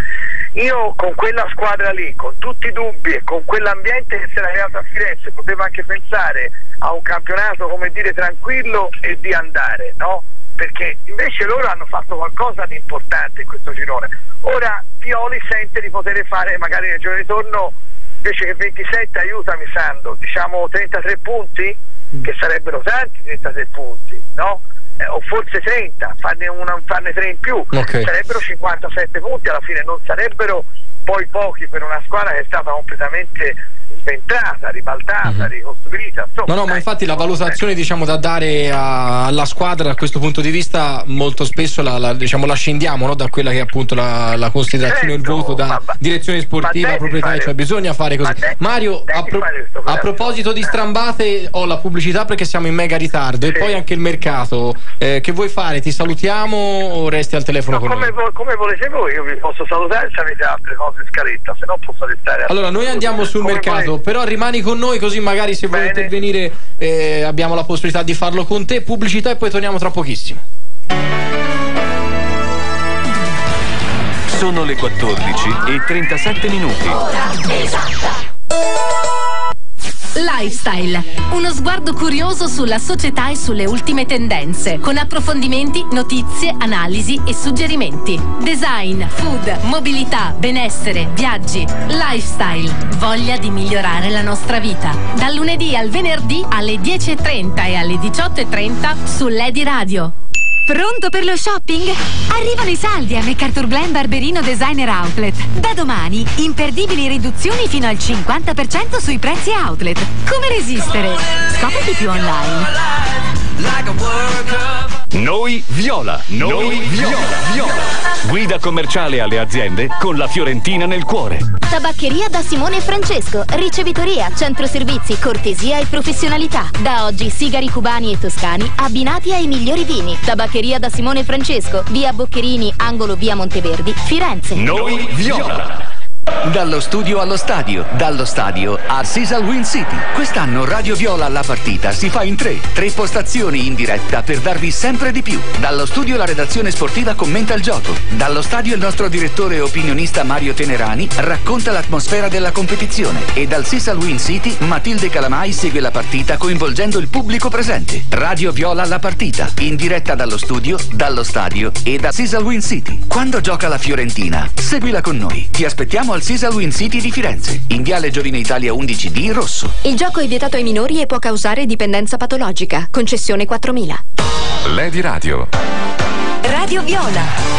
io con quella squadra lì, con tutti i dubbi e con quell'ambiente che si era creato a Firenze, potevo anche pensare a un campionato, come dire, tranquillo e di andare, no? Perché invece loro hanno fatto qualcosa di importante in questo girone. Ora Pioli sente di poter fare magari nel giorno di ritorno, invece che ventisette, aiutami Sandro, diciamo trentatré punti, che sarebbero tanti trentatré punti, no? Eh, o forse trenta, farne, una, farne tre in più, okay. sarebbero cinquantasette punti, alla fine non sarebbero poi pochi per una squadra che è stata completamente sventata, ribaltata, uh-huh. ricostruita. Insomma, no, no, ma infatti la valutazione diciamo da dare a, alla squadra da questo punto di vista molto spesso la, la, diciamo, la scendiamo, no? Da quella che è appunto la, la considerazione, certo, il voto da ma, direzione sportiva, proprietà, cioè bisogna fare così. De- Mario, a, pro- questo, a proposito di strambate, ho la pubblicità perché siamo in mega ritardo, sì. E poi anche il mercato. Eh, che vuoi fare? Ti salutiamo o resti al telefono no, con come, noi? Vo- come volete voi, io vi posso salutare se avete altre cose in scaletta, se no posso restare. Allora noi andiamo sul come mercato, volete. Però rimani con noi così magari se vuoi intervenire eh, abbiamo la possibilità di farlo con te. Pubblicità e poi torniamo tra pochissimo. Sono le quattordici e trentasette minuti. Lifestyle, uno sguardo curioso sulla società e sulle ultime tendenze, con approfondimenti, notizie, analisi e suggerimenti. Design, food, mobilità, benessere, viaggi. Lifestyle, voglia di migliorare la nostra vita. Dal lunedì al venerdì alle dieci e trenta e alle diciotto e trenta su Lady Radio. Pronto per lo shopping? Arrivano i saldi a MacArthur Glen Barberino Designer Outlet. Da domani, imperdibili riduzioni fino al cinquanta per cento sui prezzi outlet. Come resistere? Scopri di più online. Noi Viola, noi Viola, Viola. Guida commerciale alle aziende con la Fiorentina nel cuore. Tabaccheria da Simone e Francesco, ricevitoria, centro servizi, cortesia e professionalità. Da oggi sigari cubani e toscani abbinati ai migliori vini. Tabaccheria da Simone e Francesco, via Boccherini, angolo via Monteverdi, Firenze. Noi Viola. Dallo studio allo stadio, dallo stadio a Sisal Wind City. Quest'anno Radio Viola alla partita si fa in tre. Tre postazioni in diretta per darvi sempre di più. Dallo studio la redazione sportiva commenta il gioco. Dallo stadio il nostro direttore e opinionista Mario Tenerani racconta l'atmosfera della competizione. E dal Sisal Wind City Matilde Calamai segue la partita coinvolgendo il pubblico presente. Radio Viola alla partita, in diretta dallo studio, dallo stadio e da Sisal Wind City. Quando gioca la Fiorentina, seguila con noi. Ti aspettiamo al Sisal Wind City di Firenze, in viale Giorina Italia undici D, Rosso. Il gioco è vietato ai minori e può causare dipendenza patologica. Concessione quattromila. Lady Radio. Radio Viola.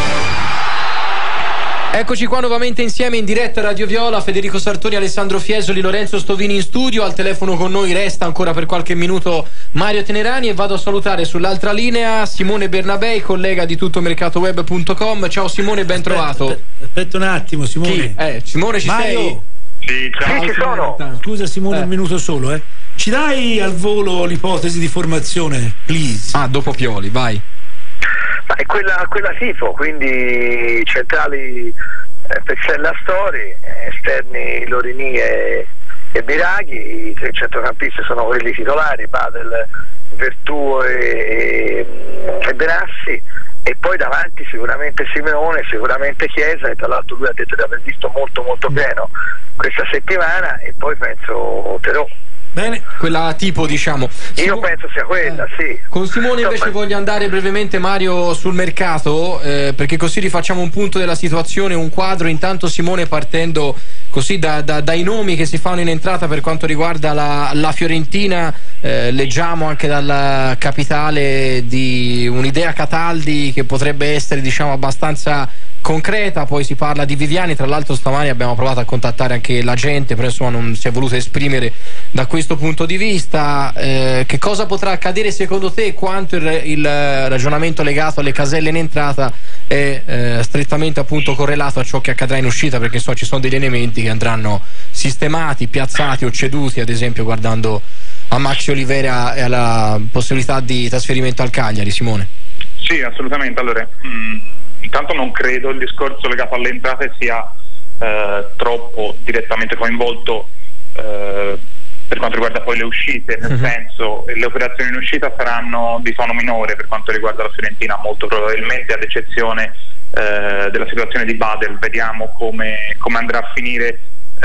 Eccoci qua nuovamente insieme in diretta Radio Viola. Federico Sartoni, Alessandro Fiesoli, Lorenzo Stovini in studio. Al telefono con noi resta ancora per qualche minuto Mario Tenerani e vado a salutare sull'altra linea Simone Bernabei, collega di tuttomercatoweb punto com. Ciao Simone, ben aspetta, trovato. Aspetta, aspetta un attimo Simone. Chi? Eh, Simone ci Mario. sei? Sì, ciao, sì, ci sono. Scusa Simone, eh. un minuto solo, eh. Ci dai al volo l'ipotesi di formazione, please? Ah, dopo Pioli, vai. Ma è quella, quella tifo, quindi centrali eh, Pezzella Stori, esterni Lorini e, e Biraghi, i tre centrocampisti sono quelli titolari, Badel, Vertù e, e, e Benassi, e poi davanti sicuramente Simeone, sicuramente Chiesa, e tra l'altro lui ha detto di aver visto molto molto pieno questa settimana, e poi penso Terò. Bene, quella tipo, diciamo. Io Simo... penso sia quella, eh. sì. Con Simone invece Insomma... voglio andare brevemente, Mario, sul mercato, eh, perché così rifacciamo un punto della situazione, un quadro. Intanto Simone, partendo così da, da, dai nomi che si fanno in entrata per quanto riguarda la, la Fiorentina, eh, leggiamo anche dalla capitale di un'idea Cataldi che potrebbe essere, diciamo, abbastanza concreta. Poi si parla di Viviani, tra l'altro stamani abbiamo provato a contattare anche la gente, però insomma non si è voluto esprimere da questo punto di vista. Eh, che cosa potrà accadere secondo te, quanto il, il ragionamento legato alle caselle in entrata è eh, strettamente appunto correlato a ciò che accadrà in uscita, perché so ci sono degli elementi che andranno sistemati, piazzati o ceduti, ad esempio guardando a Maxi Olivera e alla possibilità di trasferimento al Cagliari. Simone? Sì, assolutamente. Allora, mh, intanto non credo il discorso legato alle entrate sia eh, troppo direttamente coinvolto eh, per quanto riguarda poi le uscite, nel uh-huh. senso le operazioni in uscita saranno di tono minore per quanto riguarda la Fiorentina, molto probabilmente, ad eccezione eh, della situazione di Badel. Vediamo come, come andrà a finire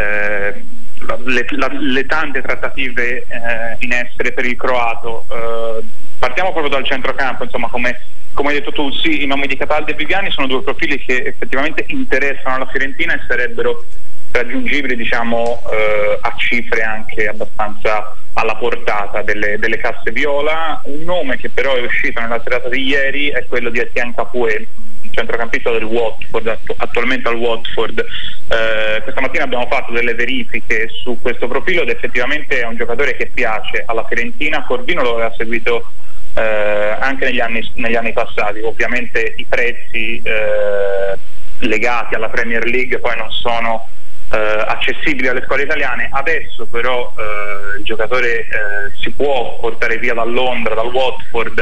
eh, le, la, le tante trattative eh, in essere per il croato. Eh, partiamo proprio dal centrocampo, insomma, come Come hai detto tu, sì, i nomi di Cataldi e Viviani sono due profili che effettivamente interessano la Fiorentina e sarebbero raggiungibili, diciamo, eh, a cifre anche abbastanza alla portata delle, delle casse viola. Un nome che però è uscito nella serata di ieri è quello di Etienne Capoue, centrocampista del Watford, attualmente al Watford. Eh, questa mattina abbiamo fatto delle verifiche su questo profilo ed effettivamente è un giocatore che piace alla Fiorentina. Corvino lo aveva seguito Eh, anche negli anni, negli anni passati. Ovviamente i prezzi eh, legati alla Premier League poi non sono eh, accessibili alle squadre italiane. Adesso però eh, il giocatore eh, si può portare via da Londra, dal Watford,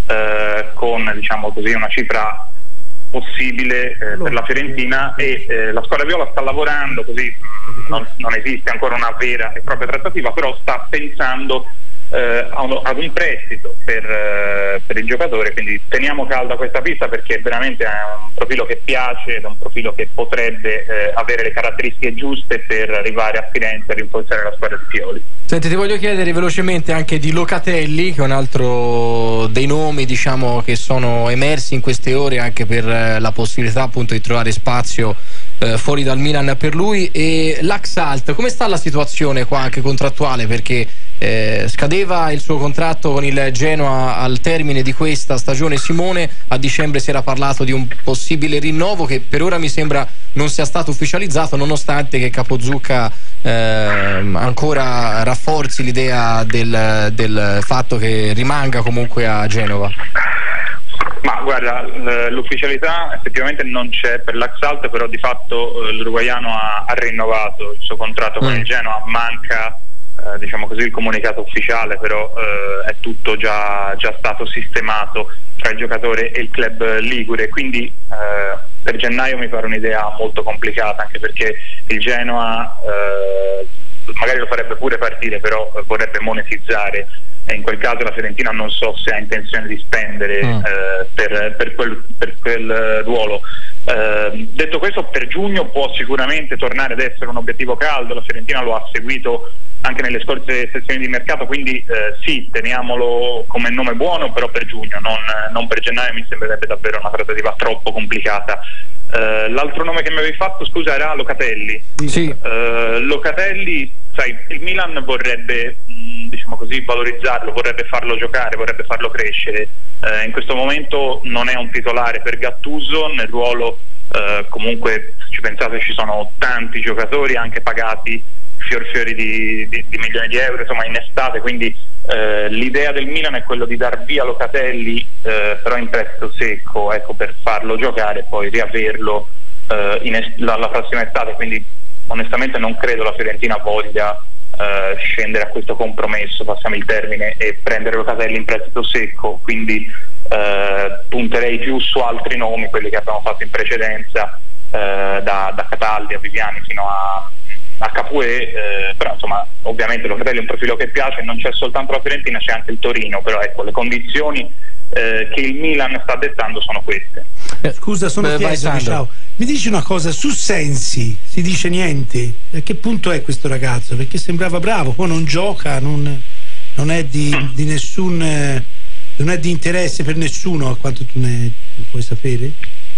eh, con, diciamo così, una cifra possibile eh, per la Fiorentina, e eh, la squadra viola sta lavorando, così non, non esiste ancora una vera e propria trattativa, però sta pensando Eh, ad un prestito per, eh, per il giocatore, quindi teniamo calda questa pista perché veramente è un profilo che piace ed è un profilo che potrebbe eh, avere le caratteristiche giuste per arrivare a Firenze e rinforzare la squadra di Pioli. Senti, ti voglio chiedere velocemente anche di Locatelli, che è un altro dei nomi, diciamo, che sono emersi in queste ore anche per eh, la possibilità appunto di trovare spazio eh, fuori dal Milan per lui. E l'Axalt, come sta la situazione qua anche contrattuale, perché Eh, scadeva il suo contratto con il Genoa al termine di questa stagione, Simone. A dicembre si era parlato di un possibile rinnovo che per ora mi sembra non sia stato ufficializzato, nonostante che Capozucca eh, ancora rafforzi l'idea del, del fatto che rimanga comunque a Genova. Ma guarda, l'ufficialità effettivamente non c'è per l'Axalt, però di fatto l'uruguaiano ha, ha rinnovato il suo contratto con mm. il Genoa. Manca Eh, diciamo così il comunicato ufficiale, però eh, è tutto già, già stato sistemato tra il giocatore e il club ligure, quindi eh, per gennaio mi pare un'idea molto complicata, anche perché il Genoa eh, magari lo farebbe pure partire, però vorrebbe monetizzare, e in quel caso la Fiorentina non so se ha intenzione di spendere mm. eh, per, per, quel, per quel ruolo. Eh, detto questo, per giugno può sicuramente tornare ad essere un obiettivo caldo. La Fiorentina lo ha seguito anche nelle scorse sessioni di mercato, quindi eh, sì, teniamolo come nome buono, però per giugno, non, non per gennaio. Mi sembrerebbe davvero una trattativa troppo complicata. Eh, l'altro nome che mi avevi fatto, scusa, era Locatelli. Sì. Eh, Locatelli, sai, il Milan vorrebbe, mh, diciamo così, valorizzarlo, vorrebbe farlo giocare, vorrebbe farlo crescere. Eh, in questo momento non è un titolare per Gattuso nel ruolo. Eh, comunque, se ci pensate, ci sono tanti giocatori anche pagati fior fiori di, di, di milioni di euro, insomma, in estate, quindi eh, l'idea del Milan è quello di dar via Locatelli, eh, però in prestito secco, ecco, per farlo giocare e poi riaverlo eh, in est- la, la prossima estate. Quindi onestamente non credo la Fiorentina voglia eh, scendere a questo compromesso, passiamo il termine, e prendere Locatelli in prestito secco, quindi eh, punterei più su altri nomi, quelli che abbiamo fatto in precedenza, eh, da, da Cataldi a Viviani fino a a Capué, eh, però insomma ovviamente Locatelli è un profilo che piace, non c'è soltanto la Fiorentina, c'è anche il Torino, però ecco, le condizioni eh, che il Milan sta dettando sono queste. Eh, scusa, sono Beh, Chiesa, ciao. Mi dici una cosa, su Sensi si dice niente? A che punto è questo ragazzo? Perché sembrava bravo, poi non gioca, non, non è di, di nessun eh, non è di interesse per nessuno, a quanto tu ne puoi sapere?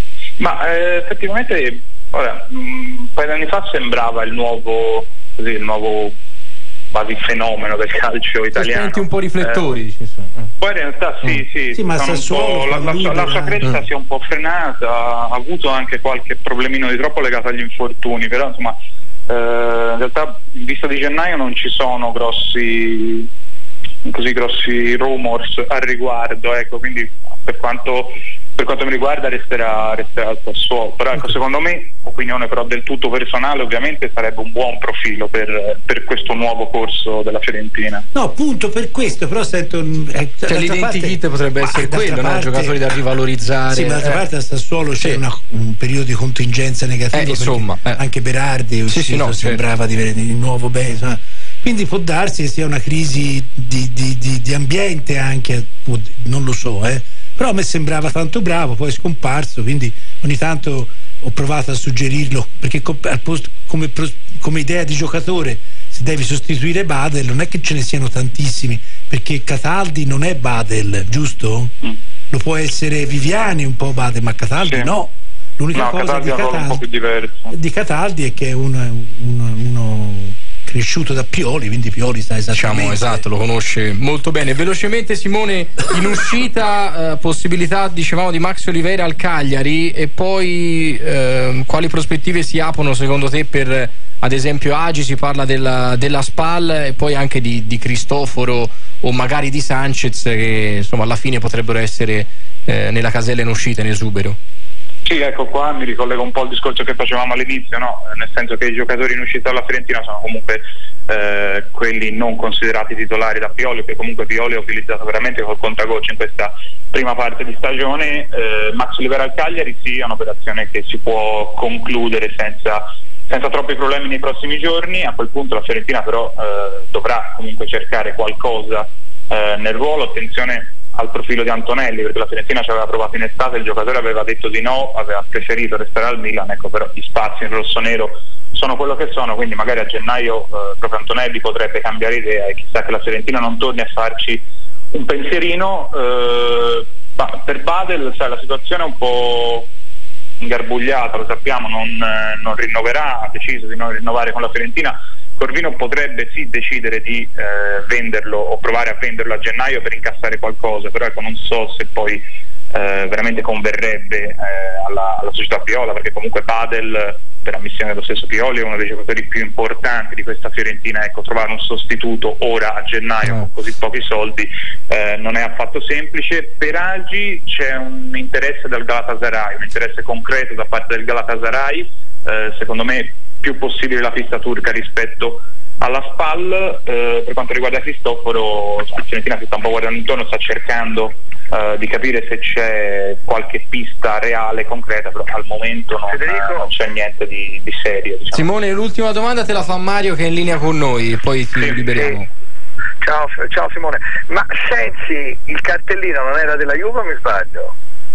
Ma eh, effettivamente ora, un paio di anni fa sembrava il nuovo, così, il nuovo quasi fenomeno del calcio italiano. Senti un po' riflettori. Eh, poi in realtà sì, mm. sì, sì ma Sassuolo, la, la, la, la sua crescita mm. si è un po' frenata, ha avuto anche qualche problemino di troppo legato agli infortuni, però insomma eh, in realtà in vista di gennaio non ci sono grossi così grossi rumors al riguardo, ecco, quindi per quanto per quanto mi riguarda resterà, resterà al Sassuolo, però ecco, secondo me, opinione però del tutto personale, ovviamente sarebbe un buon profilo per, per questo nuovo corso della Fiorentina. No, appunto per questo, però sento eh, cioè l'identikit potrebbe essere quello, parte, no? Giocatori da rivalorizzare. Sì, ma d'altra eh. parte a Sassuolo c'è sì. una, un periodo di contingenza negativo, eh, insomma, eh. anche Berardi è uscito, sì, sì, no, sembrava certo. di avere di nuovo bene, insomma. Quindi può darsi che sia una crisi di, di, di, di ambiente anche, non lo so, eh. Però a me sembrava tanto bravo, poi è scomparso, quindi ogni tanto ho provato a suggerirlo, perché al posto, come, come idea di giocatore, se devi sostituire Badel non è che ce ne siano tantissimi, perché Cataldi non è Badel, giusto? Mm. Lo può essere Viviani un po' Badel, ma Cataldi sì. no. L'unica no, cosa Cataldi di, Cataldi, un po' più diverso. di Cataldi è che è uno, uno, uno cresciuto da Pioli, quindi Pioli sta esattamente, diciamo, esatto, lo conosce molto bene. Velocemente Simone, in uscita eh, possibilità, dicevamo, di Maxi Oliveira al Cagliari, e poi eh, quali prospettive si aprono secondo te per ad esempio Agi? Si parla della, della Spal, e poi anche di, di Cristoforo o magari di Sanchez, che insomma alla fine potrebbero essere eh, nella casella in uscita, in esubero. Sì, ecco, qua mi ricollego un po' al discorso che facevamo all'inizio, no? Nel senso che i giocatori in uscita dalla Fiorentina sono comunque eh, quelli non considerati titolari da Pioli, che comunque Pioli ha utilizzato veramente col contagocce in questa prima parte di stagione. eh, Max Oliveira al Cagliari sì, è un'operazione che si può concludere senza, senza troppi problemi nei prossimi giorni. A quel punto la Fiorentina però eh, dovrà comunque cercare qualcosa eh, nel ruolo. Attenzione al profilo di Antonelli, perché la Fiorentina ci aveva provato in estate, il giocatore aveva detto di no, aveva preferito restare al Milan, ecco, però gli spazi in rossonero sono quello che sono, quindi magari a gennaio eh, proprio Antonelli potrebbe cambiare idea, e chissà che la Fiorentina non torni a farci un pensierino. eh, ma per Badel, sai, la situazione è un po' ingarbugliata, lo sappiamo, non, eh, non rinnoverà, ha deciso di non rinnovare con la Fiorentina. Corvino potrebbe sì decidere di eh, venderlo o provare a venderlo a gennaio per incassare qualcosa, però ecco, non so se poi eh, veramente converrebbe eh, alla, alla società Viola, perché comunque Badel, per ammissione dello stesso Pioli, è uno dei giocatori più importanti di questa Fiorentina. Ecco, trovare un sostituto ora a gennaio con così pochi soldi eh, non è affatto semplice. Per Agi c'è un interesse dal Galatasaray, un interesse concreto da parte del Galatasaray, eh, secondo me più possibile la pista turca rispetto alla Spal. Eh, per quanto riguarda Cristoforo, la Fiorentina si sta un po' guardando intorno, sta cercando eh, di capire se c'è qualche pista reale, concreta, però al momento non, eh, non c'è niente di, di serio, diciamo. Simone, l'ultima domanda te la fa Mario, che è in linea con noi, poi ti sì, liberiamo. Sì. Ciao, ciao Simone, ma Sensi, il cartellino non era della Juve o mi sbaglio?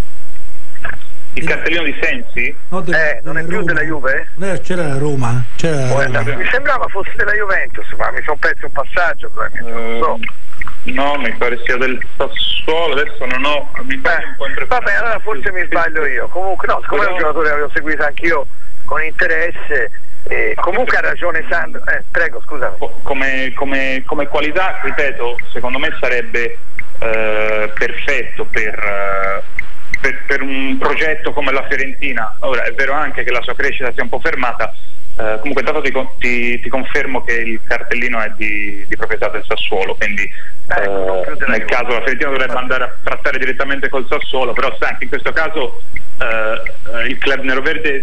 Il cartellino di Sensi? No, de, eh, non è più Roma. Della Juve? No, c'era la Roma. C'era oh, la Roma. Mi sembrava fosse della Juventus, ma mi sono perso un passaggio, probabilmente, non lo so. No, mi pare sia del Sassuolo, adesso non ho. Mi pare un po' impressionato. Vabbè, allora forse mi sbaglio io. Comunque, no, siccome è un giocatore che avevo seguito anch'io con interesse. Eh, comunque ha ragione Sandro. Eh, prego, scusa. Come, come, come qualità, ripeto, secondo me sarebbe eh, perfetto per. Eh, Per, per un progetto come la Fiorentina. Ora è vero anche che la sua crescita sia un po' fermata, eh, comunque intanto ti, ti, ti confermo che il cartellino è di, di proprietà del Sassuolo, quindi eh, nel caso la Fiorentina dovrebbe andare a trattare direttamente col Sassuolo, però sai, anche in questo caso eh, il club neroverde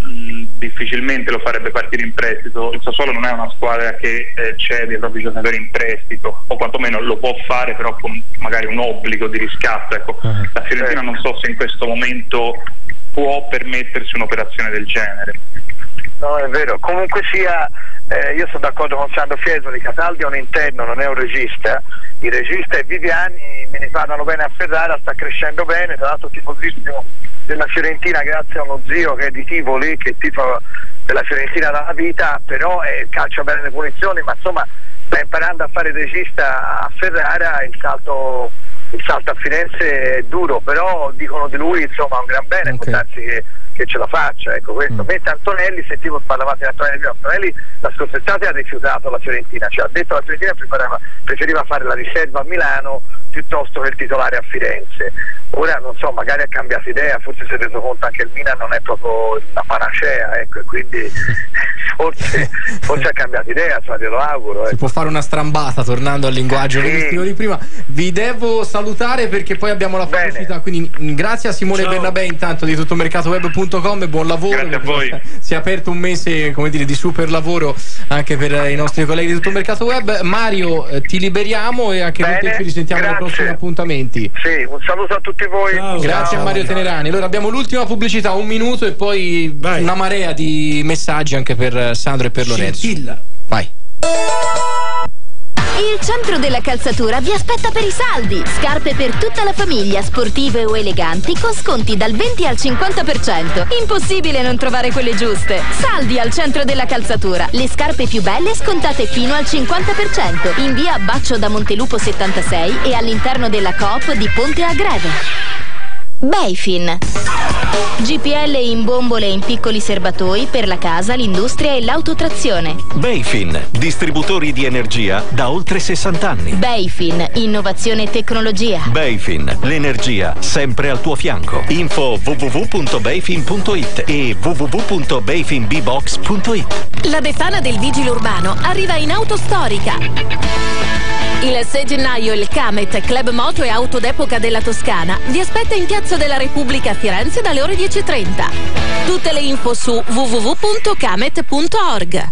mh, difficilmente lo farebbe partire in prestito. Il Sassuolo non è una squadra che eh, cede i propri giocatori in prestito, o quantomeno lo può fare, però con magari un obbligo di riscatto. Ecco, uh-huh. La Fiorentina non so se in questo momento può permettersi un'operazione del genere. No, è vero, comunque sia, eh, io sono d'accordo con Sandro Fiesoli, Cataldi è un interno, non è un regista. Il regista è Viviani, me ne parlano bene a Ferrara, sta crescendo bene, tra l'altro tifosissimo della Fiorentina grazie a uno zio che è di Tivoli, che tifa della Fiorentina dalla vita, però eh, calcia bene le punizioni, ma insomma sta imparando a fare il regista a Ferrara. Il salto, il salto a Firenze è duro, però dicono di lui insomma un gran bene, okay. Può darsi che che ce la faccia, ecco questo. Mm. Mentre Antonelli, sentivo parlavate di Antonelli, Antonelli la scorsa estate ha rifiutato la Fiorentina, cioè ha detto la Fiorentina preferiva, preferiva fare la riserva a Milano piuttosto che il titolare a Firenze. Ora non so, magari ha cambiato idea, forse si è reso conto anche il Milan non è proprio la panacea, ecco, e quindi forse, forse ha cambiato idea, cioè glielo auguro. Ecco. Si può fare una strambata tornando al linguaggio sì. di prima. Vi devo salutare perché poi abbiamo la pubblicità, quindi grazie a Simone Ciao. Bernabé intanto di tuttomercatoweb punto com e buon lavoro. Grazie a voi. Si è aperto un mese, come dire, di super lavoro anche per i nostri colleghi di Tutto Mercato Web. Mario, eh, ti liberiamo e anche con te ci risentiamo nei prossimi appuntamenti. Sì, un saluto a tutti voi. Ciao. Grazie Ciao. a Mario Tenerani. Allora abbiamo l'ultima pubblicità, un minuto e poi Vai. una marea di messaggi anche per Sandro e per Lorenzo. Scintilla. Vai. Il centro della calzatura vi aspetta per i saldi. Scarpe per tutta la famiglia, sportive o eleganti, con sconti dal venti al cinquanta per cento. Impossibile non trovare quelle giuste. Saldi al centro della calzatura. Le scarpe più belle scontate fino al cinquanta per cento. In via Baccio da Montelupo settantasei e all'interno della Coop di Ponte a Greve. Bayfin. G P L in bombole e in piccoli serbatoi per la casa, l'industria e l'autotrazione. Bayfin, distributori di energia da oltre sessanta anni. Bayfin, innovazione e tecnologia. Bayfin, l'energia sempre al tuo fianco. Info w w w punto bayfin punto it e w w w punto bayfin b box punto it. La Befana del Vigile Urbano arriva in Autostorica. Il sei gennaio il Camet, Club Moto e Auto d'Epoca della Toscana, vi aspetta in Piazza della Repubblica a Firenze dalle ore dieci e trenta. Tutte le info su w w w punto camet punto org.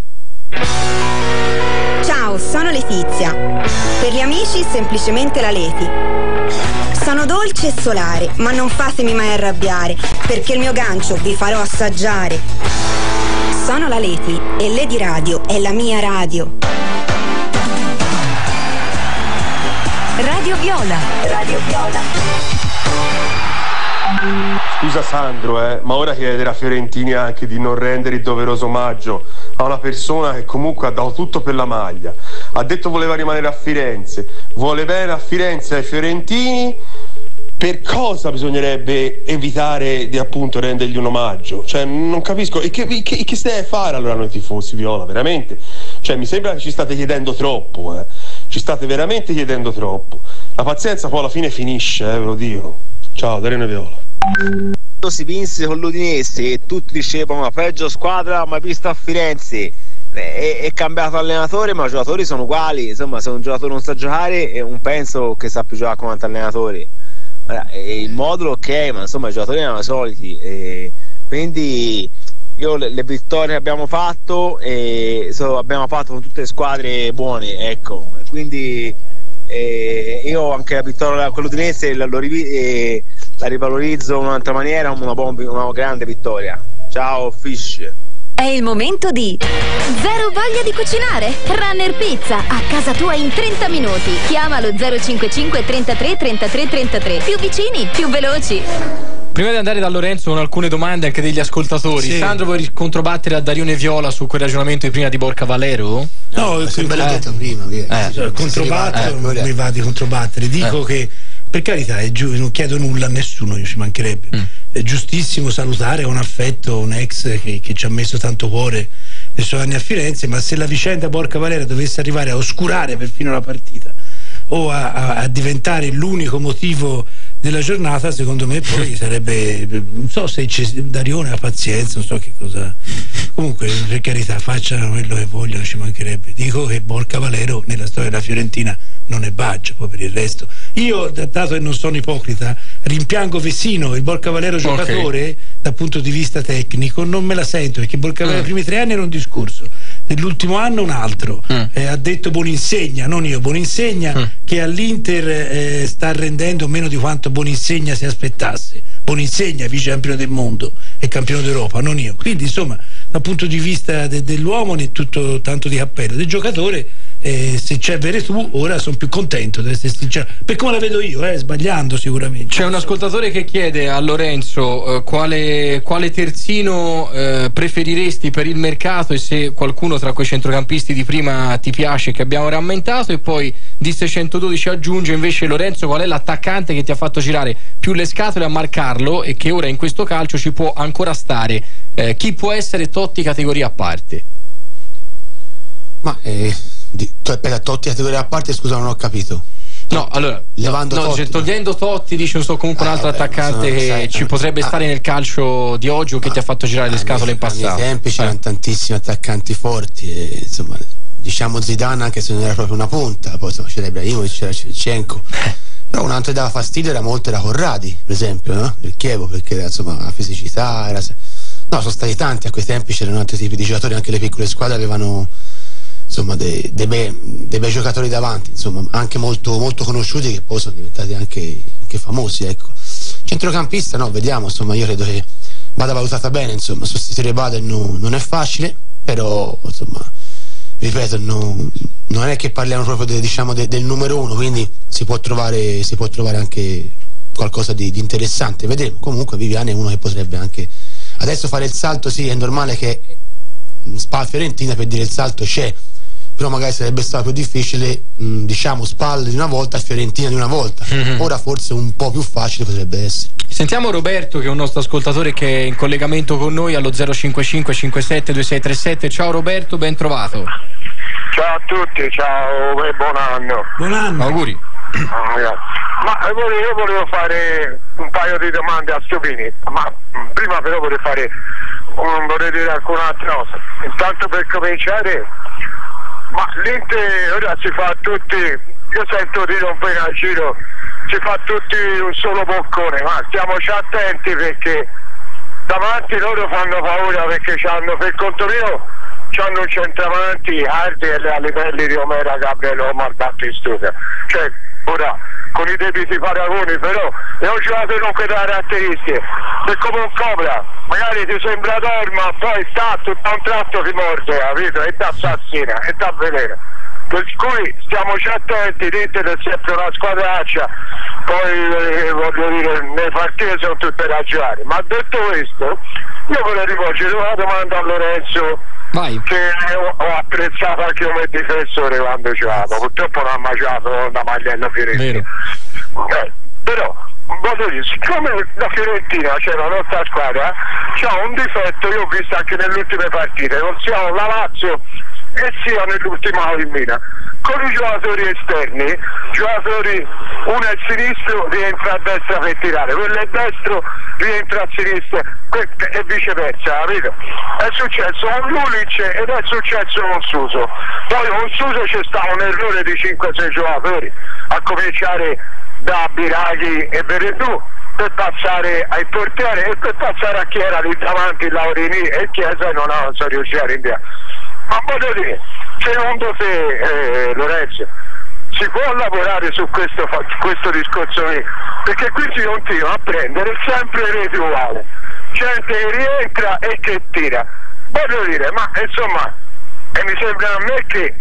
Ciao, sono Letizia. Per gli amici semplicemente la Leti. Sono dolce e solare, ma non fatemi mai arrabbiare, perché il mio gancio vi farò assaggiare. Sono la Leti e Lady Radio è la mia radio. Radio Viola. Radio Viola. Scusa Sandro, eh, ma ora chiedere a Fiorentini anche di non rendere il doveroso omaggio a una persona che comunque ha dato tutto per la maglia. Ha detto voleva rimanere a Firenze, vuole bene a Firenze ai fiorentini. Per cosa bisognerebbe evitare di appunto rendergli un omaggio? Cioè non capisco. E che, che, che si deve fare allora noi tifosi viola, veramente? Cioè mi sembra che ci state chiedendo troppo, eh. Ci state veramente chiedendo troppo. La pazienza poi alla fine finisce, eh, ve lo dico. Ciao, Darino Viola. Si vinse con l'Udinese e tutti dicevano la peggio squadra mai vista a Firenze. È, è cambiato allenatore, ma i giocatori sono uguali. Insomma, se un giocatore non sa giocare, non penso che sappia giocare con un altro allenatore. Il modulo ok, ma insomma i giocatori erano i soliti, e quindi io le, le vittorie che abbiamo fatto e so, abbiamo fatto con tutte le squadre buone, ecco, quindi eh, io anche la vittoria con l'Udinese la, eh, la rivalorizzo in un'altra maniera, una, buona, una grande vittoria. Ciao Fish. È il momento di Zero voglia di cucinare? Runner Pizza, a casa tua in trenta minuti. Chiamalo zero cinquantacinque trentatré trentatré trentatré. Più vicini, più veloci. Prima di andare da Lorenzo con alcune domande anche degli ascoltatori, sì. Sandro, vuoi controbattere a Darione Viola su quel ragionamento di prima di Borca Valero? No, no sempre l'ho detto prima. Eh. Cioè, controbattere, non mi va di controbattere. Dico eh. che per carità è giù, non chiedo nulla a nessuno, ci mancherebbe. Mm. È giustissimo salutare con affetto un ex che, che ci ha messo tanto cuore nei suoi anni a Firenze, ma se la vicenda Borca Valera dovesse arrivare a oscurare perfino la partita o a, a, a diventare l'unico motivo della giornata, secondo me poi sarebbe, non so se Darione ha pazienza, non so che cosa. Comunque per carità facciano quello che vogliono, ci mancherebbe. Dico che Borca Valero nella storia della Fiorentina non è Baggio. Poi per il resto io, dato che non sono ipocrita, rimpiango Vessino, il Borcavalero giocatore, okay, dal punto di vista tecnico non me la sento, perché Borcavalero mm. i primi tre anni era un discorso, nell'ultimo anno un altro. mm. eh, ha detto Boninsegna, non io, Boninsegna, mm. che all'Inter eh, sta rendendo meno di quanto Boninsegna si aspettasse. Boninsegna vice campione del mondo e campione d'Europa, non io. Quindi insomma, dal punto di vista de dell'uomo ne tutto tanto di cappello, del giocatore eh, se c'è Veretù ora sono più contento di essere sincero, per come la vedo io, eh, sbagliando sicuramente. C'è un ascoltatore che chiede a Lorenzo eh, quale, quale terzino eh, preferiresti per il mercato, e se qualcuno tra quei centrocampisti di prima ti piace, che abbiamo rammentato, e poi di seicentododici aggiunge invece Lorenzo qual è l'attaccante che ti ha fatto girare più le scatole a marcarlo e che ora in questo calcio ci può ancora stare. Eh, chi può essere Totti categoria a parte? Ma eh, di, aspetta, Totti categoria a parte, scusa, non ho capito. No, allora, levando no, Totti, no, togliendo Totti, dici, non so, comunque ah, un altro vabbè, attaccante sono, che sai, ci potrebbe ah, stare nel calcio di oggi o che ah, ti ha fatto girare ah, le scatole in passato. Nei tempi c'erano eh. tantissimi attaccanti forti e, insomma, diciamo Zidane, anche se non era proprio una punta, poi c'era Ibrahimovic, c'era Shevchenko. Però un altro che dava fastidio era molto, era Corradi, per esempio, no? Del Chievo, perché era, insomma, la fisicità era... No, sono stati tanti, a quei tempi c'erano altri tipi di giocatori, anche le piccole squadre avevano, insomma, dei, dei, bei, dei bei giocatori davanti, insomma, anche molto, molto conosciuti, che poi sono diventati anche, anche famosi, ecco. Centrocampista, no, vediamo, insomma, io credo che vada valutata bene, insomma, sostituire Baden no, non è facile, però, insomma, ripeto, no, non è che parliamo proprio de, diciamo, de, del numero uno, quindi si può trovare, si può trovare anche qualcosa di, di interessante, vedremo. Comunque Viviani è uno che potrebbe anche adesso fare il salto, sì, è normale che Spal Fiorentina, per dire il salto c'è, però magari sarebbe stato più difficile, mh, diciamo Spal di una volta, Fiorentina di una volta. Mm-hmm. Ora forse un po' più facile potrebbe essere. Sentiamo Roberto, che è un nostro ascoltatore che è in collegamento con noi allo zero cinquantacinque cinquantasette ventisei trentasette. Ciao Roberto, ben trovato. Ciao a tutti, ciao e buon anno. Buon anno. Auguri. Ma io volevo fare un paio di domande a Stupini, ma prima però vorrei fare un, vorrei dire alcun'altra cosa. Intanto, per cominciare, ma l'Inter ora si fa tutti, io sento dire un po' in giro, si fa tutti un solo boccone, ma stiamoci attenti, perché davanti loro fanno paura, perché c'hanno, per conto mio, c'hanno un centravanti Hardy a livelli di Omera, Gabriele, Omar, Battistuta, cioè ora con i debiti paragoni, però è un giocatore con quelle caratteristiche, è come un cobra, magari ti sembra dorma, poi sta tutto a un tratto ti morde, capito? E ti assassina, e ti avvelena. Per cui stiamoci attenti, l'Inter è sempre una squadraccia, poi eh, voglio dire, le partite sono tutte da giocare. Ma detto questo, io vorrei rivolgere una domanda a Lorenzo. Vai. Che ho apprezzato anche come difensore quando giocavo, purtroppo non ha mai giocato una magliella fiorentina, eh, però voglio dire, siccome la Fiorentina, cioè la nostra squadra, c'ha un difetto, io ho visto anche nelle ultime partite, non sia la Lazio e sia nell'ultima in Milan, con i giocatori esterni, giocatori uno è a sinistro rientra a destra per tirare, quello è destro rientra a sinistra e viceversa, capito? È successo con Lulic ed è successo con Suso, poi con Suso c'è stato un errore di cinque sei giocatori, a cominciare da Biraghi e Veretù, per passare ai portieri e per passare a chi era lì davanti, Laurini e Chiesa, e non, non sono riusciti a rinviare. Ma voglio dire, secondo te, eh, Lorenzo, si può lavorare su questo, questo discorso qui? Perché qui si continua a prendere sempre reti uguali, gente che rientra e che tira. Voglio dire, ma insomma, e mi sembra a me che,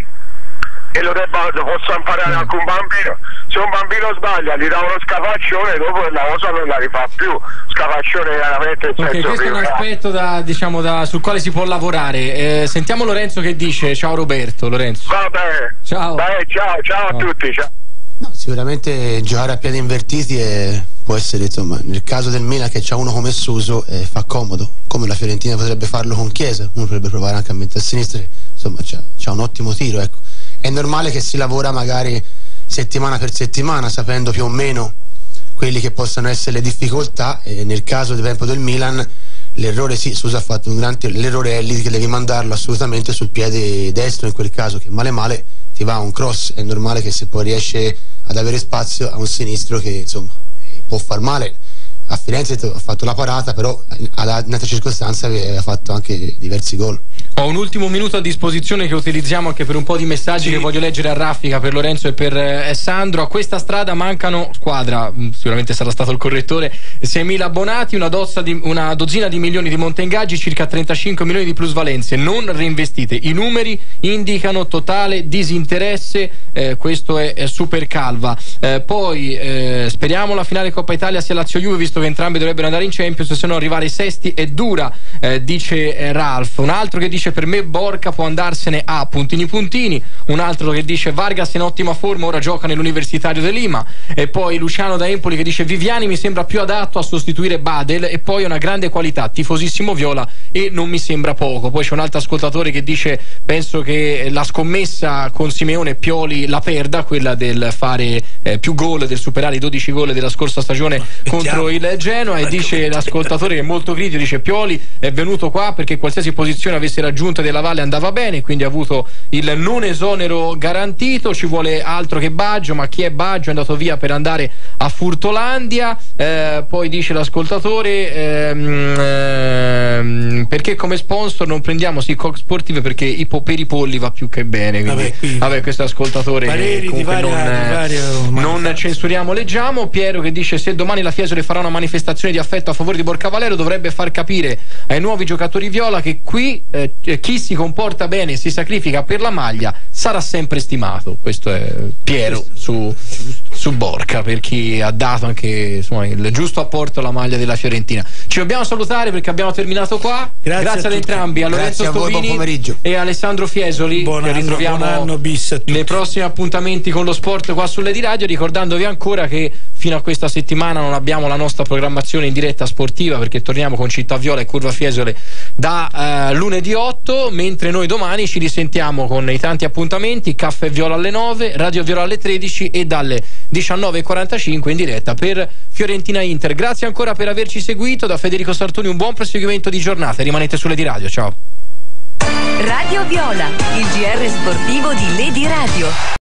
e lo debba, lo possa imparare anche un bambino, se un bambino sbaglia gli dà uno scafaccione, dopo la cosa non la rifà più, scafaccione veramente in okay, senso questo prima. È un aspetto da, diciamo, da, sul quale si può lavorare. Eh, sentiamo Lorenzo che dice. Ciao Roberto. Lorenzo. Vabbè, ciao. Beh, ciao, ciao a tutti, ciao. No, sicuramente giocare a piedi invertiti è, può essere, insomma, nel caso del Milan che c'ha uno come Suso, eh, fa comodo, come la Fiorentina potrebbe farlo con Chiesa, uno potrebbe provare anche a mettere a sinistra, insomma c'ha un ottimo tiro, ecco. È normale che si lavora magari settimana per settimana, sapendo più o meno quelli che possano essere le difficoltà, e nel caso ad esempio del Milan l'errore, sì, Suso ha fatto un gran tiro, l'errore è lì che devi mandarlo assolutamente sul piede destro in quel caso, che male male ti va un cross, è normale che se poi riesce ad avere spazio a un sinistro che insomma può far male. A Firenze ha fatto la parata, però in altre circostanze aveva fatto anche diversi gol. Ho un ultimo minuto a disposizione che utilizziamo anche per un po' di messaggi, sì, che voglio leggere a raffica per Lorenzo e per eh, Sandro. A questa strada mancano, squadra, sicuramente sarà stato il correttore, seimila abbonati, una, di, una dozzina di milioni di monteingaggi, circa trentacinque milioni di plusvalenze non reinvestite. I numeri indicano totale disinteresse, eh, questo è, è super calva. Eh, poi eh, speriamo la finale Coppa Italia sia Lazio-Juve, visto che entrambi dovrebbero andare in Champions, se no arrivare ai sesti è dura, eh, dice eh, Ralph. Un altro che dice per me Borca può andarsene a puntini puntini, un altro che dice Vargas in ottima forma, ora gioca nell'Universitario di Lima, e poi Luciano da Empoli che dice Viviani mi sembra più adatto a sostituire Badel, e poi una grande qualità, tifosissimo viola e non mi sembra poco. Poi c'è un altro ascoltatore che dice penso che la scommessa con Simeone Pioli la perda, quella del fare eh, più gol, del superare i dodici gol della scorsa stagione contro il Genoa, e dice l'ascoltatore che è molto critico, dice Pioli è venuto qua perché qualsiasi posizione avesse raggiunto della Valle andava bene, quindi ha avuto il non esonero garantito, ci vuole altro che Baggio, ma chi è Baggio? È andato via per andare a Furtolandia. Eh, poi dice l'ascoltatore ehm, ehm, perché come sponsor non prendiamo sì Coq Sportive perché i po- per i polli va più che bene, quindi, vabbè, quindi, vabbè questo ascoltatore comunque varia, non, varia, non censuriamo, leggiamo. Piero che dice se domani la Fiesole farà una manifestazione di affetto a favore di Borca Valero dovrebbe far capire ai nuovi giocatori viola che qui eh, chi si comporta bene e si sacrifica per la maglia sarà sempre stimato. Questo è Piero su, su Borca, per chi ha dato anche insomma, il giusto apporto alla maglia della Fiorentina. Ci dobbiamo salutare perché abbiamo terminato qua. Grazie, Grazie ad entrambi, a Lorenzo Stovini e Alessandro Fiesoli. Buon anno, ritroviamo buon anno bis nei prossimi appuntamenti con lo sport qua sulle di radio, ricordandovi ancora che fino a questa settimana non abbiamo la nostra programmazione in diretta sportiva perché torniamo con Città Viola e Curva Fiesole da eh, lunedì otto, mentre noi domani ci risentiamo con i tanti appuntamenti, Caffè Viola alle nove, Radio Viola alle tredici e dalle diciannove e quarantacinque in diretta per Fiorentina Inter. Grazie ancora per averci seguito, da Federico Sartoni un buon proseguimento di giornata, rimanete sulle di radio, ciao. Radio Viola, il G R sportivo di Lady Radio.